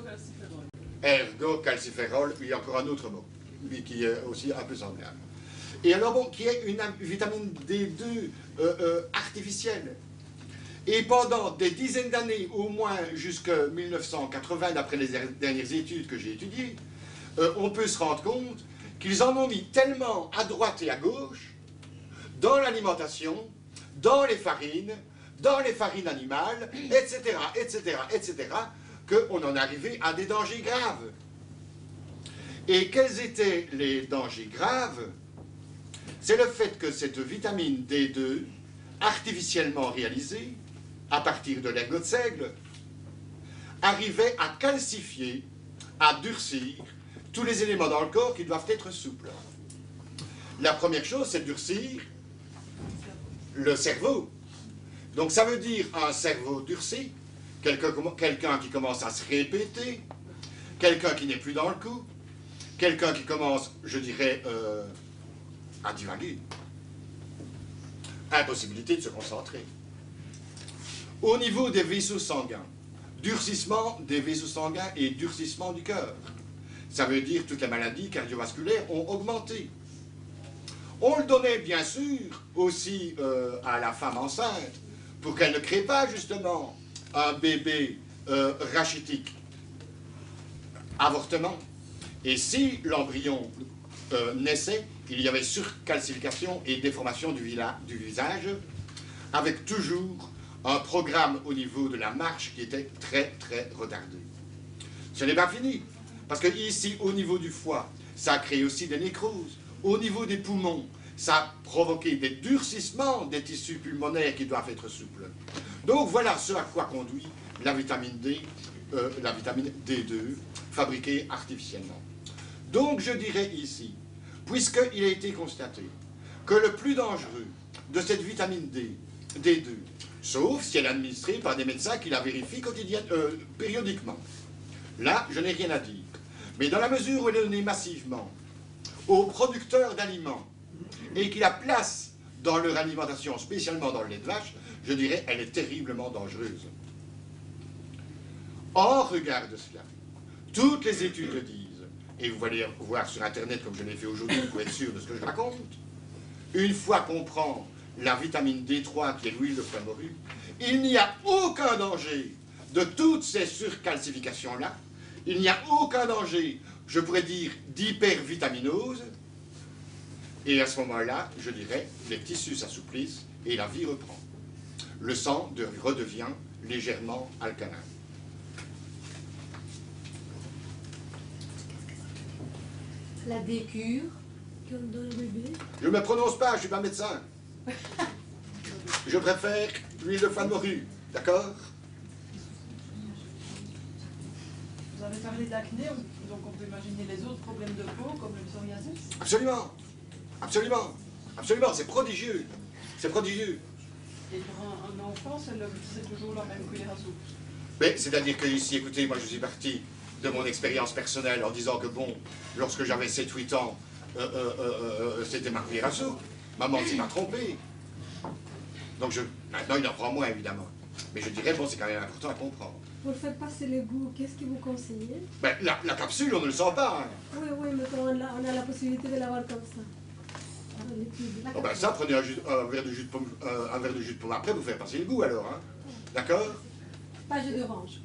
Ergocalciférol, il y a encore un autre mot, mais qui est aussi un peu semblable. Et alors, bon, qui est une vitamine D2 artificielle. Et pendant des dizaines d'années, au moins jusqu'en 1980, d'après les dernières études que j'ai étudiées, on peut se rendre compte qu'ils en ont mis tellement à droite et à gauche, dans l'alimentation, dans les farines animales, etc., etc., etc., qu'on en est arrivé à des dangers graves. Et quels étaient les dangers graves? C'est le fait que cette vitamine D2, artificiellement réalisée, à partir de l'ergot de seigle, arrivait à calcifier, à durcir tous les éléments dans le corps qui doivent être souples. La première chose, c'est de durcir le cerveau. Donc ça veut dire un cerveau durci, quelqu'un qui commence à se répéter, quelqu'un qui n'est plus dans le coup, quelqu'un qui commence, je dirais, à divaguer. Impossibilité de se concentrer. Au niveau des vaisseaux sanguins, durcissement des vaisseaux sanguins et durcissement du cœur. Ça veut dire que toutes les maladies cardiovasculaires ont augmenté. On le donnait bien sûr aussi à la femme enceinte pour qu'elle ne crée pas justement un bébé rachitique. Avortement. Et si l'embryon naissait, il y avait surcalcification et déformation du visage, avec toujours un programme au niveau de la marche qui était très très retardé. Ce n'est pas fini, parce que ici, au niveau du foie, ça a créé aussi des nécroses. Au niveau des poumons, ça a provoqué des durcissements des tissus pulmonaires qui doivent être souples. Donc voilà ce à quoi conduit la vitamine D, la vitamine D2, fabriquée artificiellement. Donc je dirais ici, puisqu'il a été constaté que le plus dangereux de cette vitamine D, D2, sauf si elle est administrée par des médecins qui la vérifient périodiquement. Là, je n'ai rien à dire. Mais dans la mesure où elle est donnée massivement aux producteurs d'aliments et qui la placent dans leur alimentation, spécialement dans le lait de vache, je dirais qu'elle est terriblement dangereuse. En regard de cela, toutes les études le disent, et vous allez voir sur Internet comme je l'ai fait aujourd'hui pour être sûr de ce que je raconte, une fois qu'on prend la vitamine D3 qui est l'huile de foie de morue, il n'y a aucun danger de toutes ces surcalcifications-là, il n'y a aucun danger, je pourrais dire, d'hypervitaminose, et à ce moment-là, je dirais, les tissus s'assouplissent et la vie reprend. Le sang redevient légèrement alcalin. La décure qu'on donne au bébé. Je ne me prononce pas, je ne suis pas médecin. Je préfère l'huile de foie de morue, d'accord? Vous avez parlé d'acné, donc on peut imaginer les autres problèmes de peau, comme le psoriasis. Absolument, absolument, absolument, c'est prodigieux, c'est prodigieux. Et pour un enfant, c'est toujours la même cuillère à soupe. Mais c'est-à-dire que ici, écoutez, moi je suis parti de mon expérience personnelle en disant que bon, lorsque j'avais 7-8 ans, c'était ma cuillère à soupe. Maman ne s'est pas trompée. Donc maintenant il en prend moins évidemment. Mais je dirais, bon, c'est quand même important à comprendre. Pour faire passer le goût, qu'est-ce que vous conseillez? Ben, la capsule, on ne le sent pas. Hein. Oui, oui, mais quand on a la possibilité de l'avoir comme ça. Oh ben ça, prenez un verre de jus de pomme, après, vous faites passer le goût alors. Hein. D'accord? Pas jus d'orange.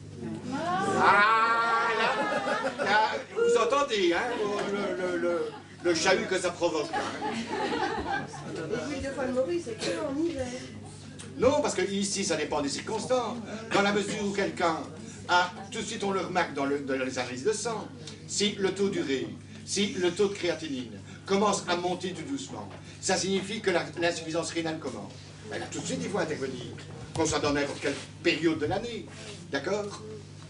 Ah, là, vous entendez, hein, le chahut que ça provoque. Hein. L'huile de foie de morue, c'est que en hiver. Non, parce que ici, ça dépend des circonstances. Dans la mesure où quelqu'un a, tout de suite on le remarque dans les analyses de sang, si le taux d'urée, si le taux de créatinine commence à monter tout doucement, ça signifie que l'insuffisance rénale commence. Ben là, tout de suite, il faut intervenir, qu'on soit dans n'importe quelle période de l'année. D'accord?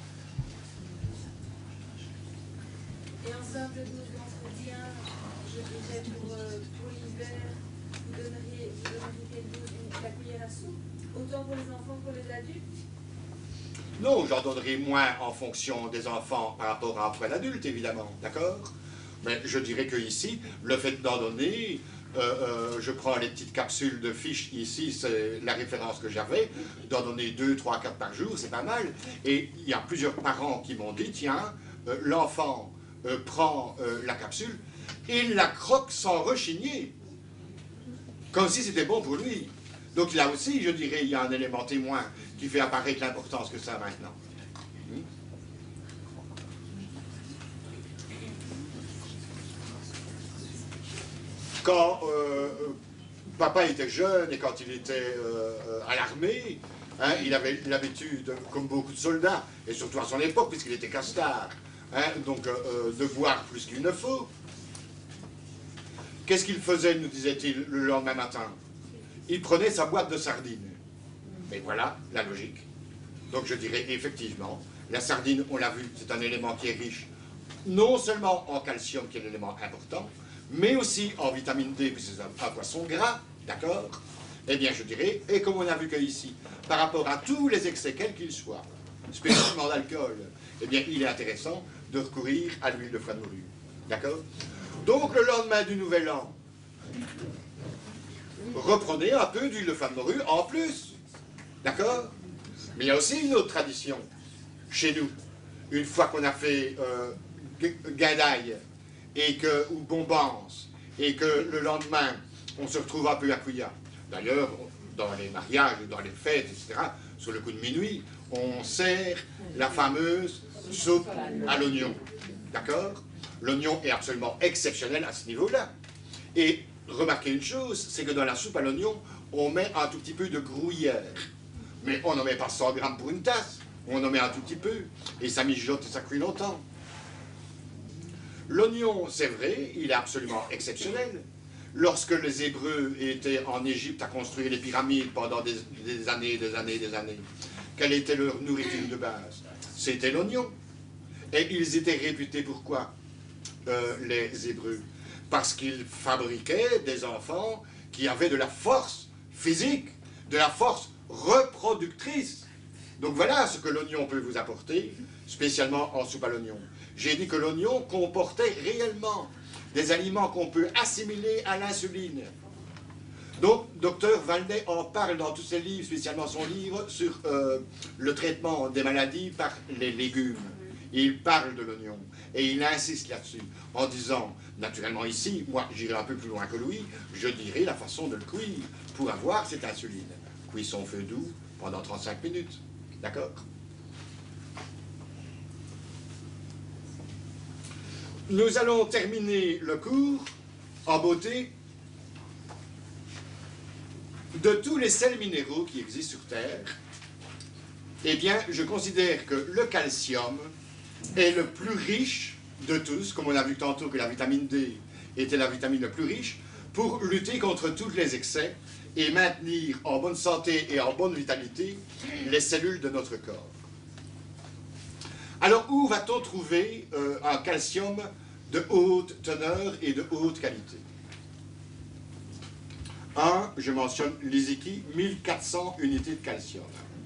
Et en simple dose d'entretien, je dirais pour l'hiver, vous donneriez quelle dose? La cuillère à soupe? Autant pour les enfants que pour les adultes? Non, j'en donnerai moins en fonction des enfants par rapport à un poids d'adulte, évidemment. D'accord? Mais je dirais que ici, le fait d'en donner, je prends les petites capsules de fiches ici, c'est la référence que j'avais, d'en donner 2, 3, 4 par jour, c'est pas mal. Et il y a plusieurs parents qui m'ont dit, tiens, l'enfant prend la capsule, il la croque sans rechigner, comme si c'était bon pour lui. Donc là aussi, je dirais, il y a un élément témoin qui fait apparaître l'importance que ça a maintenant. Quand papa était jeune et quand il était à l'armée, hein, il avait l'habitude, comme beaucoup de soldats, et surtout à son époque, puisqu'il était castard, hein, donc de boire plus qu'il ne faut. Qu'est-ce qu'il faisait, nous disait-il, le lendemain matin? Il prenait sa boîte de sardines. Mais voilà la logique. Donc je dirais effectivement, la sardine, on l'a vu, c'est un élément qui est riche, non seulement en calcium, qui est l'élément important, mais aussi en vitamine D, puisque c'est un poisson gras, d'accord? Eh bien, je dirais, et comme on a vu qu'ici, par rapport à tous les excès, quels qu'ils soient, spécialement d'alcool, eh bien, il est intéressant de recourir à l'huile de foie de morue, d'accord? Donc, le lendemain du Nouvel An, reprenez un peu d'huile de foie de morue en plus, d'accord? Mais il y a aussi une autre tradition, chez nous, une fois qu'on a fait guindaille ou bombance, et que le lendemain, on se retrouve un peu à Couillat. D'ailleurs, dans les mariages, dans les fêtes, etc., sur le coup de minuit, on sert la fameuse soupe à l'oignon. D'accord? L'oignon est absolument exceptionnel à ce niveau-là. Et remarquez une chose, c'est que dans la soupe à l'oignon, on met un tout petit peu de gruyère. Mais on n'en met pas 100 grammes pour une tasse. On en met un tout petit peu. Et ça mijote et ça cuit longtemps. L'oignon, c'est vrai, il est absolument exceptionnel. Lorsque les Hébreux étaient en Égypte à construire les pyramides pendant des années, quelle était leur nourriture de base? C'était l'oignon. Et ils étaient réputés pourquoi, les Hébreux? Parce qu'ils fabriquaient des enfants qui avaient de la force physique, de la force reproductrice. Donc voilà ce que l'oignon peut vous apporter, spécialement en soupe à l'oignon. J'ai dit que l'oignon comportait réellement des aliments qu'on peut assimiler à l'insuline. Donc, Dr Valnet en parle dans tous ses livres, spécialement son livre sur le traitement des maladies par les légumes. Il parle de l'oignon et il insiste là-dessus en disant, naturellement ici, moi j'irai un peu plus loin que lui, je dirai la façon de le cuire pour avoir cette insuline. Cuisson feu doux pendant 35 minutes. D'accord? Nous allons terminer le cours en beauté de tous les sels minéraux qui existent sur Terre. Eh bien, je considère que le calcium est le plus riche de tous, comme on a vu tantôt que la vitamine D était la vitamine la plus riche, pour lutter contre tous les excès et maintenir en bonne santé et en bonne vitalité les cellules de notre corps. Alors, où va-t-on trouver un calcium de haute teneur et de haute qualité? Je mentionne l'Iziki, 1400 unités de calcium.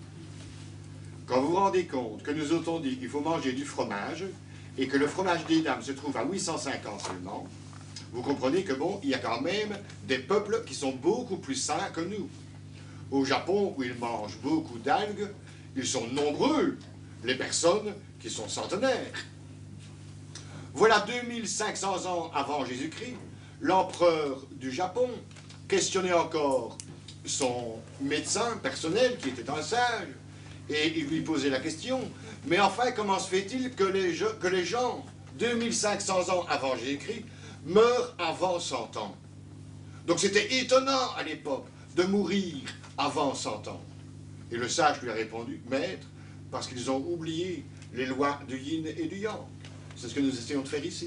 Quand vous vous rendez compte que nous autres dit qu'il faut manger du fromage, et que le fromage des dames se trouve à 850 seulement, vous comprenez que bon, il y a quand même des peuples qui sont beaucoup plus sains que nous. Au Japon, où ils mangent beaucoup d'algues, ils sont nombreux, les personnes qui sont centenaires. Voilà 2500 ans avant Jésus-Christ, l'empereur du Japon questionnait encore son médecin personnel, qui était un sage, et il lui posait la question, mais enfin, comment se fait-il que les gens, 2500 ans avant Jésus-Christ, meurent avant 100 ans? Donc c'était étonnant à l'époque de mourir avant 100 ans. Et le sage lui a répondu, maître, parce qu'ils ont oublié les lois du yin et du yang. C'est ce que nous essayons de faire ici.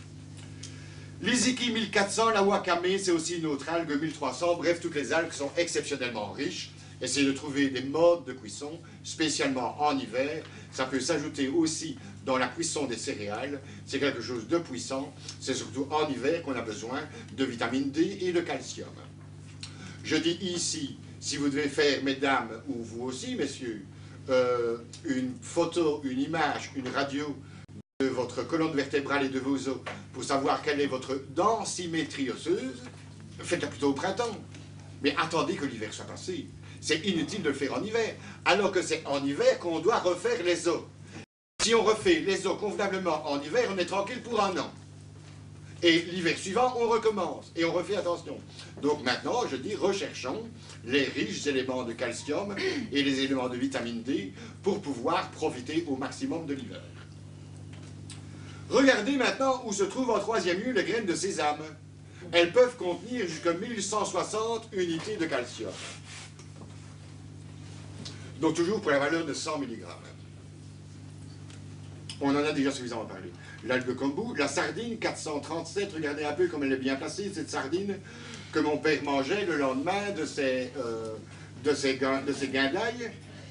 L'Iziki 1400, la wakame, c'est aussi une autre algue 1300. Bref, toutes les algues sont exceptionnellement riches. Essayez de trouver des modes de cuisson, spécialement en hiver. Ça peut s'ajouter aussi dans la cuisson des céréales. C'est quelque chose de puissant. C'est surtout en hiver qu'on a besoin de vitamine D et de calcium. Je dis ici, si vous devez faire, mesdames, ou vous aussi, messieurs, une photo, une image, une radio de votre colonne vertébrale et de vos os pour savoir quelle est votre densimétrie osseuse, faites-la plutôt au printemps. Mais attendez que l'hiver soit passé. C'est inutile de le faire en hiver, alors que c'est en hiver qu'on doit refaire les os. Si on refait les os convenablement en hiver, on est tranquille pour un an. Et l'hiver suivant, on recommence et on refait attention. Donc maintenant, je dis, recherchons les riches éléments de calcium et les éléments de vitamine D pour pouvoir profiter au maximum de l'hiver. Regardez maintenant où se trouvent en troisième lieu les graines de sésame. Elles peuvent contenir jusqu'à 1160 unités de calcium. Donc toujours pour la valeur de 100 mg. On en a déjà suffisamment parlé. L'algue kombu, la sardine 437, regardez un peu comme elle est bien placée, cette sardine que mon père mangeait le lendemain de ses guindailles.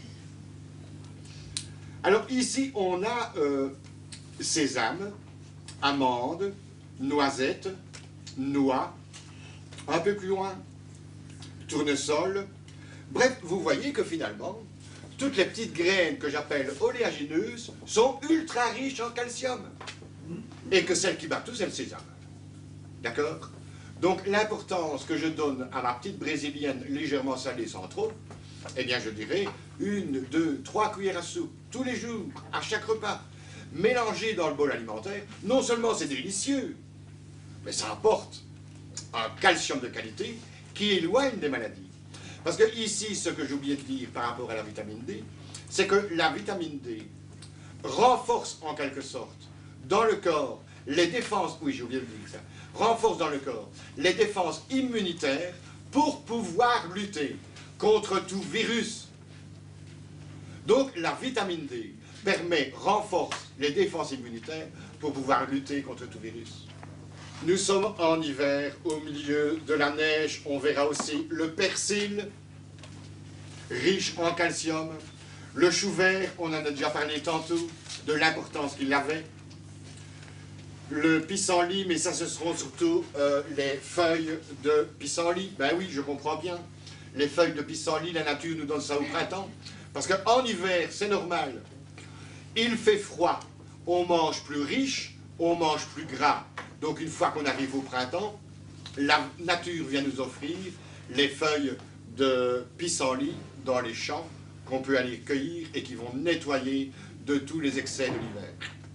Alors ici, on a sésame, amandes, noisettes, noix, un peu plus loin, tournesol. Bref, vous voyez que finalement, toutes les petites graines que j'appelle oléagineuses sont ultra riches en calcium. Et que celle qui bat tout, c'est le sésame. D'accord? Donc l'importance que je donne à ma petite brésilienne légèrement salée sans trop, Eh bien, je dirais 1, 2, 3 cuillères à soupe, tous les jours, à chaque repas, mélangées dans le bol alimentaire. Non seulement c'est délicieux, mais ça apporte un calcium de qualité qui éloigne des maladies. Parce que ici, ce que j'ai oublié de dire par rapport à la vitamine D, c'est que la vitamine D renforce en quelque sorte dans le corps les défenses, oui j'ai oublié de dire ça, renforce dans le corps les défenses immunitaires pour pouvoir lutter contre tout virus. Donc la vitamine D renforce les défenses immunitaires pour pouvoir lutter contre tout virus. Nous sommes en hiver, au milieu de la neige, on verra aussi le persil, riche en calcium, le chou vert, on en a déjà parlé tantôt, de l'importance qu'il avait, le pissenlit, mais ça ce seront surtout les feuilles de pissenlit. Ben oui, je comprends bien, les feuilles de pissenlit, la nature nous donne ça au printemps, parce qu'en hiver, c'est normal, il fait froid, on mange plus riche, on mange plus gras. Donc une fois qu'on arrive au printemps, la nature vient nous offrir les feuilles de pissenlit dans les champs qu'on peut aller cueillir et qui vont nettoyer de tous les excès de l'hiver.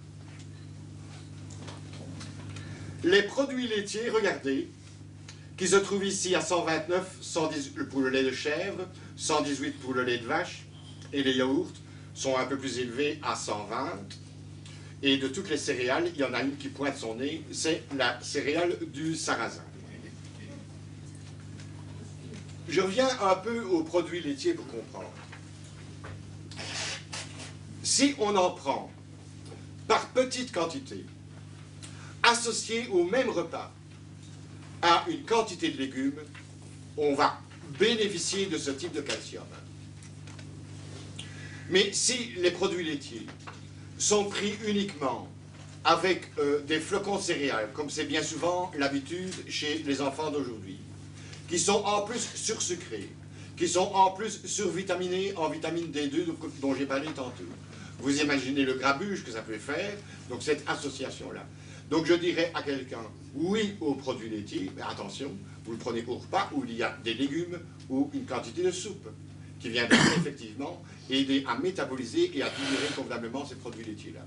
Les produits laitiers, regardez, qui se trouvent ici à 129, 118 pour le lait de chèvre, 118 pour le lait de vache, et les yaourts sont un peu plus élevés à 120. Et de toutes les céréales, il y en a une qui pointe son nez, c'est la céréale du sarrasin. Je reviens un peu aux produits laitiers pour comprendre. Si on en prend par petite quantité, associée au même repas à une quantité de légumes, on va bénéficier de ce type de calcium. Mais si les produits laitiers sont pris uniquement avec des flocons de céréales, comme c'est bien souvent l'habitude chez les enfants d'aujourd'hui, qui sont en plus sursucrés, qui sont en plus survitaminés en vitamine D2 dont j'ai parlé tantôt. Vous imaginez le grabuge que ça peut faire, donc cette association-là. Donc je dirais à quelqu'un, oui aux produits laitiers, mais attention, vous le prenez au repas où il y a des légumes ou une quantité de soupe, qui viendra effectivement aider à métaboliser et à digérer convenablement ces produits laitiers-là.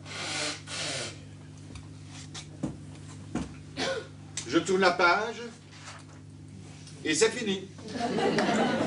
Je tourne la page et c'est fini.